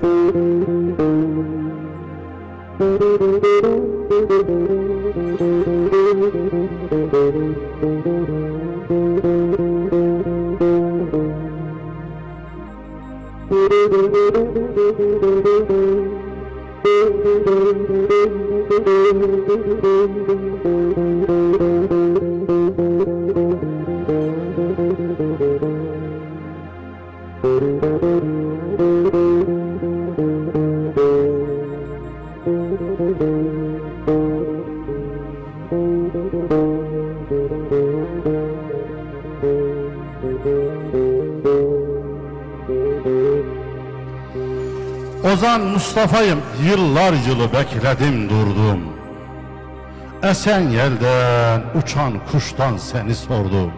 Ozan Mustafa'yım, yıllar yılı bekledim durdum. Esen yelden, uçan kuştan seni sordum.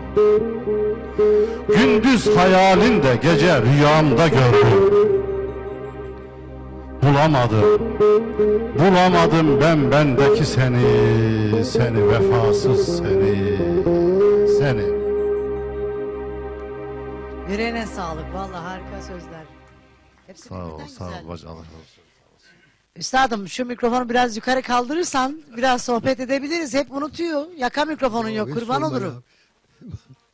Gündüz hayalinde, gece rüyamda gördüm. Bulamadım ben bendeki seni vefasız seni. Yüreğine sağlık. Vallahi harika sözler. Hepsi Sağ ol, birbirinden sağ ol güzel. bacı, Allah razı olsun. Üstadım şu mikrofonu biraz yukarı kaldırırsan biraz sohbet edebiliriz. Hep unutuyor. Yaka mikrofonun yok. Hiç Kurban sorma olurum. ya.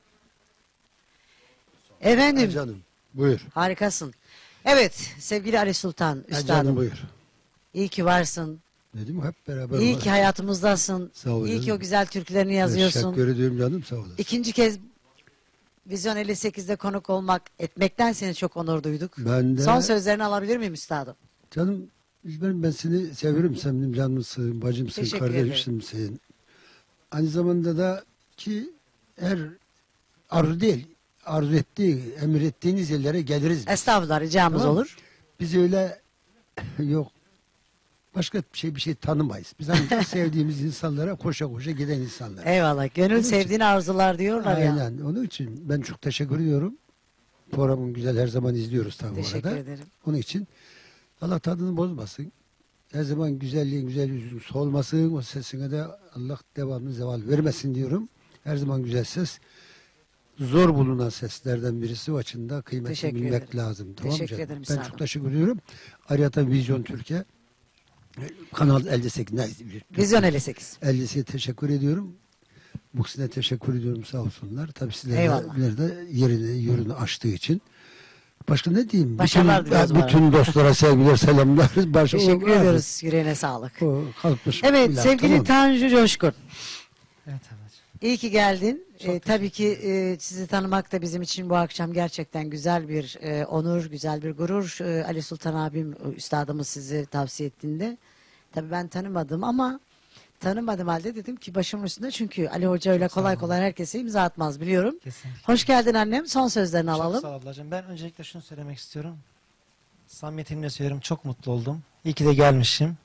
Efendim. Canım buyur. Harikasın. Evet sevgili Ali Sultan Canım üstadım. buyur. İyi ki varsın. Dedim hep beraber. İyi var. ki hayatımızdasın. Sağ ol İyi ki canım. o güzel türkülerini yazıyorsun. Teşekkür ediyorum canım, sağ olasın. İkinci kez Vizyon 58'de konuk etmekten seni çok onur duyduk. Ben de Son sözlerini alabilir miyim üstadım? canım, ben seni seviyorum, sen benim canımsın, bacımsın, Teşekkür kardeşimsin. Aynı zamanda da ki her arzu değil, arzu ettiği, emir ettiğiniz yerlere geliriz. biz. Estağfurullah ricamız Tamam. olur. Biz öyle yok. Başka bir şey tanımayız. Biz ancak sevdiğimiz insanlara koşa koşa giden insanlar. Eyvallah. Gönül Onun için- sevdiğini arzular diyorlar ya. Aynen. Onun için ben çok teşekkür ediyorum. Programın güzel, her zaman izliyoruz tabii Teşekkür orada. ederim. Onun için Allah tadını bozmasın. Her zaman güzelliğin, güzel yüzün solmasın. O sesine de Allah devamlı zeval vermesin diyorum. Her zaman güzel ses. Zor bulunan seslerden birisi, o açıdan kıymetini Teşekkür bilmek ederim. lazım. Tamam mı Teşekkür canım? ederim, Ben sağ çok olun. teşekkür ediyorum. Ayrıca Vizyon Türkiye Kanal 58 Vizyon 58. 58'e teşekkür ediyorum. Muhsin'e teşekkür ediyorum, sağ olsunlar. Tabii sizlere Eyvallah. de yönünü açtığı için. Başka ne diyeyim? Başarılar diliyoruz bana. bütün dostlara sevgiler, selamlar. Teşekkür ediyoruz. Yüreğine sağlık. Kalkmış. Evet sevgili Tanju Coşkun. Evet ablacığım. İyi ki geldin. Çok Tabii ki sizi tanımak da bizim için bu akşam gerçekten güzel bir onur, güzel bir gurur. Ali Sultan abim, üstadımız sizi tavsiye ettiğinde. Tabii ben tanımadım ama tanımadım halde dedim ki başımın üstünde, çünkü Ali Hoca öyle kolay kolay herkese imza atmaz biliyorum. Kesinlikle. Hoş geldin annem. Son sözlerini Çok alalım. sağ ol ablacığım. Ben öncelikle şunu söylemek istiyorum. Samimiyetimle söylüyorum. Çok mutlu oldum. İyi ki de gelmişim.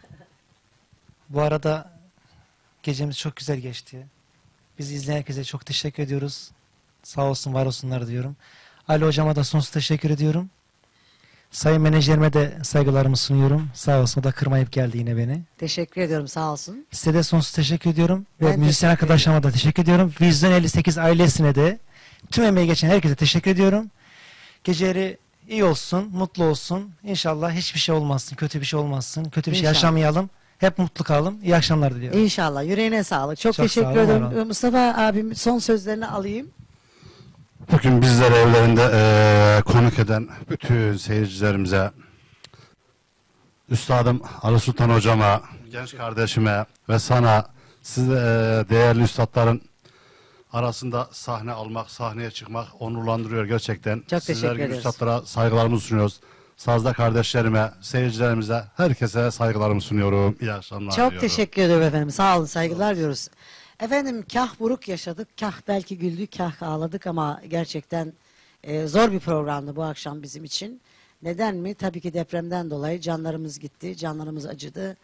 Bu arada gecemiz çok güzel geçti. Bizi izleyen herkese çok teşekkür ediyoruz. Sağ olsun, var olsunlar diyorum. Ali hocama da sonsuz teşekkür ediyorum. Sayın menajerime de saygılarımı sunuyorum. Sağ olsun, o da kırmayıp geldi yine beni. Teşekkür ediyorum, sağ olsun. Size de sonsuz teşekkür ediyorum. Ve Ben müzisyen teşekkür arkadaşlarıma da teşekkür ediyorum. Vizyon 58 ailesine de, tüm emeği geçen herkese teşekkür ediyorum. Geceleri iyi olsun, mutlu olsun. İnşallah hiçbir şey olmasın, kötü bir şey olmasın. Kötü bir şey İnşallah. yaşamayalım. Hep mutlu kalın. İyi akşamlar diliyorum. İnşallah. Yüreğine sağlık. Çok Çok teşekkür sağ olun, ederim. var olun. Mustafa abim son sözlerini alayım. Bugün bizleri evlerinde konuk eden bütün seyircilerimize, Üstadım Ali Sultan hocama, genç kardeşime ve sana, siz değerli üstadların arasında sahne almak, sahneye çıkmak onurlandırıyor gerçekten. Çok Sizler teşekkür gibi ederiz. üstadlara saygılarımızı sunuyoruz. Sazda kardeşlerime, seyircilerimize, herkese saygılarımı sunuyorum. İyi akşamlar Çok diliyorum. teşekkür ederim efendim. Sağ olun, saygılar diyoruz. Efendim kah buruk yaşadık, kah belki güldük, kah ağladık ama gerçekten zor bir programdı bu akşam bizim için. Neden mi? Tabii ki depremden dolayı canlarımız gitti, canlarımız acıdı.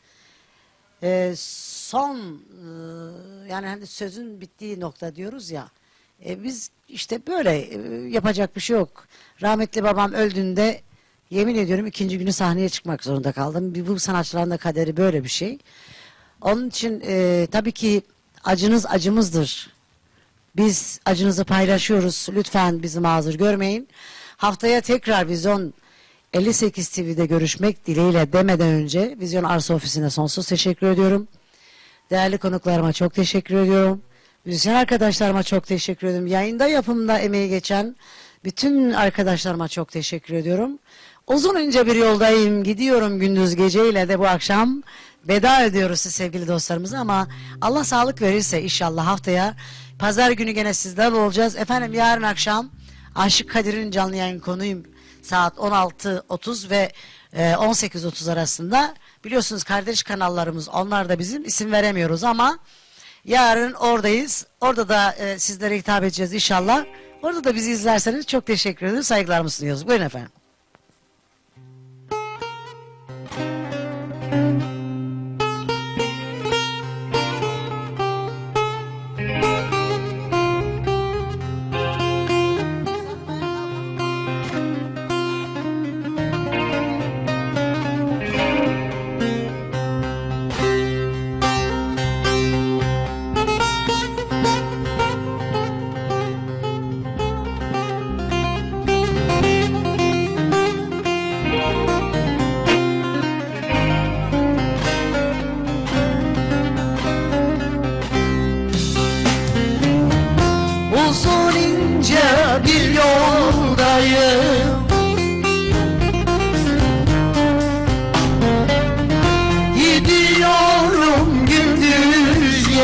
Yani hani sözün bittiği nokta diyoruz ya. Biz işte böyle yapacak bir şey yok. Rahmetli babam öldüğünde yemin ediyorum ikinci günü sahneye çıkmak zorunda kaldım. Bu sanatçıların da kaderi böyle bir şey. Onun için tabii ki acınız acımızdır. Biz acınızı paylaşıyoruz. Lütfen bizi mazur görmeyin. Haftaya tekrar Vizyon 58 TV'de görüşmek dileğiyle demeden önce Vizyon Arsa Ofisi'ne sonsuz teşekkür ediyorum. Değerli konuklarıma çok teşekkür ediyorum. Müzisyen arkadaşlarıma çok teşekkür ediyorum. Yayında yapımda emeği geçen bütün arkadaşlarıma çok teşekkür ediyorum. Uzun ince bir yoldayım. Gidiyorum gündüz geceyle de bu akşam veda ediyoruz siz sevgili dostlarımıza ama Allah sağlık verirse inşallah haftaya pazar günü gene sizlerle olacağız. Efendim yarın akşam Aşık Kadir'in canlı yayın konuyum saat 16.30 ve 18.30 arasında. Biliyorsunuz kardeş kanallarımız, onlar da bizim, isim veremiyoruz ama yarın oradayız. Orada da sizlere hitap edeceğiz inşallah. Orada da bizi izlerseniz çok teşekkür ederim. Saygılarımı sunuyoruz. Buyurun efendim.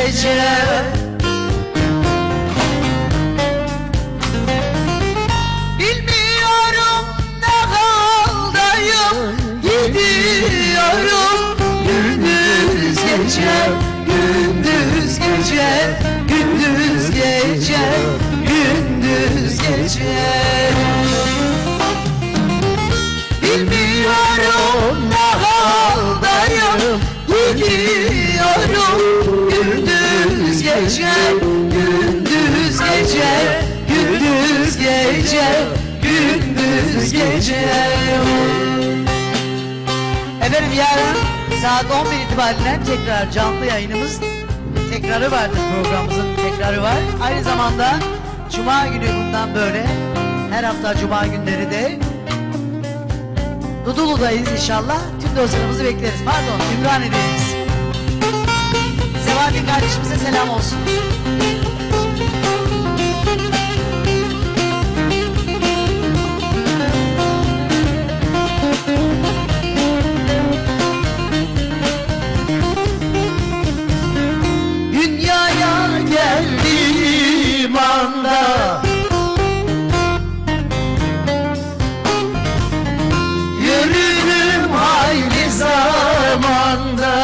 gece. Bilmiyorum ne haldayım, gidiyorum gündüz gece, gündüz gece, gündüz gece, gündüz gece. Bilmiyorum ne haldayım, gidiyorum gündüz gece, gündüz gece, gündüz gece, gündüz gece. Efendim yarın saat 11 itibariyle tekrar canlı yayınımız tekrarı vardır, programımızın tekrarı var. Aynı zamanda Cuma günü bundan böyle her hafta Cuma günleri de Dudullu'dayız inşallah. Tüm dostlarımızı bekleriz. Pardon, Ümraniye'deyiz. Sebahattin kardeşimize selam olsun. Dünyaya geldiğim anda yürürüm hayli zamanda.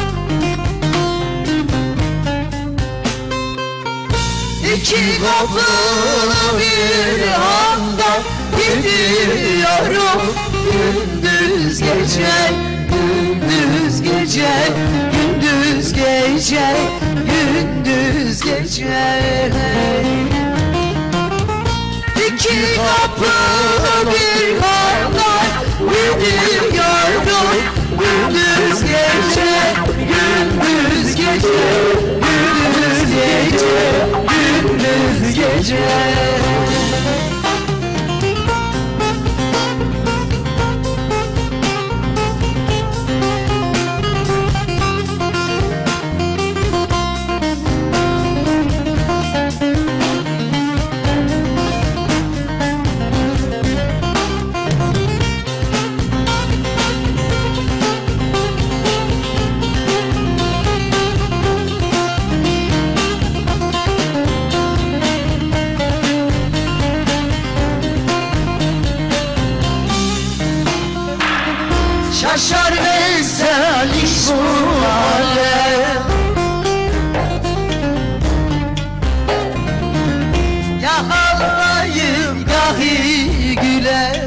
İki kapılı bir anda gidiyorum gündüz gece, gündüz gece, gündüz gece, gündüz gece. İki kapılı bir anda gidiyorum gündüz gece, gündüz gece, gündüz gece, gündüz gece. Şaşar Veysel şu alem, ya ağlayıp gahi güle.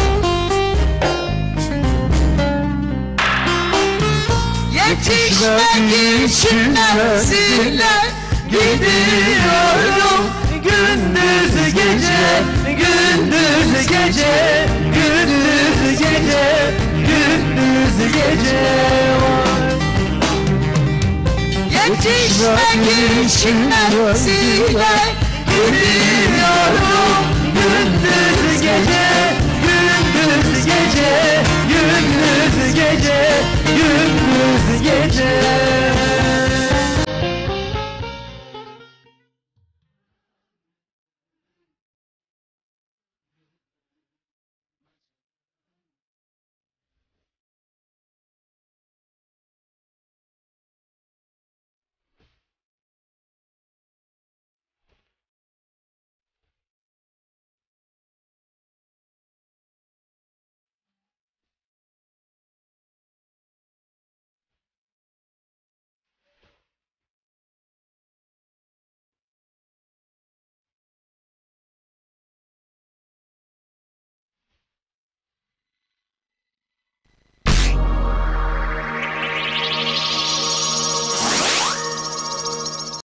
Yetişmek için nefsine gidiyorum gündüz gece, gündüz gece, gündüz gece, gündüz gece. Yetişmek için nefsine gidiyorum gündüz gece, gündüz gece, gündüz gece, gündüz gece.